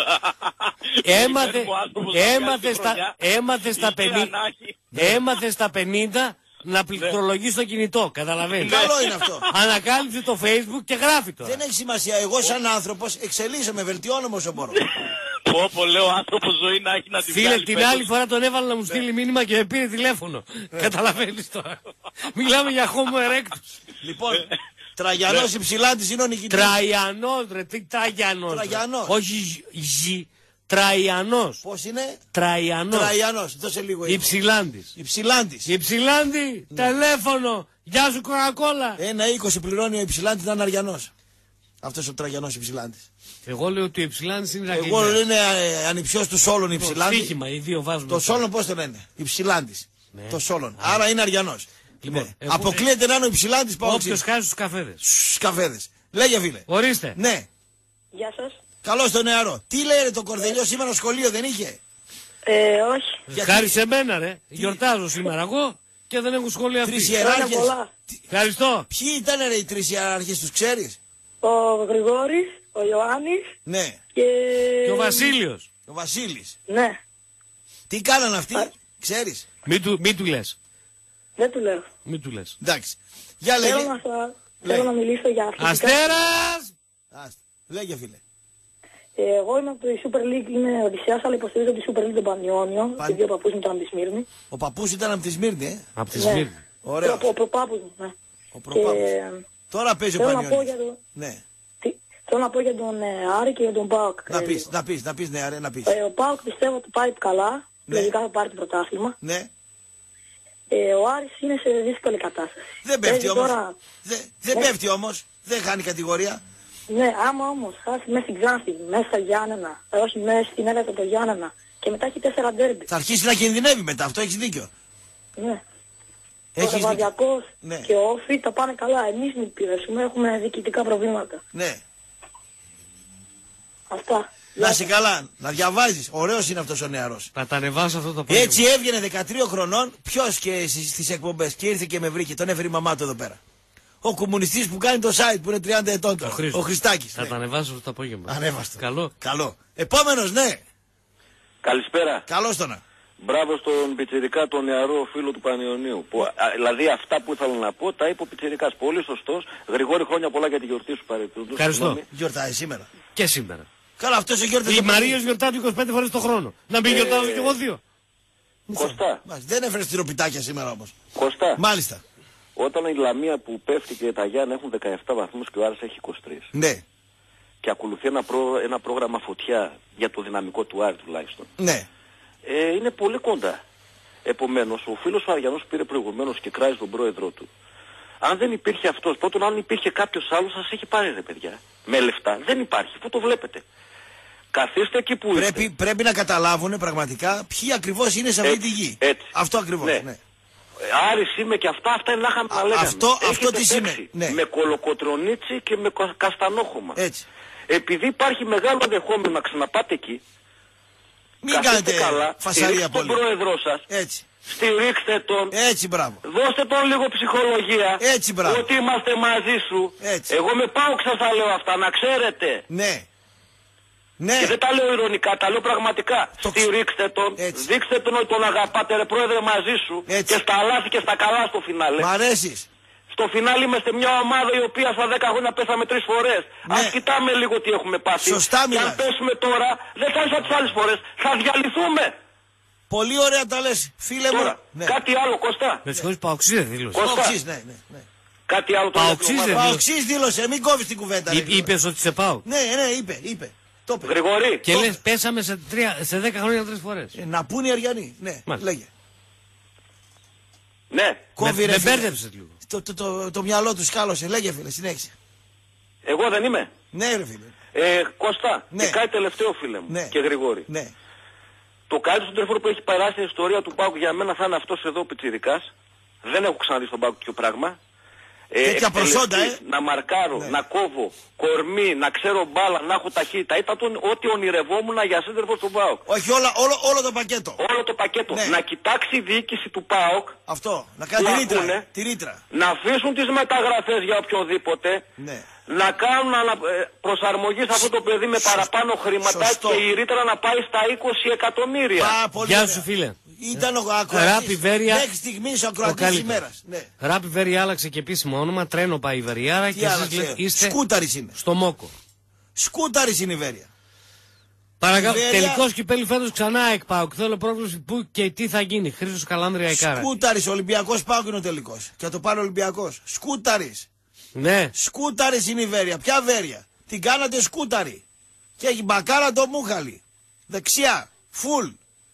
Έμαθε, Ο άνθρωπος να έμαθε, βγάλει τη στα, χρονιά. έμαθε, στα Είχε πενήντα, ανάγκη. έμαθε στα πενήντα να πληκτρολογεί στο κινητό. Καταλαβαίνεις. Καλό είναι αυτό. Ανακάλυψε το Facebook και γράφει τώρα. Δεν έχει σημασία. Εγώ σαν άνθρωπος εξελίσσομαι, βελτιώνομαι όσο μπορώ. Πω πω λέω άνθρωπος ζωή να έχει να τη Φίλε, βγάλει την φέτος. άλλη φορά τον έβαλα να μου στείλει μήνυμα και με πήρε τηλέφωνο. Καταλαβαίνεις τώρα. Μιλάμε για Homo erectus. Λοιπόν, Τραγιανός Υψηλάντης είναι ο νικητής. Τραϊανός, ρε, τι Τραγιανός. ρε. Τραγιανός. Όχι ζ, Τραϊανός. Πώς είναι? Τραϊανός. Τραγιανός. Δώσε λίγο. info. Υψηλάντης. Υψηλάντης. Υψηλάντη, τηλέφωνο. Γεια σου Κοκακόλα. Ένα είκοσι πληρώνει ο Υψηλάντης να είναι Αριανός. Αυτός ο Τραγιανός Υψηλάντης. Εγώ λέω ότι ο Υψηλάντης είναι Εγώ ρακετζιάς. είναι ε, ανιψιός του Σόλων Υψηλάντη. Στοίχημα, οι δύο βάζουμε. Το Σόλων πώς το λένε. Υψηλάντης. Ναι. Το Σόλων. Άρα είναι Αριανός. Λοιπόν, Ναι. εγώ- Αποκλείεται να είναι ο Υψηλάντης πάω Όποιος χάσει τους καφέδες. στους καφέδες. Λέγε φίλε. Ορίστε. Ναι. Γεια σας. Καλώς το νεαρό. Τι λέει ρε το κορδελιό σήμερα σχολείο δεν είχε. Ε, όχι. Γιατί- Χάρη σε μένα ρε. Γιορτάζω σήμερα εγώ και δεν έχω σχολείο Τρεις αυτή. ιεράρχες. πολλά. Ευχαριστώ. Ποιοι ήταν ρε οι τρεις ιεράρχες τους ξέρεις. Ο Γρηγόρης, ο Ιωάννης Ναι. και... Και ο Βασίλειος. Ο Βασίλης. Ναι, Τι κάνανε αυτοί. Ξέρεις. Μην του, μην του λες. δεν του λέω. Μην του λες. Εντάξει. Για Θέλω λέγε. να, σα... Λέγε. Θέλω να μιλήσω για αθλητικά. Αστέρας! Άστα. Λέγε φίλε. Ε, εγώ είμαι από τη Super League, είμαι Οδυσσέας, αλλά υποστηρίζω τη Super League των Πανιόνιων. Παν- Και δύο παππούς μου ήταν από τη Σμύρνη. Ο παππούς ήταν από τη Σμύρνη, ε. Από τη Ναι. Σμύρνη. Ωραίος. Ο, ο προπάπους μου, ναι. Ο προπάπους. Και... Τώρα παίζει ο Θέλω να πω Πανιώνης. για το... Ναι. Τι... Θέλω να πω για τον ε, Άρη και για τον Πάοκ. Να ε, πεις, λίγο. να πεις, να πεις, ναι, αρέ, να πεις. Ε, ο Πάοκ πιστεύω ότι πάει καλά. Ναι. Λογικά θα πάρει το πρωτάθλημα. Ναι. Ε, ο Άρης είναι σε δύσκολη κατάσταση. Δεν πέφτει Παίζει όμως. τώρα- Δε- Δεν Ναι. πέφτει όμως. Δεν χάνει κατηγορία. Ναι, άμα όμως χάσει μέσα στην Ξάνθη, μέσα στα Γιάννενα, ε, όχι μέσα στην έδρα των Γιάννενα και μετά έχει τέσσερα ντέρμπι. Θα αρχίσει να κινδυνεύει μετά. Αυτό έχεις δίκιο. Ναι. Ο Έχεις δίκιο. Λεβαδιακός Ναι. και ο Όφη τα πάνε καλά. Εμείς μην πιέσουμε, έχουμε διοικητικά προβλήματα. Ναι. Αυτά. Να είσαι καλά. Να διαβάζεις. Ωραίος είναι αυτός ο νεαρός. Θα τα ανεβάσω αυτό το πράγμα. Έτσι έβγαινε δεκατρία χρονών. Ποιος και στις, στις εκπομπές. Και ήρθε και με βρήκε. Τον έφερε η μαμά του εδώ πέρα. Ο κομμουνιστής που κάνει το site που είναι τριάντα ετών τώρα. Ο Χρήστος. Ο Χριστάκης. Θα Ναι. τα ανεβάσω αυτό το απόγευμα. Ανέβαστο. Καλό. Καλό. Επόμενος, ναι. Καλησπέρα. Καλώς το να. Μπράβο στον Πιτσιρικά, τον νεαρό φίλο του Πανιωνίου. Που, α, δηλαδή αυτά που ήθελα να πω τα είπε ο Πιτσιρικάς. Πολύ σωστός. Γρηγόρη, χρόνια πολλά για τη γιορτή σου παρετούντου. Ευχαριστώ. Γιορτάζει σήμερα. Και σήμερα. Καλά, αυτός γιορτάζει. Οι Μαρίες γιορτάζουν είκοσι πέντε φορές το χρόνο. Να μην γιορτάζω κι εγώ δύο. Κωστά. Δεν έφερες τυροπιτάκια σήμερα όμως. Κωστά. Μάλιστα. Όταν η Λαμία που πέφτει και τα Γιάννη έχουν δεκαεπτά βαθμούς και ο Άρης έχει είκοσι τρία. Ναι. Και ακολουθεί ένα, προ... ένα πρόγραμμα φωτιά για το δυναμικό του Άρη τουλάχιστον. Ναι. Ε, είναι πολύ κοντά. Επομένως, ο φίλος ο Αριανός πήρε προηγουμένως και κράζει τον πρόεδρό του. Αν δεν υπήρχε αυτός, πρώτον αν υπήρχε κάποιος άλλος σας έχει πάρει ρε παιδιά. Με λεφτά. Δεν υπάρχει. Πού το βλέπετε. Καθίστε εκεί που πρέπει, είστε. Πρέπει να καταλάβουν πραγματικά ποιοι ακριβώς είναι σε αυτή έτσι, τη γη. Έτσι. Αυτό ακριβώς. Ναι. Ναι. Άρης είμαι και αυτά, αυτά είναι να είχαμε να λέγαμε. Αυτό, αυτό τι σημαίνει. Ναι. Με κολοκοτρονίτσι και με καστανόχωμα. Έτσι. Επειδή υπάρχει μεγάλο ενδεχόμενο να ξαναπάτε εκεί, μην κάνετε καλά, φασαρία πολύ. Τον πρόεδρό σας. Έτσι. Στηρίξτε τον. Έτσι, μπράβο. Δώστε τον λίγο ψυχολογία. Έτσι, μπράβο. Ότι είμαστε μαζί σου. Έτσι. Εγώ με πάω σας τα λέω αυτά, να ξέρετε. Ναι. Ναι. Και δεν τα λέω ειρωνικά, τα λέω πραγματικά. Το... Στηρίξτε τον, έτσι. Δείξτε τον ότι τον αγαπάτε ρε πρόεδρε μαζί σου. Έτσι. Και στα λάθη και στα καλά στο φινάλε. Μ' αρέσεις. Στο φινάλι είμαστε μια ομάδα η οποία στα δέκα χρόνια πέσαμε τρεις φορές. Ναι. Ας κοιτάμε λίγο τι έχουμε πάθει. Σωστά μιλάς. Και αν πέσουμε τώρα, δεν θα είσαι τις άλλες φορές. Θα διαλυθούμε. Πολύ ωραία τα λες, φίλε τώρα, μου. Ναι. Κάτι άλλο, Κωστά. Με συγχωρείς, Παοξής δεν δήλωσε. Παοξής, ναι, ναι, ναι. Κάτι άλλο το Παοξής δήλωσε, μην κόβεις την κουβέντα. Εί, είπες ότι σε πάω. Ναι, ναι, είπε, είπε. Το είπε. Γρηγορή. Και λες πέσαμε σε, τρία, σε δέκα χρόνια τρεις φορές. Ε, να πούνε οι Αριανοί. Ναι, μάλιστα. Λέγε. Ναι. Κόβει, με, ρε, με μπέρδεψες λίγο. Το, το, το, το, το μυαλό του σκάλωσε. Λέγε φίλε, συνέχισε. Εγώ δεν είμαι. Ναι ρε φίλε. Ε, Κωστά, ναι. Και κάτι τελευταίο φίλε μου. Ναι. Και Γρηγόρη. Ναι. Το καλύτερο τρεφόρο που έχει περάσει στην ιστορία του Πάουκ για μένα θα είναι αυτός εδώ ο πιτσιρικάς. Δεν έχω ξαναδεί στον Πάουκ τέτοιο πράγμα. Ε, Τέτοια προσόντα, ε. Να μαρκάρω, ναι. Να κόβω, κορμί, να ξέρω μπάλα, να έχω ταχύτητα. Ήταν ό,τι ονειρευόμουν για σύντροφο στον ΠΑΟΚ. Όχι, όλα, όλο, όλο το πακέτο. Όλο το πακέτο. Ναι. Να κοιτάξει η διοίκηση του ΠΑΟΚ. Αυτό, να κάνει τη ρήτρα, ακούνε, τη ρήτρα. Να αφήσουν τις μεταγραφές για οποιοδήποτε. Ναι. Να κάνουν ανα... προσαρμογή σε αυτό το παιδί με παραπάνω χρήματα. Σωστό. Και η ρήτρα να πάει στα είκοσι εκατομμύρια. Α, γεια σου φίλε. Ήταν ο ακροατής μέχρι στιγμής ο ακροατής της ημέρας. Ναι. Ράπι Βέρεια άλλαξε και επίσημο όνομα, τρένο πάει η Βεριάρα και εσείς είστε Σκούταρης είναι. Στο Μόκο. Σκούταρης είναι η Βέρεια. Παρακαλώ, Βέρεια... τελικός κυπέλλου φέτος ξανά εκ-ΠΑΟΚ. Θέλω πρόβληση που και τι θα γίνει. Χρήστος Καλάνδρια Ικάρα. Σκούταρης, Ολυμπιακός ΠΑΟΚ είναι ο τελικός. Και θα το πάρει ο Ολυμπιακός. Σκούταρης. Ναι. Σκούταρης είναι η Βέρεια. Ποια Βέρεια? Την κάνατε σκούταρη. Και έχει μπακάρα το μούχαλι. Δεξιά. Φουλ.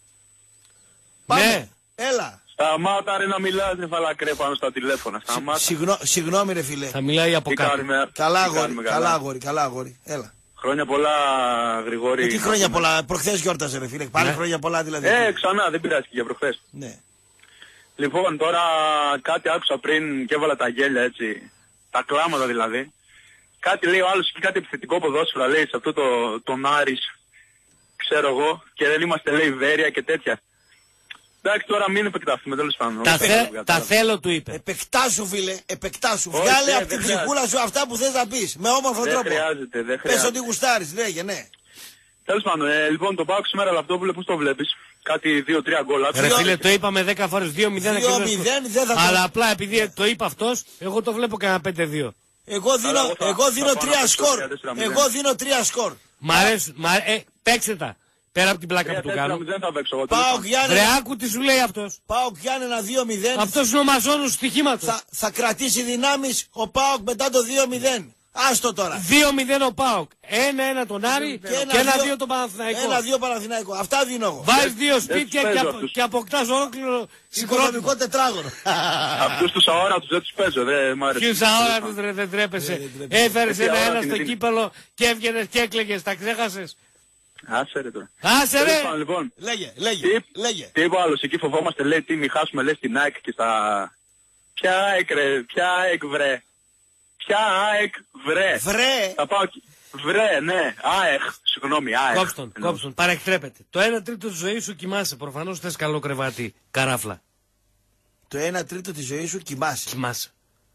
Πάμε. Ναι. Έλα. Σταμάτα ρε να μιλάς ρε φαλακρέ πάνω στα τηλέφωνα. Σταμάτα. Συγνώ, συγγνώμη ρε φίλε. Θα μιλάει από κάτω. Καλά αγόρι, καλά αγόρι, καλά αγόρι. Έλα. Χρόνια πολλά Γρηγόρη. Ε, τι χρόνια πολλά, προχθές γιόρτασε ρε φίλε. Πάλι ναι. Χρόνια πολλά δηλαδή. Ε, ξανά, δεν πειράζει και για προχθές. Ναι. Λοιπόν, τώρα κάτι άκουσα πριν και έβαλα τα γέλια έτσι. Τα κλάματα δηλαδή. Κάτι λέει ο άλλος και κάτι επιθετικό ποδόσφαιρο λέει σε αυτό το, τον Άρης. Ξέρω εγώ. Και δεν είμαστε λέει Βέρεια και τέτοια. Εντάξει, τώρα μην επεκταθούμε, τέλος πάντων. Τα, θε, τα θέλω του είπε. Επεκτάσου φίλε, επεκτάσου. Όχι, Βγάλε από την ψυχούλα σου αυτά που θες να πεις. Με όμορφο δεν τρόπο. Χρειάζεται, δεν χρειάζεται. Πες ότι γουστάρεις, λέγε, ναι. Τέλος πάντων, ε, λοιπόν το πάω σήμερα Λαπτόπουλε, πώς το βλέπεις? Κάτι δύο τρία γκολ. Ρε φίλε, το είπαμε δέκα φορές, δύο μηδέν. Αλλά απλά επειδή yeah. το είπα αυτός, εγώ το βλέπω κανένα πέντε δύο. Εγώ δίνω, εγώ θα, εγώ δίνω θα τρία σκορ. Εγώ δίνω τρία σκορ. Μ' αρέσει, ε, παίξτε τα. Πέρα από την πλάκα που του κάνω. Πάω Ρε άκου τι σου λέει αυτός. Πάοκ Γιάννενα δύο μηδέν. Αυτός είναι ο μαζόνος του στοιχήματος. Θα, θα κρατήσει δυνάμεις ο Πάοκ μετά το δύο μηδέν. Άστο τώρα. δύο μηδέν ο Πάοκ. ένα ένα τον Άρη και ένα δύο τον Παναθηναϊκό. ένα δύο Παναθηναϊκό. Αυτά δίνω εγώ. Βάζεις δύο σπίτια και, απο, και αποκτάς ολόκληρο οικονομικό τετράγωνο. Αυτούς τους αόρατους δεν τους παίζω. Ποιους αόρατους ρε δεν τρέπεσαι. Έφερες ένα ένα στο κύπελο και έβγαινες και έκλαιγες. Τα ξέχασες. Άσε ρε τώρα. Άσε ρε. Λοιπόν, λέγε, λέγε, τι, λέγε. Τι είπε ο άλλος, εκεί φοβόμαστε λέει τι μη χάσουμε λέει στην ΑΕΚ και στα... Ποια ΑΕΚ ρε, ποια ΑΕΚ βρε. Ποια ΑΕΚ βρε. Βρε. Θα πάω... Βρε, ναι, ΑΕΚ, συγγνώμη, ΑΕΚ. Κόψτον, κόψτον, παρεκτρέπεται. Το ένα τρίτο της ζωής σου κοιμάσαι, προφανώς θες καλό κρεβάτι, καράφλα. Το ένα τρίτο της ζωής σου κοιμάσαι. Κοιμάσαι.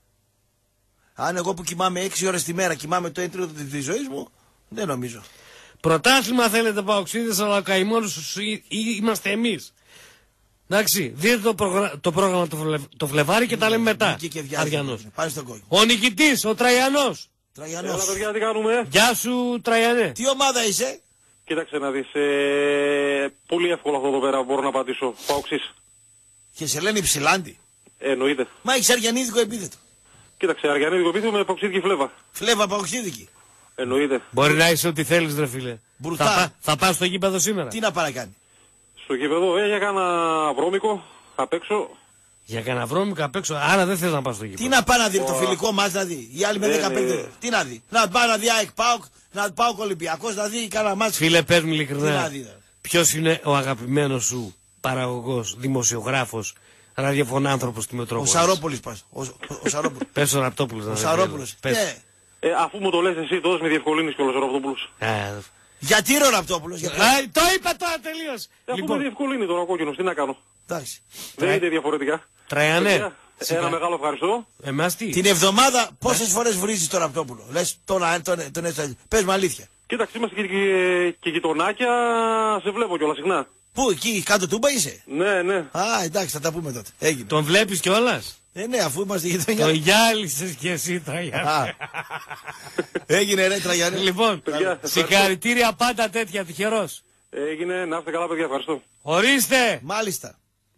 Αν εγώ που κοιμάμαι έξι ώρες τη μέρα κοιμάμαι το ένα τρίτο της ζωής μου, δεν νομίζω. Πρωτάθλημα θέλετε παοξίδες, αλλά ο καημόνος είμαστε εμείς. Εντάξει, δείτε το, προγρα... το πρόγραμμα το, Φλε... το Φλεβάρι και τα λέμε μετά. Αριανός. Ο νικητής, ο Τραϊανός. Τραγιανός. Έλα παιδιά, τι κάνουμε. Γεια σου Τραγιανέ. Τι ομάδα είσαι? Κοίταξε να δεις, ε, πολύ εύκολο αυτό εδώ πέρα, μπορώ να πατήσω. Παοξής. Και σε λένε Υψηλάντη. Ε, εννοείται. Μα έχεις αργιανίδικο επίθετο. Κοίταξε, αργιανίδικο επίθετο με παοξίδικη φλέβα. Φλέβα παοξίδικη. Εννοείται. Μπορεί να είσαι ό,τι θέλεις ρε φίλε. Μπουρτά. Θα, πά, θα πας στο γήπεδο σήμερα. Τι να παρακάνει. Στο γήπεδο, ε, για κάνα βρώμικο, απ' έξω. Για κανένα βρώμικο απ' έξω, άρα δεν θες να πας στο γήπεδο. Τι να πάει να δει το φιλικό μας να δει. Οι άλλοι με Ναι, δεκαπέντε. ναι. Τι να δει. Να πάει να δει ΑΕΚ ΠΑΟΚ, να πάω Ολυμπιακός, να δει κανένα μάτς. Φίλε, πες μου Τι να ειλικρινά, δει. δε. ποιος είναι ο αγαπημένος σου παραγωγός, δημοσιογράφος, ραδιοφωνάνθρωπος στη Ο Μετρόπολη. Σαρόπουλος πας. Ο, ο, ο Σαρόπουλος. Πες ο Ραπτόπουλος. να Ο δεν Σαρόπουλος. ξέρω. Πες. Ναι. Ε, αφού μου το λες εσύ, τόσο με διευκολύνεις κιόλας ο Ραπτόπουλος. Ε, Γιατί ρε ο Ραπτόπουλος. Γιατί... Α, το είπα τώρα τελείως. Ε, αφού Λοιπόν, με διευκολύνει τώρα ο κόκκινος, τι να κάνω. Εντάξει. Δεν είναι διαφορετικά. Τραγιανέ, Παιδιά, ένα μεγάλο ευχαριστώ. εμάς τι. Την εβδομάδα πόσες φορές βρίζεις τον Ραπτόπουλο. Λες τον, τον, τον, τον πες μου αλήθεια. Κοίταξε, είμαστε και, και, και γειτονάκια, σε βλέπω κιόλας συχνά. Πού, εκεί κάτω τούμπα είσαι. Ναι, ναι. Α, εντάξει, θα τα πούμε τότε. Έγινε. Τον βλέπεις κιόλας. Ε, ναι, αφού είμαστε γειτονιά. Το γυάλισες κι εσύ Τραγιανέ. Α. Έγινε ρε Τραγιανέ. Λοιπόν, Παιδιά, ευχαριστώ. συγχαρητήρια πάντα τέτοια, τυχερός. Έγινε, να είστε καλά παιδιά, ευχαριστώ. Ορίστε. Μάλιστα.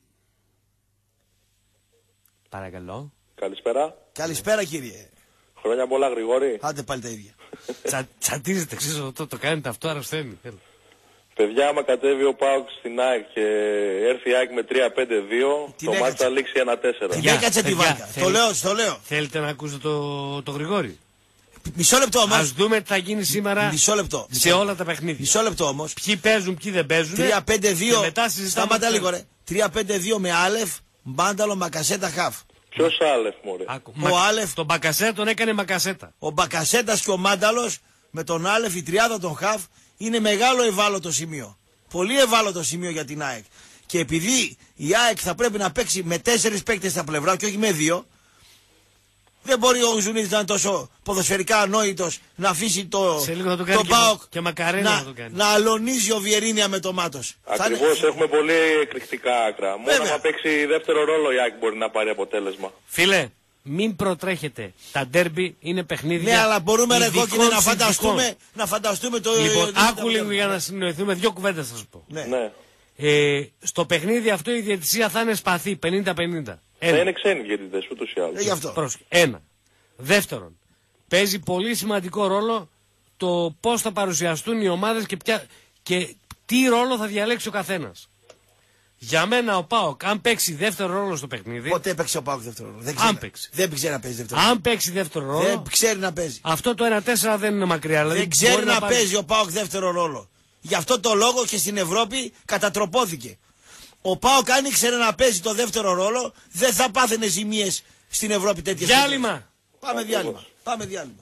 Παρακαλώ. Καλησπέρα. Καλησπέρα κύριε. Χρόνια πολλά, Γρηγόρη. Άντε πάλι τα ίδια. Τσα, τσατίζετε, ξέρεις το, το κάνετε αυτό, αρρωσταίνει. Παιδιά, άμα κατέβει ο ΠΑΟΚ στην ΑΕΚ και έρθει η ΑΕΚ με τρία πέντε δύο, Την το μάτς έκατσε. θα λήξει ένα τέσσερα. Την Παιδιά, έκατσε τη παιδιά, βάρκα. θέλει- Το λέω, το λέω. Θέλετε να ακούσετε το, το Γρηγόρη. Μισό λεπτό όμως. Ας δούμε τι θα γίνει σήμερα Μισό λεπτό. σε όλα τα παιχνίδια. Μισό λεπτό όμως. Ποιοι παίζουν, ποιοι δεν παίζουν. τρία πέντε δύο. Και μετά συζητάμε. Σταμάτα λίγο ρε. τρία πέντε δύο με Άλεφ, Μπάνταλο, Μακασέτα, Χαφ. Ποιος Άλεφ, μωρέ. Άκου, Ο Μα- Άλεφ. Τον Μπακασέ τον έκανε Μακασέτα. Ο Μπακασέτας και ο Μάνταλος με τον Άλεφ, η τριάδα των Χαφ, είναι μεγάλο ευάλωτο σημείο. Πολύ ευάλωτο σημείο για την ΑΕΚ. Και επειδή η ΑΕΚ θα πρέπει να παίξει με τέσσερις παίκτες στα πλευρά και όχι με δύο, δεν μπορεί ο Ζουνίδης να είναι τόσο ποδοσφαιρικά ανόητος να αφήσει το, Σε λίγο θα το κάνει το και ΠΑΟΚ Μα- και Μακαρένα να, θα το κάνει. να αλωνίζει ο Βιερίνια με το Μάτος. Θα είναι- Ακριβώς, έχουμε πολύ εκρηκτικά άκρα. Μόνο Βέβαια. άμα παίξει δεύτερο ρόλο η ΑΕΚ μπορεί να πάρει αποτέλεσμα. Φίλε, μην προτρέχετε. Τα ντέρμπι είναι παιχνίδια. Ναι, αλλά μπορούμε ρε ειδικών κόκκινε να συνθηκών. φανταστούμε, να φανταστούμε το... Λοιπόν, το- άκου λίγο για να συνοηθούμε. Δύο κουβέντες θα σου πω. Ναι. Ναι. Ε, στο παιχνίδι αυτό η διαιτησία θα είναι σπαθή πενήντα πενήντα. Θα είναι ξένοι διαιτητές, ούτως ή άλλως. Ε, γι' αυτό. Πρόσεχε. Ένα. Δεύτερον, παίζει πολύ σημαντικό ρόλο το πώς θα παρουσιαστούν οι ομάδες και, ποια, και τι ρόλο θα διαλέξει ο καθένας. Για μένα ο ΠΑΟΚ, αν παίξει δεύτερο ρόλο στο παιχνίδι. Πότε έπαιξε ο ΠΑΟΚ δεύτερο ρόλο. Δεν ξέρει, Αν να- παίξει. δεν ξέρει να παίζει δεύτερο ρόλο. Αν παίξει δεύτερο ρόλο. Δεν ξέρει να παίζει. Αυτό το ένα τέσσερα δεν είναι μακριά. Δηλαδή Δεν ξέρει μπορεί να, πάρει- παίζει ο ΠΑΟΚ δεύτερο ρόλο. Γι' αυτό το λόγο και στην Ευρώπη κατατροπώθηκε. Ο ΠΑΟΚ αν ήξερε να παίζει το δεύτερο ρόλο, δεν θα πάθαινε ζημίες στην Ευρώπη τέτοιες. Διάλειμμα. Πάμε διάλειμμα. Πάμε διάλειμμα.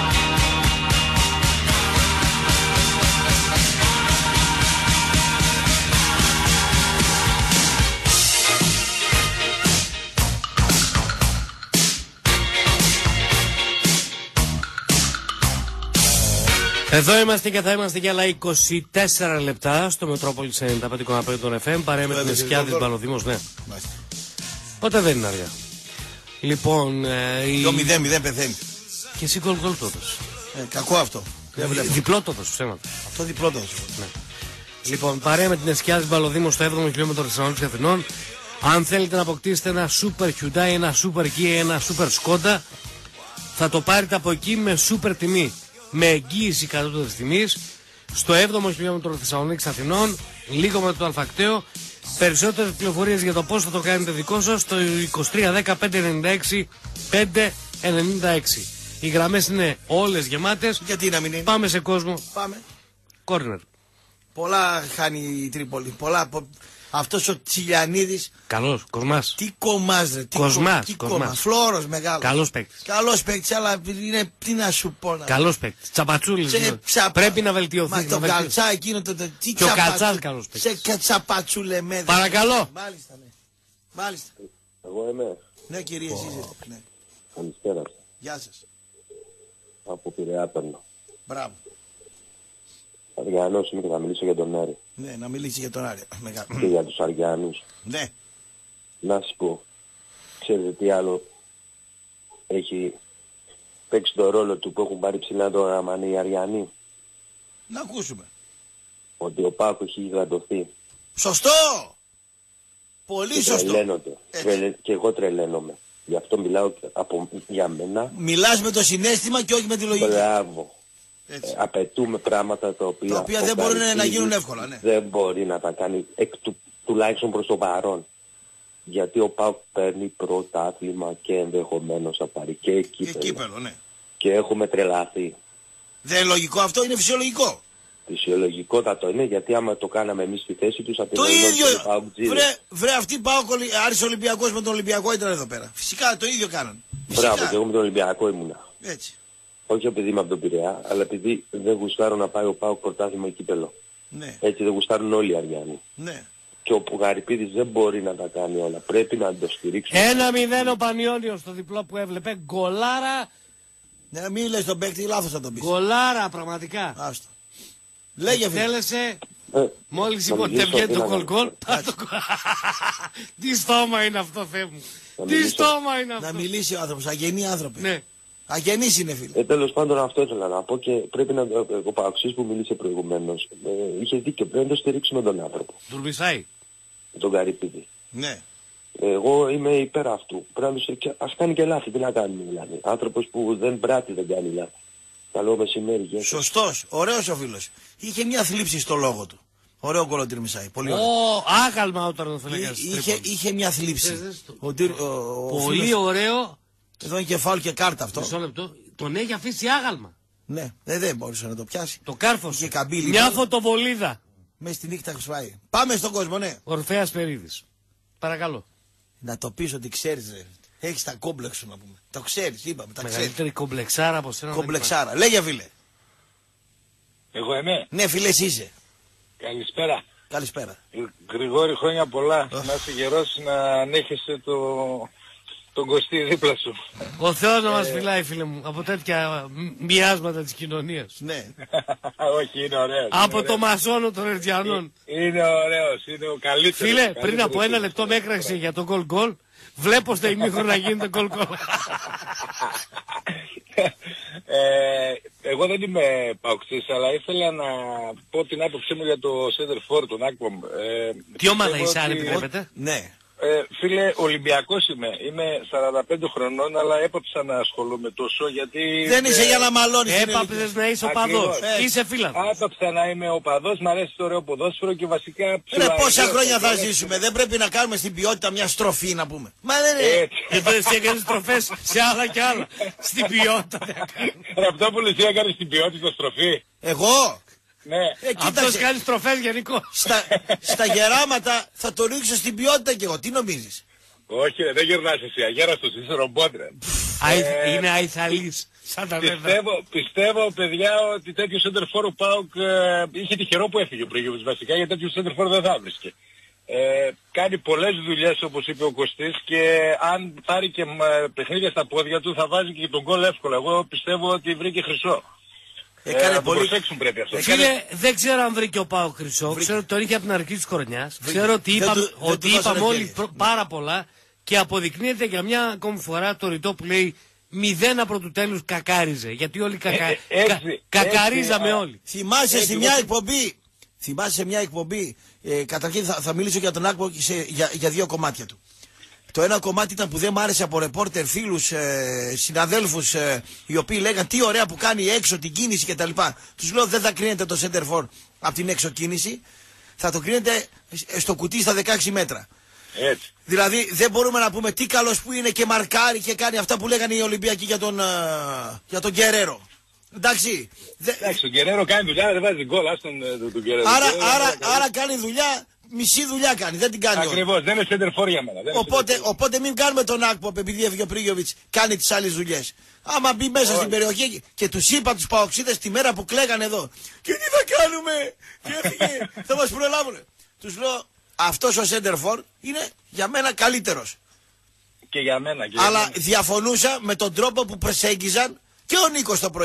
Εδώ είμαστε και θα είμαστε για άλλα είκοσι τέσσερα λεπτά στο Μετρόπολης ενενήντα πέντε κόμμα πέντε των εφ εμ. Παρέα με την Εσκιάδης Μπαλωδήμος, ναι. Ποτέ δεν είναι αργά. Λοιπόν, ε, η... Το μηδέν μηδέν πεθαίνει. Και εσύ γκολ γκολ το έδωσες. Ε, κακό αυτό. Δεν βλέπω. Διπλό το έδωσες, ψέματα. Αυτό διπλό το έδωσε. Ναι. Λοιπόν, παρέα με την Εσκιάδης Μπαλωδήμος στο έβδομο χιλιόμετρο Θεσσαλονίκης Αθηνών. Αν θέλετε να αποκτήσετε ένα Super Hyundai, ένα Super Kia, ένα Super Skoda, θα το πάρετε από εκεί με super τιμή. Με εγγύηση κατώτατης τιμής στο έβδομο χιλιόμετρο Θεσσαλονίκης Αθηνών, λίγο με το αλφακτέο. Περισσότερες πληροφορίες για το πώς θα το κάνετε δικό σας στο είκοσι τρία δέκα πέντε ενενήντα έξι πέντε ενενήντα έξι. Οι γραμμές είναι όλες γεμάτες. Γιατί να μην είναι. Πάμε σε κόσμο. Πάμε. Κόρνερ. Πολλά χάνει η Τρίπολη. Πολλά. πο- Αυτός ο Τσιλιανίδης. Καλός, Κοσμάς. Τι κομμάς ρε. Τι Κοσμάς, κο- τι Κοσμάς. κομμάς. Φλόρος μεγάλος. Καλός παίκτης. Καλός παίκτης, αλλά είναι, τι να σου πω. να- Καλός παίκτης. Τσαπατσούλης. Σε δηλαδή. ψαπα- Πρέπει να βελτιωθεί. Μα να το βελτιωθεί. καλτσά εκείνο το. το τι Και ο τσαπατσου- Κατσάς καλός παίκτης. Σε κατσαπατσούλε με. Παρακαλώ. Μάλιστα, ναι. Μάλιστα. Εγώ είμαι. Ναι, κύριε, εσείς είστε. Ναι. Καλησπέρα. Γεια σας. Από Πειραιά παίρνω. Μπράβο. Αργιανός είμαι και θα μιλήσω για τον Άρη. Ναι, να μιλήσει για τον Άρη. Μεγάλο. Και για τους Αργιανούς. Ναι. Να σου πω, ξέρετε τι άλλο έχει παίξει το ρόλο του που έχουν πάρει ψηλά το Ραμανί οι Αριανοί? Να ακούσουμε. Ότι ο ΠΑΟΚ έχει γιγαντωθεί. Σωστό! Πολύ και σωστό. Τρελαίνονται. Τρελε... Και εγώ τρελαίνομαι. Γι' αυτό μιλάω από... για μένα. Μιλάς με το συναίσθημα και όχι με τη λογική. Μπράβο. Ε, απαιτούμε πράγματα τα οποία, τα οποία δεν μπορούν να γίνουν εύκολα. Ναι. Δεν μπορεί να τα κάνει εκ του, τουλάχιστον προς το παρόν. Γιατί ο ΠΑΟΚ παίρνει πρωτάθλημα και ενδεχομένως θα πάρει και κύπελλο. Και κύπελλο, ναι. Και έχουμε τρελαθεί. Δεν είναι λογικό αυτό, είναι φυσιολογικό. Φυσιολογικότατο είναι, γιατί άμα το κάναμε εμείς στη θέση τους θα το ίδιο. Βρε, βρε αυτοί ΠΑΟΚ Άρης Ολυμπιακός με τον Ολυμπιακό ήταν εδώ πέρα. Φυσικά το ίδιο κάνανε. Μπράβο, και εγώ με τον Ολυμπιακό ήμουνα. Έτσι. Όχι επειδή είμαι από τον Πειραιά, αλλά επειδή δεν γουστάρω να πάει ο ΠΑΟΚ πρωτάθλημα κύπελλο. Ναι. Έτσι δεν γουστάρουν όλοι οι Αριανοί. Ναι. Και ο Πουγαρυπίδης δεν μπορεί να τα κάνει όλα. Πρέπει να το στηρίξουμε. Ένα μηδέν ο Πανιόνιος στο διπλό που έβλεπε. Γκολάρα. Ναι, μην λες τον παίκτη, λάθος θα τον πεις. Γκολάρα, πραγματικά. Άστο. Λέγε φίλε. Τέλεσε. Ε, μόλις είπε ότι δεν βγαίνει το κολ-κολ. Τι στόμα είναι αυτό, Θεέ μου. Τι στόμα είναι αυτό. Να μιλήσει ο άνθρωπος, αγενή άνθρωποι. Ναι. Αγενής είναι, φίλε. Ε, τέλος πάντων αυτό ήθελα να πω και πρέπει να... Ο Παοξής που μίλησε προηγουμένως ε, είχε δίκιο, πρέπει να το στηρίξουμε τον άνθρωπο. Τουρμισάει. Τον Καρυπίδη. Ναι. Εγώ είμαι υπέρ αυτού. Πρέπει να το... Ας κάνει και λάθη, τι να κάνουμε δηλαδή. Άνθρωπος που δεν πράττει δεν κάνει λάθη. Καλό μεσημέρι. Σωστός, ωραίος ο φίλος. Είχε μια θλίψη στο λόγο του. Ωραίο γκολ ο Τυρμισάη. Πολύ ωραίο. Ω, άγαλμα όταν ο Φελέκας. Είχε, είχε μια θλίψη. Ο, ο, ο, Πολύ φίλος... ωραίο. Εδώ είναι κεφάλαιο και κάρτα αυτό. Μισό λεπτό. Τον έχει αφήσει άγαλμα. Ναι, δεν, δεν μπορούσε να το πιάσει. Το κάρφος. Είχε καμπύλη. Μια φωτοβολίδα. Μες στη νύχτα χρυσφάει. Πάμε στον κόσμο, ναι. Ορφέας Περίδης. Παρακαλώ. Να το πεις ότι ξέρεις, ρε. Έχεις τα κόμπλεξ σου να πούμε. Το ξέρεις, είπαμε. Τα μεγαλύτερη κομπλεξάρα από σένα. Κομπλεξάρα. Λέγε φίλε. Εγώ είμαι. Ναι, φίλε, είσαι. Καλησπέρα. Καλησπέρα. Γρηγόρη, χρόνια πολλά. Oh. Να είσαι γερός να ανέχεσαι το... τον Κωστή δίπλα σου. Ο Θεός να μας φυλάει, φίλε μου, από τέτοια μοιάσματα της κοινωνίας. Ναι. Όχι, είναι ωραίος. Από είναι το μασόνο των Ερτζιανών. Είναι ωραίος, είναι ο καλύτερος. Φίλε, πριν από ένα λεπτό με έκραξε για το γκολ γκολ. Βλέπω στα ημίχρονα να γίνεται γκολ γκολ. Εγώ δεν είμαι παοξής, αλλά ήθελα να πω την άποψή μου για το Center For, τον Ακπομ. Τι ομάδα είσαι, αν επιτρέπετε? Ναι. Ε, φίλε, Ολυμπιακός είμαι. Είμαι σαράντα πέντε χρονών, αλλά έπαψα να ασχολούμαι τόσο γιατί... Δεν είσαι ε, για να μαλώνεις. Έπαψες να είσαι οπαδός. Ε, είσαι φίλαθος. Έπαψα να είμαι οπαδός, μ' αρέσει το ωραίο ποδόσφαιρο και βασικά... Ρε πόσα χρόνια θα ζήσουμε, δεν πρέπει να κάνουμε στην ποιότητα μια στροφή να πούμε. Μα δεν είναι... Εδώ εσύ έκανες στροφές σε άλλα και άλλα. Στην ποιότητα δεν έκανες. Ραπτόπουλος, εσύ έκανες στην ποιότητα στροφή. Εγώ? Ναι. Ε, αυτός κάνει στροφές γενικώς. Στα, στα γεράματα θα το ρίξω στην ποιότητα κι εγώ. Τι νομίζεις? Όχι, ρε, δεν γερνάς εσύ. Αγέραστος, είσαι ρομπότρε. Ε, είναι αϊθαλής. Σαν τα πιστεύω, πιστεύω, παιδιά, ότι τέτοιο center for ο ΠΑΟΚ ε, είχε τυχερό που έφυγε ο Πρίγιοβιτς βασικά, γιατί τέτοιο center for δεν θα βρίσκε. Ε, κάνει πολλές δουλειές όπως είπε ο Κωστής και αν πάρει και παιχνίδια στα πόδια του θα βάζει και τον γκολ εύκολα. Εγώ πιστεύω ότι βρήκε χρυσό. Έκανε ε, πολύ... προσέξουν πρέπει αυτό. Φίλε, δεν ξέρω αν βρήκε ο Πάο χρυσό. Βρήκε. Ξέρω ότι τον είχε από την αρχή της χρονιάς. Ξέρω ότι είπαμε, του, ότι είπαμε όλοι προ, πάρα πολλά και αποδεικνύεται για μια ακόμη φορά το ρητό που λέει μηδέν από του τέλους κακάριζε. Γιατί όλοι κακα... ε, ε, έτσι, κα... κακαρίζαμε έτσι, όλοι. Θυμάσαι σε μια εκπομπή, θυμάσαι σε μια εκπομπή, ε, καταρχήν θα, θα μιλήσω για τον Άκπο για, για δύο κομμάτια του. Το ένα κομμάτι ήταν που δεν μ' άρεσε από ρεπόρτερ, φίλους, ε, συναδέλφους ε, οι οποίοι λέγαν τι ωραία που κάνει έξω την κίνηση κτλ. Τους λέω δεν θα κρίνετε το center for από την έξω κίνηση, θα το κρίνετε στο κουτί στα δεκαέξι μέτρα. Έτσι. Δηλαδή δεν μπορούμε να πούμε τι καλός που είναι και μαρκάρει και κάνει αυτά που λέγανε οι Ολυμπιακοί για τον, ε, για τον Γκερέρο. Εντάξει. Εντάξει, τον Γκερέρο κάνει δουλειά, δεν βάζει γκολ, άστον τον, τον Γκερέρο. Άρα, άρα, άρα κάνει δουλειά. Μισή δουλειά κάνει, δεν την κάνει. Ακριβώς, δεν είναι center for για μένα. Δεν οπότε, οπότε μην κάνουμε τον Άκπο επειδή έφυγε ο Πρίγιοβιτς, κάνει τις άλλες δουλειές. Άμα μπει μέσα oh. στην περιοχή και τους είπα τους παοξίδες τη μέρα που κλαίγανε εδώ. Και τι θα κάνουμε, και έφυγε, θα μας προλάβουνε. Τους λέω, αυτός ο center for είναι για μένα καλύτερος. Και για μένα. Και Αλλά για μένα. διαφωνούσα με τον τρόπο που προσέγγιζαν και ο Νίκος το πρωί.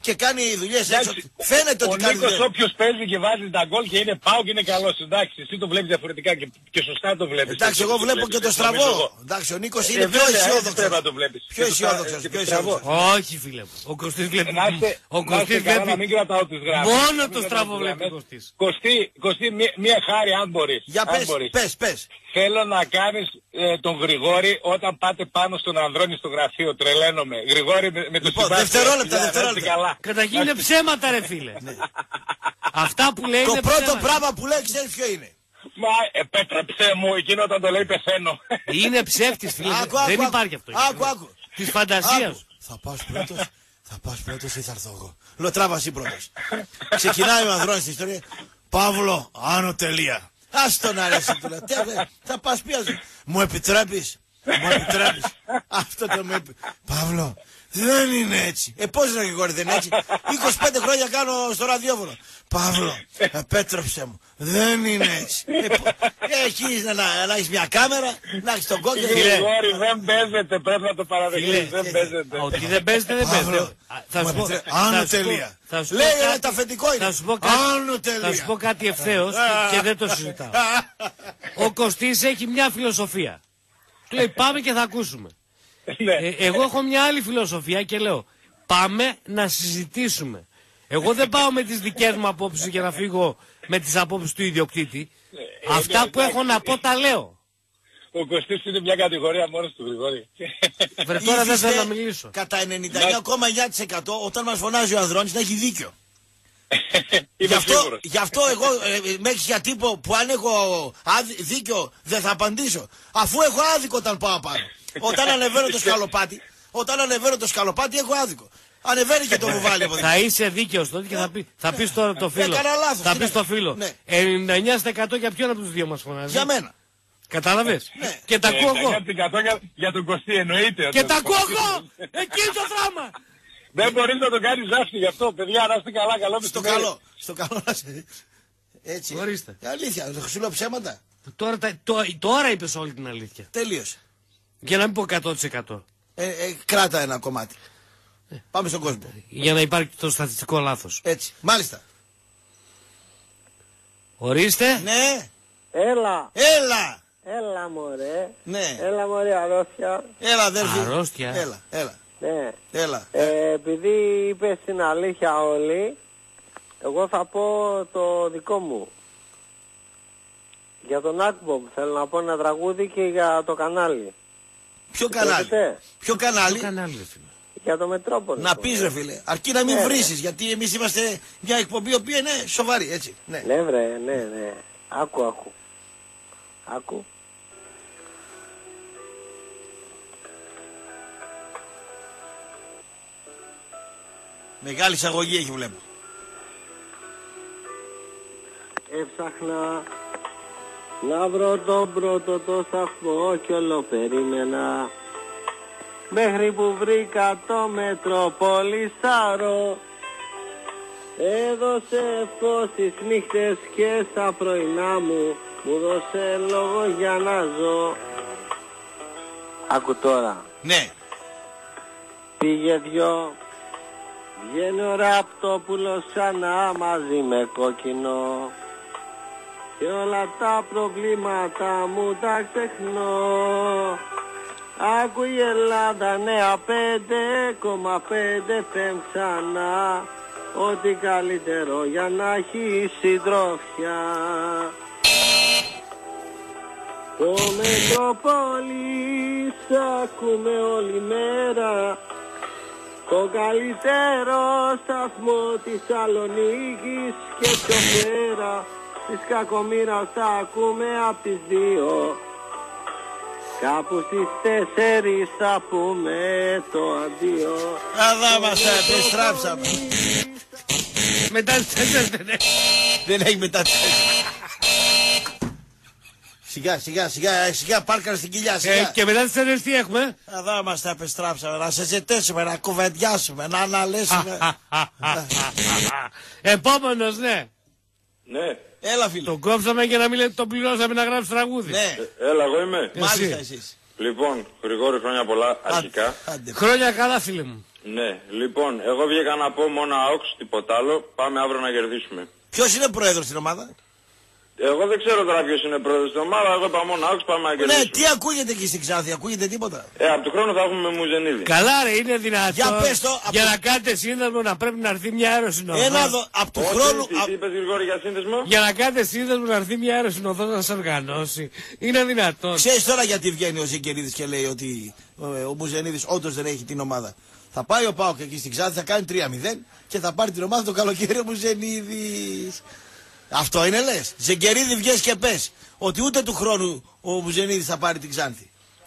και κάνει δουλειές έξω. Φαίνεται ότι ο κάνει Νίκος δουλειές. όποιος παίζει και βάζει τα γκολ και είναι πάω και είναι καλός. Εντάξει, εσύ το βλέπεις διαφορετικά και, και σωστά το βλέπεις. Εντάξει, εγώ βλέπω και το στραβό. Εντάξει, ο Νίκος είναι πιο αισιόδοξος. Πιο αισιόδοξος. Όχι, φίλε μου. Ο Κωστής βλέπει. Ο Κωστής βλέπει. Μην κρατάω τις γράμμες. Μόνο το στραβό βλέπει ο Κωστής. Κωστή, Κωστή, μία χάρη αν μπορείς. Για πες, πες, πες. Θέλω να κάνεις ε, τον Γρηγόρη όταν πάτε πάνω στον Ανδρώνη στο γραφείο. Τρελαίνομαι. Γρηγόρη με, με το λοιπόν, δευτερόλεπτα, δευτερόλεπτα. Καταρχήν είναι ψέματα, ρε φίλε. Αυτά που λέει το είναι πρώτο ψέματα. πράγμα που λέει ξέρεις ποιο είναι. Μα επέτρεψε μου, εκείνο όταν το λέει πεθαίνω. Είναι ψεύτης, φίλε. Άκου, Δεν άκου, υπάρχει αυτό. Άκου, άκου. Της φαντασίας. Θα πας πρώτος, θα πας πρώτος ή θα έρθω εγώ. Λέω τράβα εσύ πρώτος. Ξεκινάει ο Ανδρώνης στην ιστορία. Παύλο, άνω τελεία. Ας τον αρέσει του λέω. Θα πας πιάζει. Μου επιτρέπεις. Μου επιτρέπεις. Αυτό το με είπε. Παύλο, δεν είναι έτσι. Ε, πώς είναι Γρηγόρη, δεν είναι έτσι. είκοσι πέντε χρόνια κάνω στο ραδιόφωνο. Παύλο, επέτρεψε μου. Δεν είναι έτσι. Ε, έχεις να, να, να έχεις μια κάμερα, να έχεις τον κόκκινο. Γρηγόρη, δεν παίζεται, πρέπει να το παραδεχτείς. Δεν παίζεται. Ότι δεν παίζεται, δεν παίζεται. Άνω τελεία. Λέει ένα τα αφεντικό είναι. Θα σου πω κάτι ευθέως και δεν το συζητάω. Ο Κωστής έχει μια φιλοσοφία. Του λέει πάμε και θα ακούσουμε. ε, εγώ έχω μια άλλη φιλοσοφία και λέω πάμε να συζητήσουμε. Εγώ δεν πάω με τις δικές μου απόψεις για να φύγω με τις απόψεις του ιδιοκτήτη. ε, Αυτά ε, που έχω να πω τα λέω. Ο Κωστής είναι μια κατηγορία μόνος του, Γρηγόρη. Βρε, τώρα δεν θέλω να μιλήσω. Κατά ενενήντα εννέα κόμμα εννιά τοις εκατό όταν μας φωνάζει ο Ανδρώνης να έχει δίκιο. Γι' αυτό, γι' αυτό εγώ ε, με έχεις για τύπο που αν έχω άδει, δίκιο δεν θα απαντήσω. Αφού έχω άδικο όταν πάω πάνω. Όταν ανεβαίνω το σκαλοπάτι, όταν ανεβαίνω το σκαλοπάτι έχω άδικο. Ανεβαίνει και το βουβάλι από εδώ. Θα είσαι δίκαιος τότε και θα, πει, θα πεις τώρα το φίλο. Θα πεις το φίλο. ενενήντα εννιά τοις εκατό για ποιον από τους δύο μας φωνάζει. Για μένα. Κατάλαβες. Και τα ακούω εγώ. Για τον Κωστή εννοείται. Και τα ακούω εγώ. Εκεί το δράμα. Δεν μπορείς να το κάνεις ζάφτη γι' αυτό, παιδιά, να είστε καλά, καλό στο καλό. Στο καλό να σε... Έτσι. Ορίστε. Αλήθεια, σου λέω ψέματα. Τώρα, το, τώρα είπες όλη την αλήθεια. Τελείωσε. Για να μην πω εκατό τοις εκατό. Ε, ε, κράτα ένα κομμάτι. Ε. Πάμε στον κόσμο. Για να υπάρχει το στατιστικό λάθος. Έτσι. Μάλιστα. Ορίστε. Ναι. Έλα. Έλα. Έλα μωρέ. Ναι. Έλα μωρέ αρρώστια. Έλα αδέρφη. Αρρώστια. Έλα, έλα. Ναι. Έλα. Ε, επειδή είπες την αλήθεια όλοι, εγώ θα πω το δικό μου. Για τον Ακμπομ θέλω να πω ένα τραγούδι και για το κανάλι. Ποιο κανάλι? Ποιο κανάλι? Ποιο κανάλι ρε φίλε? Για το Μετρόπολη. Να πεις ρε φίλε, αρκεί να μην ναι, βρίσεις, γιατί εμείς είμαστε μια εκπομπή η οποία είναι σοβαρή, έτσι. Ναι, ναι βρε, ναι, ναι. Άκου, άκου. Άκου. Μεγάλη εισαγωγή έχει βλέπω. Έψαχνα να βρω τον πρώτο το σταθμό κι όλο περίμενα μέχρι που βρήκα το Μετροπολισάρο. Έδωσε φως στις νύχτες και στα πρωινά μου, μου δώσε λόγο για να ζω. Άκου τώρα. Ναι. Πήγε δυο, βγαίνει ο Ραπτόπουλος ξανά μαζί με κόκκινο και όλα τα προβλήματα μου τα ξεχνώ. Άκου η Ελλάδα νέα πέντε κόμμα πέντε φεμ ξανά, ό,τι καλύτερο για να έχει συντροφιά. Το Μετροπόλης ακούμε όλη μέρα, το καλύτερο σταθμό της Σαλονίκης και πιο πέρα. Της Κακομοίρας τα ακούμε απ' τις δύο, κάπου στις τέσσερις θα πούμε το αντίο. Αδά μας επιστράψαμε. Μετά τις τέσσερις δεν έχει. Δεν έχει μετά τις τέσσερις. Σιγά, σιγά, σιγά, σιγά πάρκαρ στην κοιλιά, σιγά. Ε, και μετά τις τέσσερις τι έχουμε? Εδώ μας τα επιστράψαμε, να συζητήσουμε, να κουβεντιάσουμε, να αναλύσουμε. Επόμενος, ναι. Ναι. Έλα φίλε. Τον κόψαμε και να μην λέτε τον πληρώσαμε να γράψει τραγούδι. Ναι. Ε, έλα, εγώ είμαι. Μάλιστα εσείς. Λοιπόν, Γρηγόρη, χρόνια πολλά αρχικά. Χρόνια καλά, φίλε μου. Ναι, λοιπόν, εγώ βγήκα να πω μόνο ΑΟΚΣ, τίποτα άλλο. Πάμε αύριο να κερδίσουμε. Ποιος είναι πρόεδρος στην ομάδα? Εγώ δεν ξέρω τώρα ποιος είναι πρόεδρος στην ομάδα, εγώ είπα μόνο ΑΟΚΣ, πάμε να κερδίσουμε. Ναι, τι ακούγεται εκεί στην Ξάνθη, ακούγεται τίποτα? Ε, από του χρόνου θα έχουμε Μουζενίδη. Καλά ρε, είναι δυνατόν. Για πες το, για να κάνετε σύνδεσμο να πρέπει να έρθει μια αεροσυνοδός. Ένα δω, από του χρόνου... Τι, τι είπες Γρηγόρη για σύνδεσμο? Για να κάνετε σύνδεσμο να έρθει μια αεροσυνοδός να σε οργανώσει. Είναι δυνατόν. Ξέρεις τώρα γιατί βγαίνει ο Ζεκερίδης και λέει ότι ο, ο Μουζενίδης όντως δεν έχει την ομάδα. Θα πάει ο ΠΑΟΚ εκεί στην Ξάνθη, θα κάνει τρία μηδέν και θα πάρει την ομάδα το καλοκαίρι ο Μουζενίδης. Αυτό είναι λες. Ζεκερίδη βγες και πες ότι ούτε του χρόνου ο Μουζενίδης θα πάρει την Ξάνθη.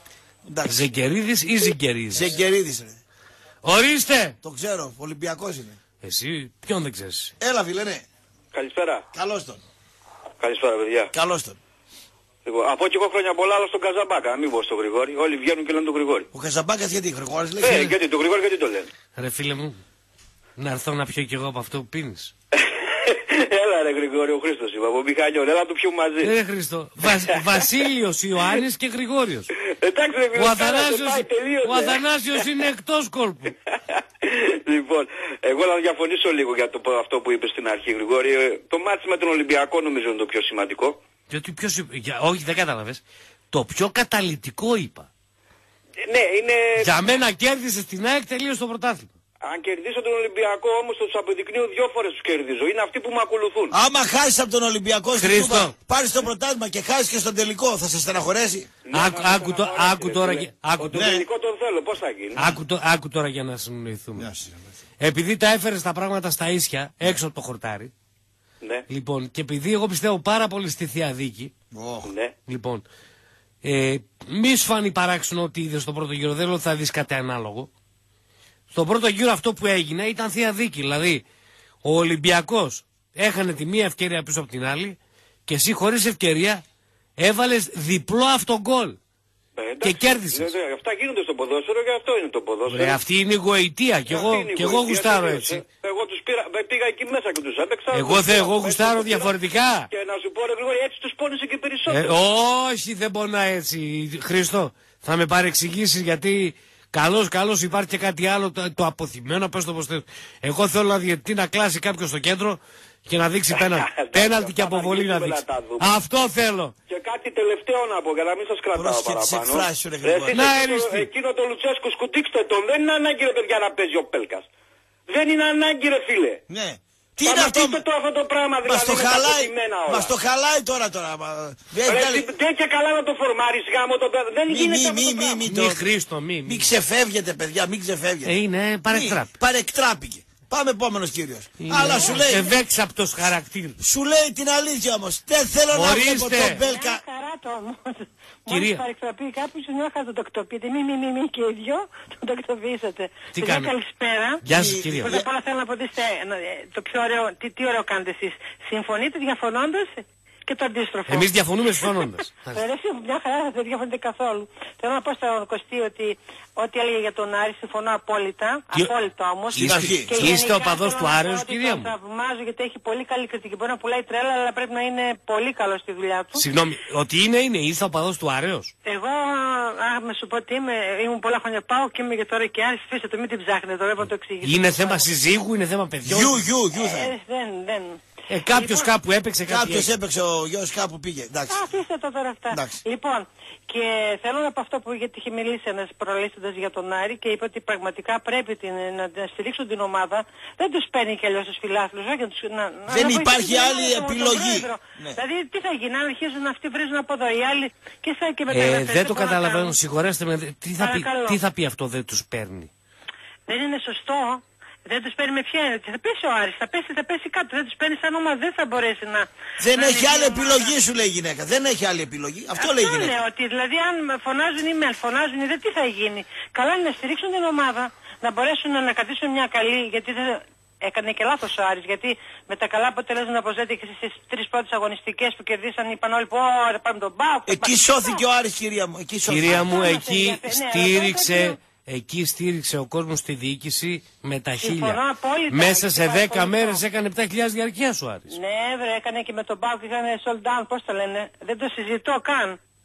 Ζεκερίδης ή Ζεκερίδης? Ζεκερίδης ρε. Ορίστε. Το ξέρω, Ολυμπιακός είναι. Εσύ ποιον δεν ξέρεις? Έλα φίλε, ναι. Καλησπέρα. Καλώς τον. Καλησπέρα παιδιά. Καλώς τον. Λοιπόν, από και εγώ χρόνια πολλά, αλλά στον Καζαμπάκα, μην πω στον Γρηγόρη. Όλοι βγαίνουν και λένε τον Γρηγόρη. Ο Καζαμπάκας γιατί, Γρηγόρης λέει? Ε, γιατί τον Γρηγόρη γιατί το λένε? Ρε φίλε μου, να έρθω να πιω κι εγώ από αυτό που πίνεις. Έλα ρε Γρηγόρη, ο Χρήστος είπα, από Μιχαλιών, έλα να το πιούμε μαζί. Ρε Χρήστο, Βα, Βασίλειος, Ιωάννης και Γρηγόριος. Εντάξει ρε ο Αθανάσιος, ο Αθανάσιος είναι εκτός κόλπου. Λοιπόν, εγώ να διαφωνήσω λίγο για το, αυτό που είπες στην αρχή Γρηγόρη. Το μάτσι με τον Ολυμπιακό νομίζω είναι το πιο σημαντικό. Γιατί πιο, για, όχι δεν κατάλαβες, το πιο καταλυτικό είπα. Ναι, είναι... Για μένα κέρδισε στην ΑΕΚ τελείως το πρωτάθλημα. Αν κερδίσω τον Ολυμπιακό όμως τους αποδεικνύω δυο φορές τους κερδίζω. Είναι αυτοί που με ακολουθούν. Άμα χάσεις από τον Ολυμπιακό Χρήστο, πάρεις το πρωτάθλημα και χάσεις και στον τελικό, θα σε στεναχωρέσει? Ναι, άκου, άκου, το, άκου τώρα, άκου, το τελικό τον θέλω, πώς θα γίνει? Άκου, το, άκου τώρα για να συνοηθούμε. Επειδή τα έφερες τα πράγματα στα ίσια, έξω από το χορτάρι. Ναι. Λοιπόν, και επειδή εγώ πιστεύω πάρα πολύ στη Θεία Δίκη. Oh. Ναι. Λοιπόν, ε, μη σου φάνει παράξενο ότι είδες στο πρώτο γύρο, δεν λέω ότι θα δεις κάτι ανάλογο. Στον πρώτο γύρο αυτό που έγινε ήταν Θεία Δίκη. Δηλαδή, ο Ολυμπιακός έχανε τη μία ευκαιρία πίσω από την άλλη και εσύ χωρίς ευκαιρία έβαλες διπλό αυτογκόλ. Ε, και κέρδισες. Ναι, ναι, αυτά γίνονται στο ποδόσφαιρο και αυτό είναι το ποδόσφαιρο. Ρε, αυτή είναι η γοητεία και εγώ, και εγώ γουστάρω έτσι. Εγώ τους πήρα, πήγα εκεί μέσα και τους έπαιξα. Εγώ, θε, εγώ γουστάρω διαφορετικά. Και να σου πω ρε Γρηγόρη, έτσι τους πόνισε και περισσότερο. Ε, όχι, δεν πονά έτσι. Χρήστο, θα με παρεξηγήσεις γιατί καλώς, καλώς υπάρχει και κάτι άλλο το, το αποθυμένο, πες το πως θες. Εγώ θέλω να διαιτητή να κλάσει κάποιος στο κέντρο και να δείξει πέναλτι. Πέναλτι και αποβολή να δείξει. Αυτό θέλω. Και κάτι τελευταίο να πω για να μην σας κρατάω παραπάνω. Να εριστεί. Εκείνο το Λουτσέσκο σκουτίξτε τον. Δεν είναι ανάγκη ρε παιδιά να παίζει ο Πέλκας. Δεν είναι ανάγκη ρε φίλε. Ναι. Τι είναι αυτό, το, αυτό το πράγμα δηλαδή. Μας το χαλάει, μας το χαλάει τώρα τώρα. Δεν και καλά να το φορμάρεις γάμο το παιδί. Δεν γίνεται αυτό το πράγμα. Μη Χρήστο, μη. Μην ξεφεύγετε παιδιά, μην ξεφεύγετε. Είναι παρεκτράπη. Παρεκτράπηκε. Πάμε επόμενος κύριος. Αλλά σου λέει. Ευέξαπτος χαρακτήρ. Σου λέει την αλήθεια όμως. Δεν θέλω να βλέπω τον Μπέλκα. Μόλις παρεκτραπεί κάποιος μια χαζοτοκτοποιείται. Μη, μη, μη, μη και οι δυο τον τοκτοποιήσατε. Τι κάνετε? Καλησπέρα. Γεια σας κυρία. Πρώτα απ' όλα θέλω να πω το πιο ωραίο, τι, τι ωραίο κάνετε εσείς. Συμφωνείτε διαφωνώντας και το αντίστροφο. Εμείς διαφωνούμε συμφωνώντας. Εσύ μια χαρά δεν διαφωνείτε καθόλου. Θέλω να πω στον Κωστή ότι ό,τι έλεγε για τον Άρη συμφωνώ απόλυτα. Τι... Απόλυτα όμως. Είστε ο παδός του Άρεος κυρία μου. Το θαυμάζω γιατί έχει πολύ καλή κριτική. Μπορεί να πουλάει τρέλα αλλά πρέπει να είναι πολύ καλό στη δουλειά του. Συγγνώμη, ότι είναι είναι, είστε ο παδός του Άρεος. Εγώ, α, με σου πω ότι είμαι, ήμουν πολλά χρόνια πάω και είμαι και τώρα και Άρης. Φύστε το, μην την ψάχνετε τώρα, να το εξηγήσω. Είναι θέμα συζύγου, είναι θέμα παιδιών. Γιου, γιου, γιου θα ε, δεν, δεν. Ε, κάποιος λοιπόν, κάπου έπαιξε κάτι. Κάποιος έπαιξε, ο γιος κάπου πήγε. Εντάξει. Αφήστε το τώρα αυτά. Εντάξει. Λοιπόν, και θέλω να πω αυτό που γιατί είχε μιλήσει ένας προλύσσοντας για τον Άρη και είπε ότι πραγματικά πρέπει την, να, να στηρίξουν την ομάδα. Δεν τους παίρνει κι αλλιώς τους φιλάθλους. Να, δεν να υπάρχει άλλη επιλογή. Ναι. Δηλαδή τι θα γίνει, αν αρχίζουν αυτοί βρίζουν από εδώ οι άλλοι και σαν και μετά. Ε, δεν το καταλαβαίνω, συγχωρέστε με. Τι θα, πει, τι θα πει αυτό δεν τους παίρνει? Δεν είναι σωστό. Δεν τους παίρνει με ποια είναι. Θα πέσει ο Άρης, θα πέσει, θα πέσει κάτω. Δεν τους παίρνει σαν ομάδα, δεν θα μπορέσει να... Δεν να έχει άλλη επιλογή σου λέει η γυναίκα. Δεν έχει άλλη επιλογή. Αυτό, Αυτό λέει η γυναίκα. Αυτό λέω, ότι δηλαδή αν φωνάζουν ή με φωνάζουν ή δεν τι θα γίνει. Καλά είναι να στηρίξουν την ομάδα, να μπορέσουν να ανακατήσουν μια καλή, γιατί δεν... Έκανε και λάθος ο Άρης, γιατί με τα καλά αποτελέσματα αποζέται και στις τρεις πρώτες αγωνιστικές που κερδίσαν είπαν όλοι που θα πάμε τον Πάο. Εκεί σώθηκε ο Άρης κυρία μου. Εκεί κυρία μου, εκεί στήριξε... Εκεί στήριξε ο κόσμος τη διοίκηση με τα χίλια. Μέσα σε δέκα μέρες έκανε επτά χιλιάδες διαρκείας ο Άρης. Ναι, βρε, έκανε και με τον Πάο και έκανε sold down, πώς το λένε. Δεν το συζητώ καν.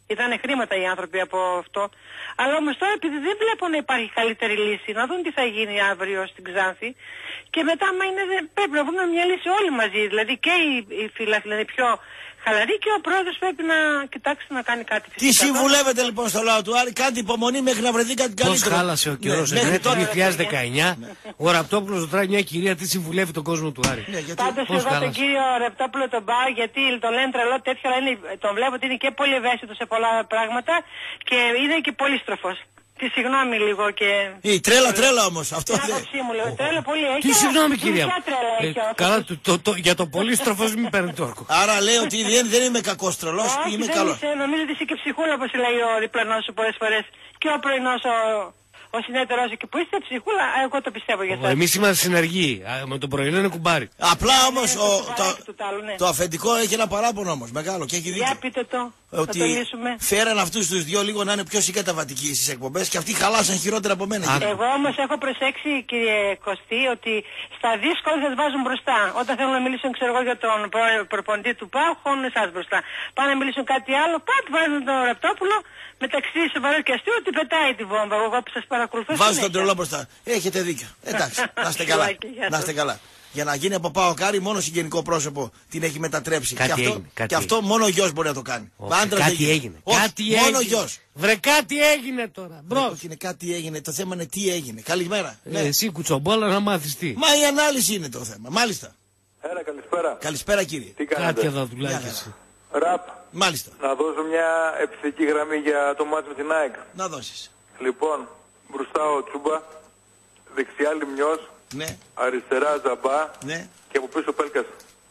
Είδανε χρήματα οι άνθρωποι από αυτό. Αλλά όμως τώρα επειδή δεν βλέπω να υπάρχει καλύτερη λύση, να δουν τι θα γίνει αύριο στην Ξάνθη. Και μετά, άμα είναι, πρέπει να βρούμε μια λύση όλοι μαζί. Δηλαδή και οι, οι φίλαθλοι είναι πιο χαλαροί και ο πρόεδρος πρέπει να κοιτάξει να κάνει κάτι φυσικά. Τι συμβουλεύετε λοιπόν στο λαό του Άρη, κάντε υπομονή μέχρι να βρεθεί κάτι καλύτερο. Πώς χάλασε ο καιρός, ναι, μέχρι το δύο χιλιάδες δεκαεννιά, ο Ραπτόπουλος ρωτάει μια κυρία τι συμβουλεύει τον κόσμο του Άρη. Ναι, πάντως εγώ χάλασε τον κύριο Ραπτόπουλο τον πάω γιατί τον λένε τρελό τέτοιο, αλλά είναι, τον βλέπω ότι είναι και πολύ ευαίσθητο σε πολλά πράγματα και είναι και πολύστροφος. Τι συγγνώμη λίγο και... Η τρέλα τρέλα όμως, αυτό δεν... μου λέω, τρέλα πολύ έχει. Τι συγγνώμη κυρία μου. Ε, καλά, το, το, το, για το πολύστροφος μην παίρνει τόρκο. Άρα λέει ότι δεν, δεν είμαι κακός τρελός, είμαι καλός. Είσαι, νομίζω ότι είσαι και ψυχούλα όπως λέει ο διπλανός σου πολλές φορές και ο πρωινός ο... Ο συνέτερός εκεί που είστε ψυχούλα, εγώ το πιστεύω για εσάς. Εμείς είμαστε συνεργοί, με τον πρωινό είναι κουμπάρι. Απλά όμως ναι, ο, το, το, τάλου, ναι. το αφεντικό έχει ένα παράπονο όμως, μεγάλο και έχει δίκιο. Για πείτε το, ότι θα το λύσουμε. Φέραν αυτούς τους δυο λίγο να είναι πιο συγκαταβατικοί στις εκπομπές και αυτοί χαλάσαν χειρότερα από μένα. Εγώ όμως έχω προσέξει κύριε Κωστή ότι στα δύσκολα σας βάζουν μπροστά. Όταν θέλουν να μιλήσουν ξέρω εγώ για τον προπονητή του ΠΑΟΚ, χώνουν εσάς μπροστά. Πάνε να μιλήσουν κάτι άλλο, πάτε βάζουν τον Ραπτόπουλο μεταξύ σοβαρού και αστείου ότι πετάει τη βόμβα. Εγώ που σας παρακολουθώ. Βάζω τον τρελό μπροστά. Έχετε δίκιο. Εντάξει, να είστε καλά. Να είστε καλά. Για να γίνει από ΠΑΟΚ Άρη μόνο συγγενικό πρόσωπο την έχει μετατρέψει. Κάτι και αυτό, έγινε, κάτι και αυτό μόνο ο γιος μπορεί να το κάνει. Όχι, κάτι έγινε. Όχι, κάτι μόνο έγινε. γιος. Βρε κάτι έγινε τώρα. Μπρος. Όχι είναι κάτι έγινε. Το θέμα είναι τι έγινε. Καλημέρα. Ε, ναι. Εσύ κουτσομπόλα να μάθεις τι. Μα η ανάλυση είναι το θέμα. Μάλιστα. Έλα, καλησπέρα. Καλησπέρα κύριε. Τι κάνετε? Κάτι εδώ τουλάχιστον. Ραπ. Μάλιστα. Να δώσω μια επιθετική γραμμή για το μάτς με την ΑΕΚ. Να δώσεις. Λοιπόν, μπροστά ο Τσούμπα, δεξιά Λιμνιός, ναι. αριστερά Ζαμπά ναι. και από πίσω Πέλκας.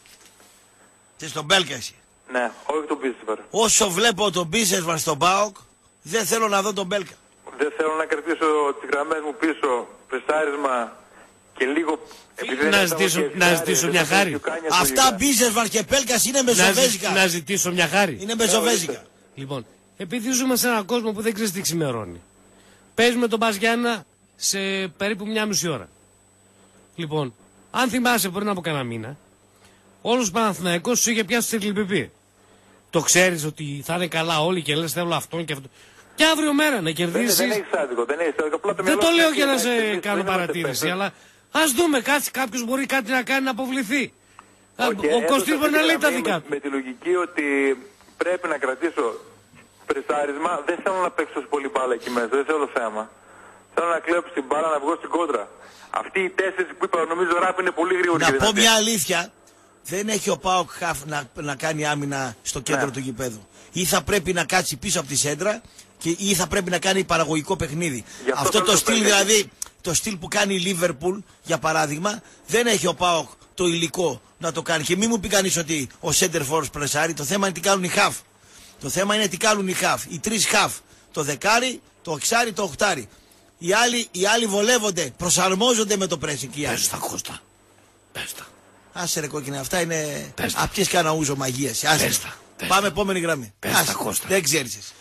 Και στον Πέλκα εσύ. Ναι, όχι τον Πίσεσβαρ. Όσο βλέπω τον Πίσεσβαρ στον ΠΑΟΚ, δεν θέλω να δω τον Πέλκα. Δεν θέλω να κρατήσω τις γραμμές μου πίσω, πεσάρισμα και λίγο... Να ζητήσω, να ζητήσω μια χάρη. Αυτά Μπίσεσβαρ και Πέλκας είναι μεσοβέζικα. Να ζητήσω μια χάρη. Είναι μεσοβέζικα. Λοιπόν, επειδή ζούμε σε έναν κόσμο που δεν ξέρει τι ξημερώνει. Παίζουμε τον Μπαζιάννα σε περίπου μια μισή ώρα. Λοιπόν, αν θυμάσαι πριν από κανένα μήνα, όλος ο Παναθηναϊκός σου είχε πιάσει στη Λιπιπή. Το ξέρεις ότι θα είναι καλά όλοι και λες θέλω αυτόν και αυτόν. Και αύριο μέρα να κερδίσεις. Δεν, δεν έχει άδικο, δεν έχει άδικο. Απλά το δεν το λέω για να να σε κάνω παρατήρηση, αλλά ας δούμε κάτι, κάποιος μπορεί κάτι να κάνει να αποβληθεί. Okay, ο Κωστής μπορεί να λέει τα δικά του. Με, με τη λογική ότι πρέπει να κρατήσω πρεσάρισμα, δεν θέλω να παίξω πολύ μπάλα εκεί μέσα, δεν θέλω θέμα. Θέλω να κλέψω την μπάλα, να βγω στην κόντρα. Αυτοί οι τέσσερις που είπα, νομίζω Ράπ είναι πολύ γρήγοροι. Να πω μια αλήθεια. Δεν έχει ο ΠΑΟΚ να, να κάνει άμυνα στο κέντρο ναι. του γηπέδου. Ή θα πρέπει να κάτσει πίσω από τη σέντρα και ή θα πρέπει να κάνει παραγωγικό παιχνίδι. Αυτό, αυτό το στυλ δηλαδή, το στυλ που κάνει η Λίβερπουλ για παράδειγμα, δεν έχει ο ΠΑΟΚ το υλικό να το κάνει. Και μην μου πει κανείς ότι ο center forward πρεσάρει, το θέμα είναι τι κάνουν οι χαφ. Το θέμα είναι τι κάνουν οι χαφ. Οι τρεις χαφ. Το δεκάρι, το εξάρι, το οχτάρι. Οι άλλοι, οι άλλοι βολεύονται, προσαρμόζονται με το pressing. Πες τα Κώστα. Πες τα. Άσε ρε κόκκινε, αυτά είναι απιές κανένα ούζο μαγείας. Πάμε επόμενη γραμμή. Πες τα Κώστα. Δεν ξέρεις εσύ.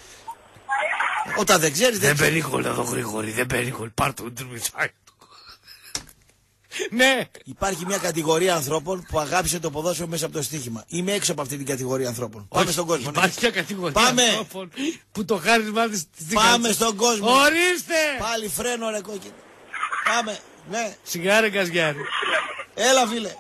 Όταν δεν ξέρεις δεν, δεν ξέρεις. Δεν περίκολα εδώ γρήγορη, δεν περίκολα. Πάρ' το τριμιτσάκι του. Ναι. Υπάρχει μια κατηγορία ανθρώπων που αγάπησε το ποδόσφαιρο μέσα από το στοίχημα. Είμαι έξω από αυτή την κατηγορία ανθρώπων. Όχι, πάμε στον κόσμο. Υπάρχει μια κατηγορία πάμε. ανθρώπων που το χάρισμα της πάμε στον κόσμο. Ορίστε. Πάλι φρένο ρε κόκκινε. Πάμε. Ναι. Σιγάρε Καζιάρη. Έλα φίλε.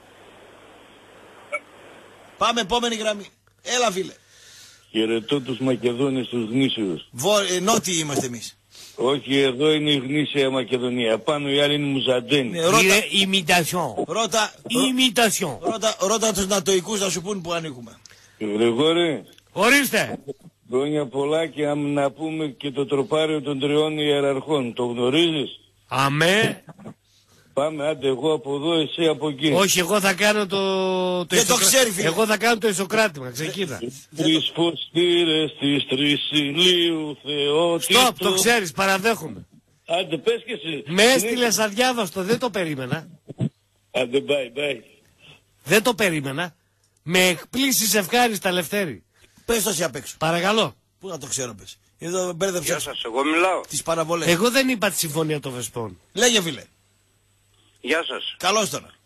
Πάμε επόμενη γραμμή. Έλα φίλε. Χαιρετώ τους Μακεδόνες τους γνήσιους. Βο... Ε, νότιοι είμαστε εμείς. Όχι, εδώ είναι η γνήσια Μακεδονία. Πάνω οι άλλοι είναι μουζαντένοι. Ναι, ρώτα... Είναι imitation. Ρώτα... Imitation. Ρώτα... Ρώτα τους νατοικούς να σου πούν που ανήκουμε. Γρηγόρη. Ορίστε. Χρόνια πολλά και να πούμε και το τροπάριο των τριών ιεραρχών. Το γνωρίζεις? Αμέ. Πάμε, άντε εγώ από εδώ, εσύ από εκεί. Όχι, εγώ θα κάνω το... το δεν ισοκρα... το ξέρει φίλε. Εγώ θα κάνω το ισοκράτημα, ξεκίνα. Τρεις φωστήρες της τρεις ηλίου Θεότητο. Στοπ, το ξέρεις, παραδέχομαι. Άντε πες και εσύ. Με έστειλες αδιάβαστο, δεν το περίμενα. Άντε bye bye. Δεν το περίμενα. Με εκπλήσεις ευχάριστα Λευτέρη. Πες το εσύ απ' έξω. Παρακαλώ. Πού να το ξέρω πες. Εδώ μπέρδεψα. Γεια σας, εγώ μιλάω. Τις παραβολές. Εγώ δεν είπα τη συμφωνία των Βεσπών. Λέγε φίλε. Γεια σας. Καλώς τώρα.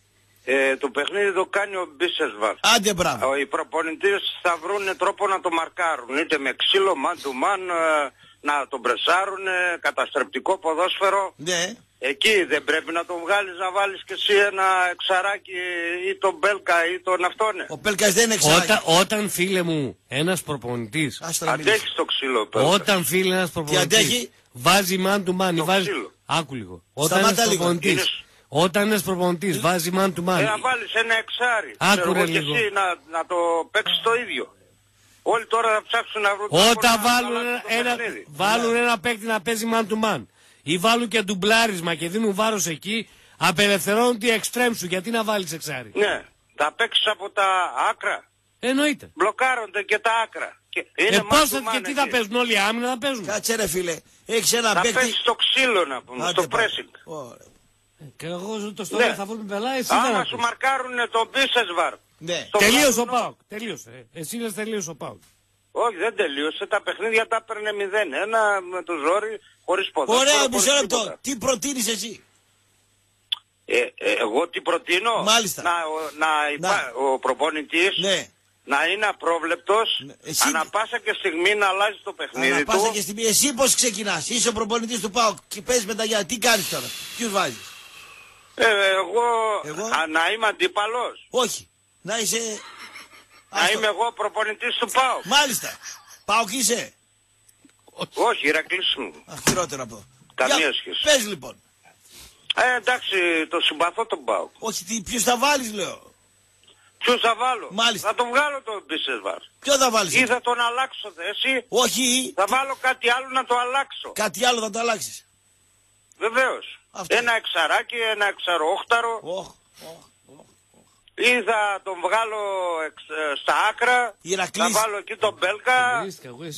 Ε, το παιχνίδι το κάνει ο Μπίσεσβαρ. Άντε μπράβο. Οι προπονητές θα βρουν τρόπο να το μαρκάρουν. Είτε με ξύλο, man to man, ε, να τον πρεσάρουν, καταστρεπτικό ποδόσφαιρο. Ναι. Εκεί δεν πρέπει να τον βγάλεις να βάλεις και εσύ ένα εξαράκι ή τον Μπέλκα ή τον αυτόν. Ο Μπέλκας δεν είναι εξαράκι. Όταν, όταν φίλε μου ένας προπονητής αντέχει το ξύλο ο Μπέλκας. Όταν φίλε ένας προπονητής βάζει man to man, βάζει... Άκου λίγο. Όταν ένας προπονητής, είναι... όταν ένας προπονητής βάζει man to man. Ε, να βάλεις ένα εξάρι. Άκουρε και λίγο. εσύ να, να το παίξεις το ίδιο. Όλοι τώρα θα ψάξουν να βρουν... Όταν βάλουν, ένα, ένα, βάλουν ένα παίκτη να παίζει man to man ή βάλουν και ντουμπλάρισμα και δίνουν βάρος εκεί, απελευθερώνουν τη εξτρέμ σου. Γιατί να βάλεις εξάρι? Ναι, θα παίξεις από τα άκρα. Εννοείται. Μπλοκάρονται και τα άκρα. Και, ε, πώς θα, και τι θα παίζουν όλοι, άμυνα θα παίζουν. Κάτσε ρε φίλε, έχεις ένα θα παίκτη... Θα παίξεις στο ξύλο να πούμε, Άντε στο pressing. Και εγώ το στόχο ναι. θα βρούμε πελά, εσύ άμα σου μαρκάρουνε τον Μπίσεσβαρ. Ναι. Τελείωσε ο ΠΑΟΚ. Τελείωσε. Εσύ λες τελείωσε ο ΠΑΟΚ. Όχι, δεν τελείωσε. Τα παιχνίδια τα έπαιρνε μηδέν ένα με το ζόρι, χωρίς ποδόσφαιρο. Ωραία, μισό λεπτό. Τι προτείνεις εσύ? Ε, ε, εγώ τι προτείνω? Μάλιστα. Να, να, υπά... να. Ο προπονητής ναι. να είναι απρόβλεπτος, ναι. Εσύ... ανα πάσα και στιγμή να αλλάζει το παιχνίδι ανα του. πάσα και στιγμή. Εσύ πώς ξεκινάς? Είσαι ο προπονητής του ΠΑΟΚ και παίζεις με τα γυαλιά. Τι κάνεις τώρα? Ποιους βάζεις? Ε, εγώ, εγώ... Α, να είμαι αντίπαλος. Όχι. Να είσαι... Να Άστο. είμαι εγώ προπονητής του ΠΑΟΚ. Μάλιστα. ΠΑΟΚ είσαι? Όχι, Ηρακλής μου. Αχ, χειρότερο από. Καμία Για... σχέση. Πες λοιπόν. Ε, εντάξει, το συμπαθώ τον ΠΑΟΚ. Όχι, τι, ποιους θα βάλεις λέω. Ποιους θα βάλω? Μάλιστα. Θα τον βγάλω τον Μπίσεσβαρ. Ποιο θα βάλεις? Ή θα τον αλλάξω, εσύ. Όχι. Θα βάλω κάτι άλλο να το αλλάξω. Κάτι άλλο θα το αλλάξεις? Βεβαίως. Αυτό. Ένα εξαράκι, ένα εξαρόχταρο. Oh, oh, oh. Ή θα τον βγάλω εξ, στα άκρα. Ηρακλής. Θα βάλω εκεί τον Μπέλκα.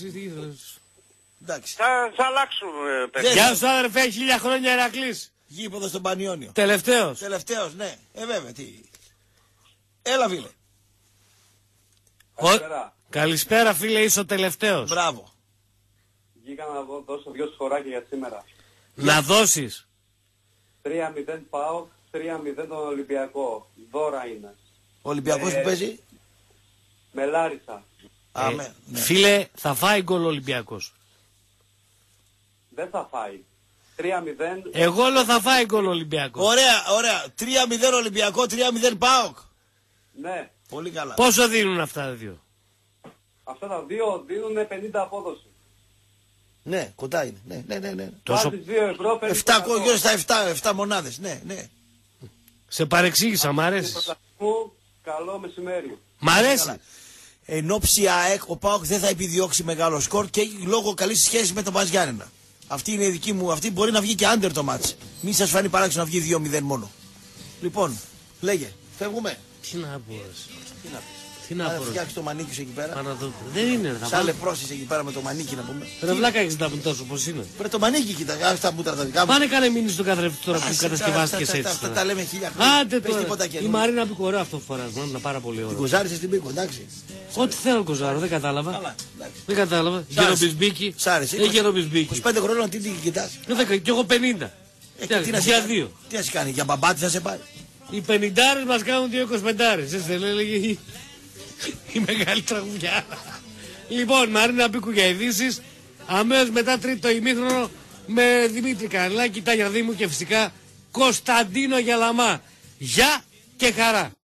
Θα, θα αλλάξουμε παιδιά. Γεια σου αδερφέ, χίλια χρόνια Ηρακλής. Γήπεδο στον Πανιόνιο. Τελευταίος. Τελευταίος, ναι. Ε βέβαια, τι. Έλα φίλε. Καλησπέρα. Καλησπέρα φίλε, είσαι ο τελευταίος. Μπράβο. Βγήκα να δώσω δυο σφοράκια για σήμερα. Να δώσεις. τρία μηδέν ΠΑΟΚ, τρία μηδέν τον Ολυμπιακό. Δώρα είναι. Ο Ολυμπιακός ε, που παίζει? Με Λάρισα. Ε, Α, με, ναι. Φίλε, θα φάει γκολ ο Ολυμπιακός. Δεν θα φάει. τρία μηδέν. Εγώ λέω θα φάει γκολ ο Ολυμπιακός. Ωραία, ωραία. τρία μηδέν Ολυμπιακό, τρία μηδέν ΠΑΟΚ. Ναι. Πολύ καλά. Πόσο δίνουν αυτά τα δύο? Αυτά τα δύο δίνουν πενήντα απόδοση. Ναι, κοντά είναι. Ναι, ναι, ναι, ναι. Τόσο... δύο ευρώ, επτά γύρω στα επτά, επτά μονάδες. Ναι, ναι. Σε παρεξήγησα, μ' αρέσει. Καλό μεσημέρι. Μ' αρέσει. Εν όψη ΑΕΚ, ο ΠΑΟΚ δεν θα επιδιώξει μεγάλο σκορ και λόγω καλής σχέσης με τον Πας Γιάννενα. Αυτή είναι η δική μου. Αυτή μπορεί να βγει και άντερ το μάτς. Μην σας φανεί παράξενο να βγει δύο μηδέν μόνο. Λοιπόν, λέγε, φεύγουμε. Τι να πω. Τι να πεις. Τι να πω. Φτιάξει το μανίκι σου εκεί πέρα. Παναδο... Δεν είναι. Θα Σαν λεπρώσεις εκεί πέρα με το μανίκι να πούμε. Ρε βλάκα έχεις τα τόσο πώς είναι. Πρέπει το μανίκι κοίτα. Αυτά μούτρα τα δικά μου. Πάνε κάνε μήνυση στον καθρέφτη τώρα που κατασκευάστηκε έτσι. Αυτά τα λέμε χίλια χρόνια. Άντε τώρα. Η Μαρίνα Πίκο ωραίο αυτό που φοράς. Μάλλον πάρα πολύ ωραίο. Κουζάρισε στην Πίκο, εντάξει. Ό,τι θέλω κουζάρω, δεν κατάλαβα. Δεν κατάλαβα. Γερομπισμπίκι. Έχει γερομπισμπίκι. είκοσι πέντε χρόνων τι κοιτάς. Κι εγώ πενήντα. Για δύο. Τι να σε κάνει, για μπαμπάτι θα σε πάει. Οι πενηντάρες μας κάνουν δύο εικοσιπεντάρες. Έτσι δεν έλεγε η μεγάλη τραγουδιά. Λοιπόν, Μαρίνα Πίκου για ειδήσεις. Αμέσως μετά τρίτο ημίχρονο με Δημήτρη Καρλάκη, Τάγια Δήμου και φυσικά Κωνσταντίνο Γιαλαμά. Γεια και χαρά.